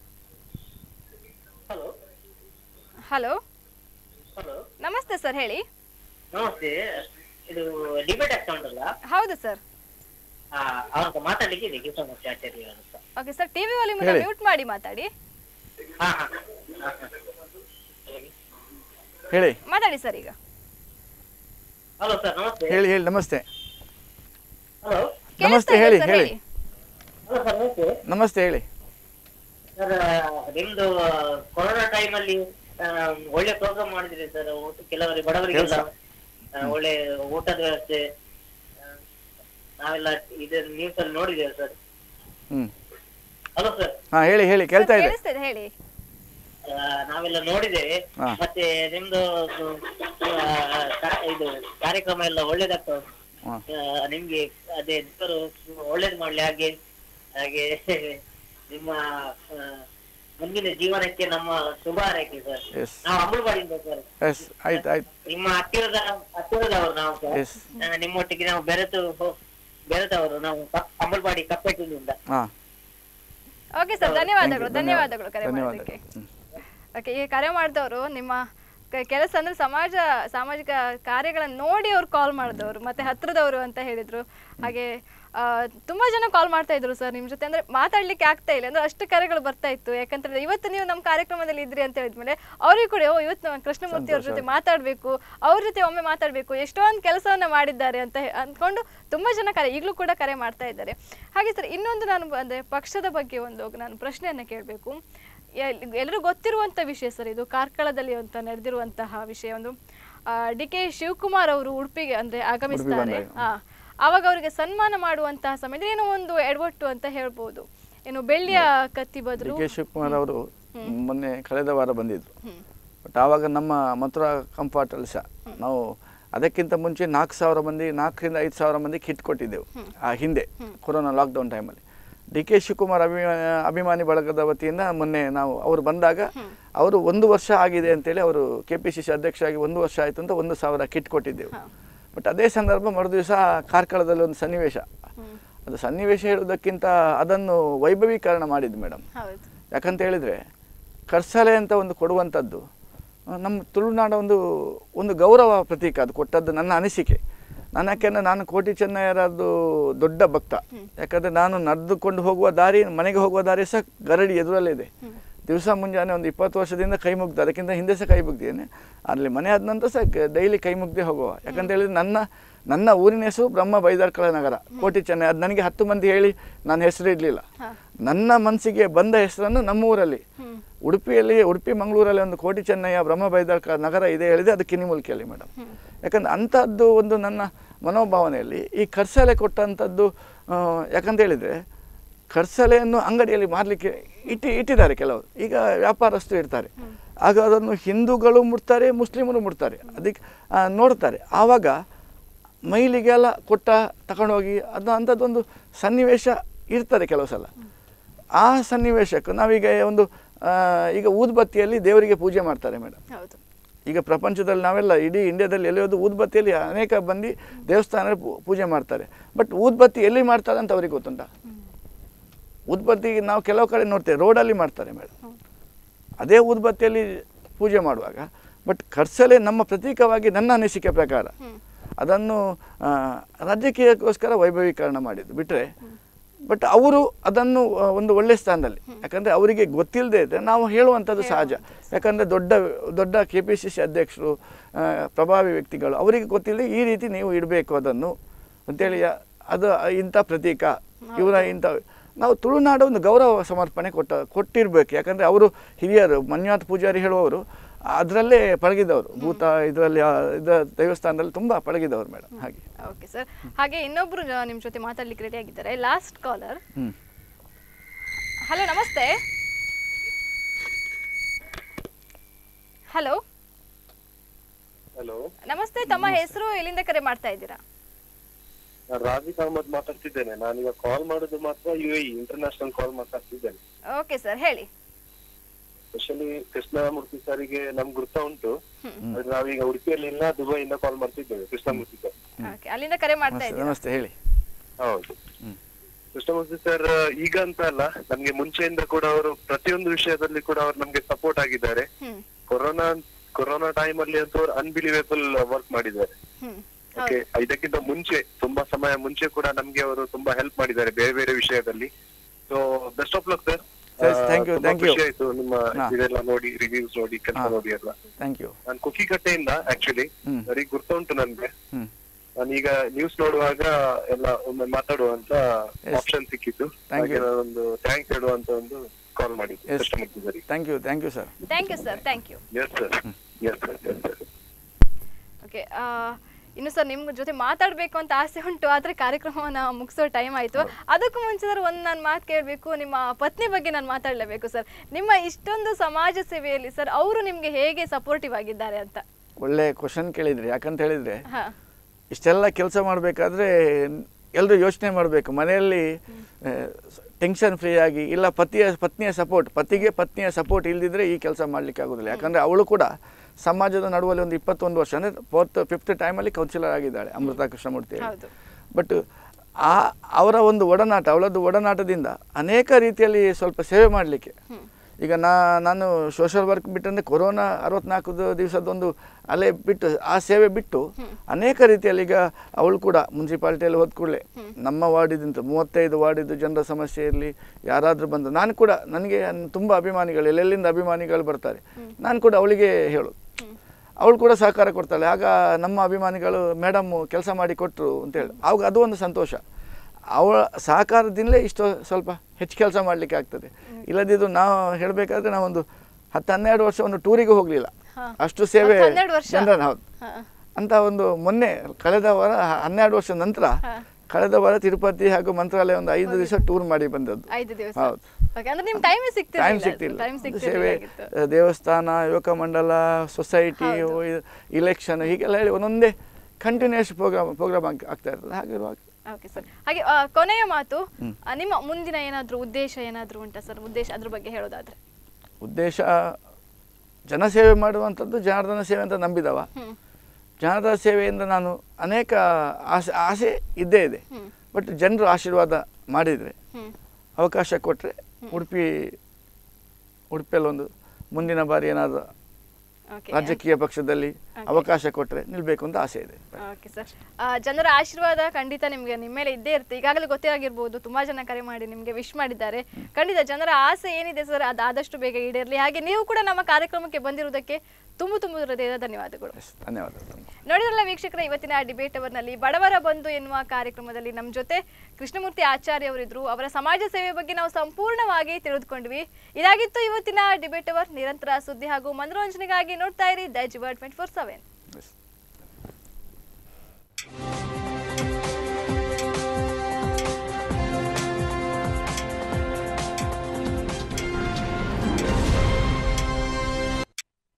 Hello hello hello namaste sir, ಹೇಳಿ. ನಮಸ್ತೆ. ಇದು ಡಿಬೇಟ್ ಆಗ್ತಾ ಉಂಟಲ್ಲ? ಹೌದು ಸರ್. ಅವ್ರ ಮಾತಾಡ್ಲಿಕ್ಕೆ ಇದೆ ಕಿಸಮೂರ್ತಿ ಆಚಾರ್ಯ ಅಂತ. Okay sir, TV volume mute ಮಾಡಿ ಮಾತಾಡಿ. ಹಾ ಹಾ ಹೇಳಿ, ಮಾತಾಡಿ ಸರ್ ಈಗ. ಹಲೋ ಸರ್, ನಮಸ್ತೆ. ಹೇಳಿ ಹೇಳಿ. ನಮಸ್ತೆ ಹಲೋ ನಮಸ್ತೆ, ಹೇಳಿ ಹೇಳಿ. ಹಲೋ ಸರ್, ನಮಸ್ತೆ. ನಮಸ್ತೆ, ಹೇಳಿ ಸರ್. ನಿಮ್ದು ಕೊರೋನಾ ಟೈಮ್ ಅಲ್ಲಿ ಒಳ್ಳೆ ಪ್ರೋಗ್ರಾಮ್ ಮಾಡಿದ್ರಿ ಸರ್. ಕೆಲವರಿಗೆ ಬಡವರಿಗೆಲ್ಲ ಒಳ್ಳೆ ಊಟದ ವ್ಯವಸ್ಥೆ ನಾವೆಲ್ಲ ಇದು ನ್ಯೂಸ್ ಅಲ್ಲಿ ನೋಡಿದ್ದೇವೆ ಸರ್. ಹ್ಮ್. Hello sir. ಹಾ ಹೇಳಿ ಹೇಳಿ, ಕೇಳ್ತಾ ಇದೆ. ಕೇಳಿಸ್ತಿದೆ, ಹೇಳಿ. ನಾವೆಲ್ಲ ನೋಡಿದ್ದೇವೆ. ಮತ್ತೆ ನಿಮ್ದು ಇದು ಕಾರ್ಯಕ್ರಮ ಎಲ್ಲ ಒಳ್ಳೇದಾಗ್ತದೆ. ನಿಮ್ಗೆ ಅದೇ ದೇವರು ಒಳ್ಳೇದು ಮಾಡ್ಲಿ. ಹಾಗೆ ಹಾಗೆ ನಿಮ್ಮ ಮುಂದಿನ ಜೀವನಕ್ಕೆ ನಮ್ಮ ಶುಭ ಹಾರೈಕೆ ಸರ್. ನಾವು ಅಮುಲ್ಪಾಡಿಯಿಂದ ಸರ್. ಆಯ್ತು ಆಯ್ತು. ನಿಮ್ಮ ಹತ್ತಿರದ ಹತ್ತಿರದವರು ನಾವು ಸರ್. ನಿಮ್ಮೊಟ್ಟಿಗೆ ನಾವು ಬೆರೆತು ಬೆರೆತವರು ನಾವು ಅಮುಲ್ಪಾಡಿ ಕಪ್ಪೆಟ್ಟಿನಿಂದ. ಓಕೆ ಸರ್, ಧನ್ಯವಾದಗಳು ಧನ್ಯವಾದಗಳು ಕರೆ ಮಾಡೋದಕ್ಕೆ. ಓಕೆ, ಈ ಕರೆ ಮಾಡಿದವರು ನಿಮ್ಮ ಕೆಲಸ ಅಂದ್ರೆ ಸಮಾಜ ಸಾಮಾಜಿಕ ಕಾರ್ಯಗಳನ್ನು ನೋಡಿ ಅವ್ರು ಕಾಲ್ ಮಾಡಿದವರು ಮತ್ತೆ ಹತ್ರದವರು ಅಂತ ಹೇಳಿದ್ರು. ಹಾಗೆ ತುಂಬಾ ಜನ ಕಾಲ್ ಮಾಡ್ತಾ ಇದ್ರು ಸರ್ ನಿಮ್ ಜೊತೆ. ಅಂದ್ರೆ ಮಾತಾಡ್ಲಿಕ್ಕೆ ಆಗ್ತಾ ಇಲ್ಲ, ಅಂದ್ರೆ ಅಷ್ಟು ಕರೆಗಳು ಬರ್ತಾ ಇತ್ತು. ಯಾಕಂತಂದ್ರೆ ಇವತ್ತು ನೀವು ನಮ್ಮ ಕಾರ್ಯಕ್ರಮದಲ್ಲಿ ಇದ್ರಿ ಅಂತ ಹೇಳಿದ್ಮೇಲೆ ಅವ್ರಿಗೆ ಕೂಡ ಓ ಇವತ್ತು ಕೃಷ್ಣಮೂರ್ತಿ ಅವ್ರ ಜೊತೆ ಮಾತಾಡ್ಬೇಕು, ಅವ್ರ ಜೊತೆ ಒಮ್ಮೆ ಮಾತಾಡ್ಬೇಕು, ಎಷ್ಟೊಂದು ಕೆಲಸವನ್ನ ಮಾಡಿದ್ದಾರೆ ಅಂತ ಅಂದ್ಕೊಂಡು ತುಂಬಾ ಜನ ಕರೆ ಈಗಲೂ ಕೂಡ ಕರೆ ಮಾಡ್ತಾ ಇದ್ದಾರೆ. ಹಾಗೆ ಸರ್, ಇನ್ನೊಂದು ನಾನು ಅಂದ್ರೆ ಪಕ್ಷದ ಬಗ್ಗೆ ಒಂದು ನಾನು ಪ್ರಶ್ನೆಯನ್ನ ಕೇಳಬೇಕು. ಎಲ್ಲರೂ ಗೊತ್ತಿರುವಂತ ವಿಷಯ ಸರ್, ಇದು ಕಾರ್ಕಳದಲ್ಲಿ ಅಂತ ನಡೆದಿರುವಂತಹ ವಿಷಯ. ಒಂದು ಡಿ ಕೆ ಶಿವಕುಮಾರ್ ಅವರು ಉಡುಪಿಗೆ ಅಂದ್ರೆ ಆಗಮಿಸ್ತಾರೆ. ಹಾ, ಆವಾಗ ಅವರಿಗೆ ಸನ್ಮಾನ ಮಾಡುವಂತಹ ಸಮಯದಲ್ಲಿ ಏನೋ ಒಂದು ಎಡವಟ್ಟು ಅಂತ ಹೇಳ್ಬೋದು. ಏನು ಬೆಳ್ಳಿಯ ಕತ್ತಿ ಬದಲು ಡಿ ಕೆ ಶಿವಕುಮಾರ್ ಅವರು ಮೊನ್ನೆ ಕಳೆದ ವಾರ ಬಂದಿದ್ರು. ಬಟ್ ಆವಾಗ ನಮ್ಮ ಮಥುರಾ ಕಂಫರ್ಟಲ್ಲಿ ಸಹ ನಾವು ಅದಕ್ಕಿಂತ ಮುಂಚೆ ನಾಲ್ಕು ಸಾವಿರ ಮಂದಿ ನಾಲ್ಕರಿಂದ ಐದು ಸಾವಿರ ಮಂದಿ ಕಿಟ್ ಕೊಟ್ಟಿದ್ದೆವು ಆ ಹಿಂದೆ ಕೊರೋನಾ ಲಾಕ್ಡೌನ್ ಟೈಮಲ್ಲಿ. ಡಿ ಕೆ ಶಿವಕುಮಾರ್ ಅಭಿಮಾನಿ ಅಭಿಮಾನಿ ಬಳಗದ ವತಿಯಿಂದ ಮೊನ್ನೆ ನಾವು ಅವರು ಬಂದಾಗ ಅವರು ಒಂದು ವರ್ಷ ಆಗಿದೆ ಅಂತೇಳಿ ಅವರು ಕೆ ಪಿ ಸಿ ಸಿ ಅಧ್ಯಕ್ಷರಾಗಿ ಒಂದು ವರ್ಷ ಆಯಿತು ಅಂತ ಒಂದು ಸಾವಿರ ಕಿಟ್ ಕೊಟ್ಟಿದ್ದೆವು. ಬಟ್ ಅದೇ ಸಂದರ್ಭ ಮರು ದಿವಸ ಕಾರ್ಕಳದಲ್ಲಿ ಒಂದು ಸನ್ನಿವೇಶ, ಅದು ಸನ್ನಿವೇಶ ಹೇಳುವುದಕ್ಕಿಂತ ಅದನ್ನು ವೈಭವೀಕರಣ ಮಾಡಿದ್ದು ಮೇಡಮ್. ಯಾಕಂತ ಹೇಳಿದರೆ ಕರ್ಸಲೆ ಅಂತ ಒಂದು ಕೊಡುವಂಥದ್ದು ನಮ್ಮ ತುಳುನಾಡ ಒಂದು ಒಂದು ಗೌರವ ಪ್ರತೀಕ. ಅದು ಕೊಟ್ಟದ್ದು ನನ್ನ ಅನಿಸಿಕೆ. ನಾನು ಯಾಕೆಂದರೆ ನಾನು ಕೋಟಿ ಚೆನ್ನಯ್ಯರದ್ದು ದೊಡ್ಡ ಭಕ್ತ. ಯಾಕಂದರೆ ನಾನು ನಡೆದುಕೊಂಡು ಹೋಗುವ ದಾರಿ, ಮನೆಗೆ ಹೋಗುವ ದಾರಿ ಸಹ ಗರಡಿ ಎದುರಲ್ಲಿದೆ. ದಿವಸ ಮುಂಜಾನೆ ಒಂದು ಇಪ್ಪತ್ತು ವರ್ಷದಿಂದ ಕೈ ಮುಗ್ದು, ಅದಕ್ಕಿಂತ ಹಿಂದೆ ಸಹ ಕೈ ಮುಗ್ದಿದ್ದೇನೆ. ಅಲ್ಲಿ ಮನೆ ಆದ ನಂತರ ಸಹ ಡೈಲಿ ಕೈ ಮುಗ್ದೇ ಹೋಗುವ. ಯಾಕಂತ ಹೇಳಿದ್ರೆ ನನ್ನ ನನ್ನ ಊರಿನ ಹೆಸರು ಬ್ರಹ್ಮ ಬೈದಾರ್ಕಳ ನಗರ, ಕೋಟಿ ಚೆನ್ನೈ. ಅದು ನನಗೆ ಹತ್ತು ಮಂದಿ ಹೇಳಿ ನಾನು ಹೆಸರು ಇಡಲಿಲ್ಲ. ನನ್ನ ಮನಸ್ಸಿಗೆ ಬಂದ ಹೆಸರನ್ನು ನಮ್ಮ ಊರಲ್ಲಿ ಉಡುಪಿಯಲ್ಲಿ ಉಡುಪಿ ಮಂಗಳೂರಲ್ಲಿ ಒಂದು ಕೋಟಿ ಚೆನ್ನಯ್ಯ ಬ್ರಹ್ಮ ಬೈದಾರ್ಕಳ ನಗರ ಇದೆ ಹೇಳಿದೆ, ಅದು ಕಿನಿಮುಲ್ಕಿಯಲ್ಲಿ ಮೇಡಮ್. ಯಾಕಂದ್ರೆ ಅಂಥದ್ದು ಒಂದು ನನ್ನ ಮನೋಭಾವನೆಯಲ್ಲಿ ಈ ಕರ್ಸಲೆ ಕೊಟ್ಟಂಥದ್ದು. ಯಾಕಂತ ಹೇಳಿದರೆ ಕರ್ಸಲೆಯನ್ನು ಅಂಗಡಿಯಲ್ಲಿ ಮಾರಲಿಕ್ಕೆ ಇಟ್ಟು ಇಟ್ಟಿದ್ದಾರೆ ಕೆಲವರು. ಈಗ ವ್ಯಾಪಾರಸ್ಥರು ಇರ್ತಾರೆ, ಆಗ ಅದನ್ನು ಹಿಂದೂಗಳು ಮುಟ್ತಾರೆ, ಮುಸ್ಲಿಮರು ಮುಟ್ತಾರೆ, ಅದಕ್ಕೆ ನೋಡ್ತಾರೆ. ಆವಾಗ ಮೈಲಿಗೆಲ್ಲ ಕೊಟ್ಟ ತಗೊಂಡೋಗಿ ಅದು ಅಂಥದ್ದೊಂದು ಸನ್ನಿವೇಶ ಇರ್ತದೆ ಕೆಲವು ಸಲ. ಆ ಸನ್ನಿವೇಶಕ್ಕೂ ನಾವೀಗ ಒಂದು ಈಗ ಊದುಬತ್ತಿಯಲ್ಲಿ ದೇವರಿಗೆ ಪೂಜೆ ಮಾಡ್ತಾರೆ ಮೇಡಮ್. ಈಗ ಪ್ರಪಂಚದಲ್ಲಿ ನಾವೆಲ್ಲ ಇಡೀ ಇಂಡಿಯಾದಲ್ಲಿ ಎಲ್ಲಿಯೋದು ಊದುಬತ್ತಿಯಲ್ಲಿ ಅನೇಕ ಮಂದಿ ದೇವಸ್ಥಾನ ಪೂಜೆ ಮಾಡ್ತಾರೆ. ಬಟ್ ಊದುಬತ್ತಿ ಎಲ್ಲಿ ಮಾಡ್ತಾರೆ ಅಂತ ಅವ್ರಿಗೆ ಗೊತ್ತುಂಟ? ಊದುಬತ್ತಿ ನಾವು ಕೆಲವು ಕಡೆ ನೋಡ್ತೇವೆ ರೋಡಲ್ಲಿ ಮಾಡ್ತಾರೆ ಮೇಡಮ್, ಅದೇ ಊದುಬತ್ತಿಯಲ್ಲಿ ಪೂಜೆ ಮಾಡುವಾಗ. ಬಟ್ ಕರ್ಸಲೆ ನಮ್ಮ ಪ್ರತೀಕವಾಗಿ ನನ್ನ ಅನಿಸಿಕೆ ಪ್ರಕಾರ ಅದನ್ನು ರಾಜಕೀಯಕ್ಕೋಸ್ಕರ ವೈಭವೀಕರಣ ಮಾಡಿದ್ದು ಬಿಟ್ಟರೆ ಬಟ್ ಅವರು ಅದನ್ನು ಆ, ಒಂದು ಒಳ್ಳೆ ಸ್ಥಾನದಲ್ಲಿ, ಯಾಕಂದರೆ ಅವರಿಗೆ ಗೊತ್ತಿಲ್ಲದೆ ಇದ್ದರೆ ನಾವು ಹೇಳುವಂಥದ್ದು ಸಹಜ. ಯಾಕಂದರೆ ದೊಡ್ಡ ದೊಡ್ಡ ಕೆ ಪಿ ಸಿ ಸಿ ಅಧ್ಯಕ್ಷರು, ಆ, ಪ್ರಭಾವಿ ವ್ಯಕ್ತಿಗಳು, ಅವರಿಗೆ ಗೊತ್ತಿಲ್ಲದೆ ಈ ರೀತಿ ನೀವು ಇಡಬೇಕು ಅದನ್ನು ಅಂತೇಳಿ, ಅದು ಇಂಥ ಪ್ರತೀಕ ಇವರ ಇಂಥ ನಾವು ತುಳುನಾಡ ಒಂದು ಗೌರವ ಸಮರ್ಪಣೆ ಕೊಟ್ಟ ಕೊಟ್ಟಿರ್ಬೇಕು. ಯಾಕಂದರೆ ಅವರು ಹಿರಿಯರು, ಮಂಜುನಾಥ ಪೂಜಾರಿ ಹೇಳುವವರು ಅದರಲ್ಲೇ ಪಳಗಿದವರು, ಭೂತ ಇದರಲ್ಲಿ ಇದರ ದೇವಸ್ಥಾನದಲ್ಲಿ ತುಂಬ ಪಳಗಿದವರು ಮೇಡಮ್. ಹಾಗೆ ಓಕೆ ಸರ್. ಹಾಗೆ ಇನ್ನೊಬ್ರು ನಿಮ್ಮ ಜೊತೆ ಮಾತಾಡ್ಲಿಕ್ಕೆ ರೆಡಿ ಆಗಿದ್ದಾರೆ. Last caller. Hello, namaste. Hello hello, namaste. ತಮ್ಮ ಹೆಸರು, ಎಲ್ಲಿಂದ ಕರೆ ಮಾಡ್ತಾ ಇದ್ದೀರಾ? ರಾಜಿಕ್ ಅಹಮದ್ ಮಾತಾಡ್ತಿದ್ದೇನೆ. ನಾನೀಗ ಕಾಲ್ ಮಾಡೋದು ಮಾತ್ರ ಯು ಎ ಇಂಟರ್ನ್ಯಾಷನಲ್ ಕಾಲ್ ಮಾತಾಡ್ತಿದ್ದೇನೆ. ಓಕೆ ಸರ್, ಹೇಳಿ. ಸ್ಪೆಷಲಿ ಕೃಷ್ಣಮೂರ್ತಿ ಸರಿಗೆ ನಮ್ ಗುರ್ತ ಉಂಟು. ಆದ್ರೆ ನಾವೀಗ ಉಡುಪಿಯಲ್ಲಿ ಇಲ್ಲ, ದುಬೈಯಿಂದ ಕಾಲ್ ಮಾಡ್ತಿದ್ದೇವೆ. ಕೃಷ್ಣಮೂರ್ತಿ ಸರ್ ಓಕೆ, ಅಲ್ಲಿಂದ ಕರೆ ಮಾಡ್ತಾ ಇದ್ದೀರಾ? ನಮಸ್ತೆ, ಹೇಳಿ. ಹೌದು, ಕೃಷ್ಣಮೂರ್ತಿ ಸರ್ ಈಗ ಅಂತ ಅಲ್ಲ, ನಮ್ಗೆ ಮುಂಚೆಯಿಂದ ಕೂಡ ಅವರು ಪ್ರತಿಯೊಂದು ವಿಷಯದಲ್ಲಿ ಕೂಡ ಅವ್ರು ನಮ್ಗೆ ಸಪೋರ್ಟ್ ಆಗಿದ್ದಾರೆ. ಕೊರೋನಾ ಕೊರೋನಾ ಟೈಮ್ ಅಲ್ಲಿ ಅಂತೂ ಅವ್ರು ಅನ್ಬಿಲಿವೇಬಲ್ ವರ್ಕ್ ಮಾಡಿದ್ದಾರೆ. ಓಕೆ, ಇದಕ್ಕಿಂತ ಮುಂಚೆ ತುಂಬಾ ಸಮಯ ಮುಂಚೆ ಕೂಡ ನಮ್ಗೆ ಅವರು ತುಂಬಾ ಹೆಲ್ಪ್ ಮಾಡಿದ್ದಾರೆ ಬೇರೆ ಬೇರೆ ವಿಷಯದಲ್ಲಿ. So best of luck sir. Thank you thank you ಖುಷಿ ಆಯ್ತು ನಿಮ್ಮ ಇದೆಲ್ಲ ನೋಡಿ, ರಿವ್ಯೂಸ್ ನೋಡಿ, ಕೆಲಸ ನೋಡಿ ಎಲ್ಲ. Thank you. ನಾನು ಕುಕ್ಕಿಕಟ್ಟೆಯಿಂದ ಆಕ್ಚುಲಿ ಸರಿ ಗುರ್ತ ಉಂಟು ನನ್ಗೆ. ನಾನೀಗ ನ್ಯೂಸ್ ನೋಡುವಾಗ ಎಲ್ಲ ಒಮ್ಮೆ ಮಾತಾಡುವ ಅಂತ ಆಪ್ಷನ್ ಸಿಕ್ಕಿತ್ತು. ಹಾಗೆ ಒಂದು ಥ್ಯಾಂಕ್ಸ್ ಹೇಳುವಂತ ಒಂದು ಕಾಲ್ ಮಾಡಿದ್ದು Krishnamurthy sir. Thank you thank you sir. Thank you sir. Thank you. Yes sir, yes sir, yes sir. Okay, ಇನ್ನು ಸರ್ ನಿಮ್ಮ ಜೊತೆ ಮಾತಾಡಬೇಕು ಅಂತ ಆಸೆ ಉಂಟು, ಆದರೆ ಕಾರ್ಯಕ್ರಮವನ್ನು ಮುಗಿಸೋ ಟೈಮ್ ಆಯಿತು. ಅದಕ್ಕೂ ಮುಂಚೆ ಸರ್ ಒಂದು ನಾನು ಮಾತು ಕೇಳಬೇಕು, ನಿಮ್ಮ ಪತ್ನಿ ಬಗ್ಗೆ ನಾನು ಮಾತಾಡಲೇಬೇಕು ಸರ್. ನಿಮ್ಮ ಇಷ್ಟೊಂದು ಸಮಾಜ ಸೇವೆಯಲ್ಲಿ ಸರ್ ಅವರು ನಿಮಗೆ ಹೇಗೆ ಸಪೋರ್ಟಿವ್ ಆಗಿದ್ದಾರೆ ಅಂತ? ಒಳ್ಳೆ ಕ್ವಶನ್ ಕೇಳಿದ್ರಿ. ಯಾಕಂತ ಹೇಳಿದರೆ ಹಾಂ, ಇಷ್ಟೆಲ್ಲ ಕೆಲಸ ಮಾಡಬೇಕಾದ್ರೆ ಎಲ್ಲರೂ ಯೋಚನೆ ಮಾಡಬೇಕು, ಮನೆಯಲ್ಲಿ ಟೆನ್ಷನ್ ಫ್ರೀ ಆಗಿ, ಇಲ್ಲ ಪತಿಯ ಪತ್ನಿಯ ಸಪೋರ್ಟ್, ಪತಿಗೆ ಪತ್ನಿಯ ಸಪೋರ್ಟ್ ಇಲ್ಲದಿದ್ದರೆ ಈ ಕೆಲಸ ಮಾಡಲಿಕ್ಕೆ ಆಗೋದಿಲ್ಲ. ಯಾಕಂದರೆ ಅವಳು ಕೂಡ ಸಮಾಜದ ನಡುವಲ್ಲಿ ಒಂದು ಇಪ್ಪತ್ತೊಂದು ವರ್ಷ ಅಂದರೆ ಫೋರ್ತ್ ಫಿಫ್ತ್ ಟೈಮಲ್ಲಿ ಕೌನ್ಸಿಲರ್ ಆಗಿದ್ದಾಳೆ, ಅಮೃತ ಕೃಷ್ಣಮೂರ್ತಿ. ಬಟ್ ಆ ಅವರ ಒಂದು ಒಡನಾಟ, ಅವಳದ್ದು ಒಡನಾಟದಿಂದ ಅನೇಕ ರೀತಿಯಲ್ಲಿ ಸ್ವಲ್ಪ ಸೇವೆ ಮಾಡಲಿಕ್ಕೆ, ಈಗ ನಾ ನಾನು ಸೋಷಲ್ ವರ್ಕ್ ಬಿಟ್ಟಂದರೆ ಕೊರೋನಾ ಅರವತ್ನಾಲ್ಕು ದಿವಸದೊಂದು ಅಲೆ ಬಿಟ್ಟು ಆ ಸೇವೆ ಬಿಟ್ಟು ಅನೇಕ ರೀತಿಯಲ್ಲಿ ಈಗ ಅವಳು ಕೂಡ ಮುನ್ಸಿಪಾಲ್ಟಿಯಲ್ಲಿ ಹೋದ ಕೂಡಲೇ ನಮ್ಮ ವಾರ್ಡಿದಿಂದ ಮೂವತ್ತೈದು ವಾರ್ಡಿದ್ದು ಜನರ ಸಮಸ್ಯೆ ಇರಲಿ, ಯಾರಾದರೂ ಬಂದು ನಾನು ಕೂಡ, ನನಗೆ ತುಂಬ ಅಭಿಮಾನಿಗಳು ಎಲ್ಲೆಲ್ಲಿಂದ ಅಭಿಮಾನಿಗಳು ಬರ್ತಾರೆ, ನಾನು ಕೂಡ ಅವಳಿಗೆ ಹೇಳು, ಅವಳು ಕೂಡ ಸಹಕಾರ ಕೊಡ್ತಾಳೆ. ಆಗ ನಮ್ಮ ಅಭಿಮಾನಿಗಳು ಮೇಡಮ್ ಕೆಲಸ ಮಾಡಿ ಕೊಟ್ಟರು ಅಂತೇಳಿ ಆವಾಗ ಅದು ಒಂದು ಸಂತೋಷ. ಅವಳ ಸಹಕಾರದಿಂದಲೇ ಇಷ್ಟು ಸ್ವಲ್ಪ ಹೆಚ್ಚು ಕೆಲಸ ಮಾಡಲಿಕ್ಕೆ ಆಗ್ತದೆ. ಇಲ್ಲದಿದ್ದು ನಾವು ಹೇಳಬೇಕಾದ್ರೆ ನಾವೊಂದು ಹತ್ತು ಹನ್ನೆರಡು ವರ್ಷ ಒಂದು ಟೂರಿಗೆ ಹೋಗಲಿಲ್ಲ, ಅಷ್ಟು ಸೇವೆ ಜನರ. ಹೌದು, ಅಂತ ಒಂದು ಮೊನ್ನೆ ಕಳೆದ ವಾರ ಹನ್ನೆರಡು ವರ್ಷ ನಂತರ ಕಳೆದ ವಾರ ತಿರುಪತಿ ಹಾಗೂ ಮಂತ್ರಾಲಯ ಒಂದು ಐದು ದಿವಸ ಟೂರ್ ಮಾಡಿ ಬಂದದ್ದು. ಹೌದು, ಟೈಮ್ ಸಿಗ್ತಿಲ್ಲ. ಸೇವೆ, ದೇವಸ್ಥಾನ, ಯುವಕ ಮಂಡಲ, ಸೊಸೈಟಿ, ಇಲೆಕ್ಷನ್ ಹೀಗೆಲ್ಲ ಹೇಳಿ ಒಂದೊಂದೇ ಕಂಟಿನ್ಯೂಸ್ ಪ್ರೋಗ್ರಾಮ್ ಪ್ರೋಗ್ರಾಮ್ ಆಗ್ತಾ ಇರ್ತದೆ. ಹಾಗಿರುವಾಗ ಓಕೆ ಸರ್, ಹಾಗೆ ಕೊನೆಯ ಮಾತು, ನಿಮ್ಮ ಮುಂದಿನ ಏನಾದರೂ ಉದ್ದೇಶ ಏನಾದರೂ ಉಂಟಾ ಸರ್? ಉದ್ದೇಶ ಅದ್ರ ಬಗ್ಗೆ ಹೇಳೋದಾದ್ರೆ? ಉದ್ದೇಶ ಜನಸೇವೆ ಮಾಡುವಂಥದ್ದು, ಜನಾರ್ದನ ಸೇವೆ ಅಂತ ನಂಬಿದವ. ಜನಾರ್ದನ ಸೇವೆಯಿಂದ ನಾನು ಅನೇಕ ಆಸೆ ಆಸೆ ಇದ್ದೇ ಇದೆ. ಬಟ್ ಜನರು ಆಶೀರ್ವಾದ ಮಾಡಿದರೆ, ಅವಕಾಶ ಕೊಟ್ಟರೆ ಉಡುಪಿ ಉಡುಪಿಯಲ್ಲಿ ಒಂದು ಮುಂದಿನ ಬಾರಿ ಏನಾದರೂ ರಾಜಕೀಯ ಪಕ್ಷದಲ್ಲಿ ಅವಕಾಶ ಕೊಟ್ಟರೆ ನಿಲ್ಬೇಕು ಅಂತ ಆಸೆ ಇದೆ. ಓಕೆ ಸರ್, ಜನರ ಆಶೀರ್ವಾದ ಖಂಡಿತ ನಿಮಗೆ ನಿಮ್ಮ ಮೇಲೆ ಇದ್ದೇ ಇರುತ್ತೆ. ಈಗಾಗಲೇ ಗೊತ್ತೇ ಆಗಿರ್ಬೋದು, ತುಂಬಾ ಜನ ಕರೆ ಮಾಡಿ ನಿಮಗೆ ವಿಶ್ ಮಾಡಿದ್ದಾರೆ. ಖಂಡಿತ ಜನರ ಆಸೆ ಏನಿದೆ ಸರ್ ಅದು ಆದಷ್ಟು ಬೇಗ ಈಡೇರಲಿ. ಹಾಗೆ ನೀವು ಕೂಡ ನಮ್ಮ ಕಾರ್ಯಕ್ರಮಕ್ಕೆ ಬಂದಿರುವುದಕ್ಕೆ ತುಂಬ ತುಂಬ ಹೃದಯದ ಧನ್ಯವಾದಗಳು. ಧನ್ಯವಾದಗಳು. ನೋಡಿದ್ರಲ್ಲ ವೀಕ್ಷಕರ, ಇವತ್ತಿನ ಡಿಬೇಟ್ ಅವರ್ನಲ್ಲಿ ಬಡವರ ಬಂಧು ಎನ್ನುವ ಕಾರ್ಯಕ್ರಮದಲ್ಲಿ ನಮ್ಮ ಜೊತೆ ಕೃಷ್ಣಮೂರ್ತಿ ಆಚಾರ್ಯ ಅವರಿದ್ರು. ಅವರ ಸಮಾಜ ಸೇವೆ ಬಗ್ಗೆ ನಾವು ಸಂಪೂರ್ಣವಾಗಿ ತಿಳಿದುಕೊಂಡ್ವಿ. ಇದಾಗಿತ್ತು ಇವತ್ತಿನ ಡಿಬೇಟ್ ಅವರ್. ನಿರಂತರ ಸುದ್ದಿ ಹಾಗೂ ಮನೋರಂಜನೆಗಾಗಿ ನೋಡ್ತಾ ಇರಿ ದ ಜಿವರ್ಡ್ ಟ್ವೆಂಟಿ ಫೋರ್ ಸೆವೆನ್.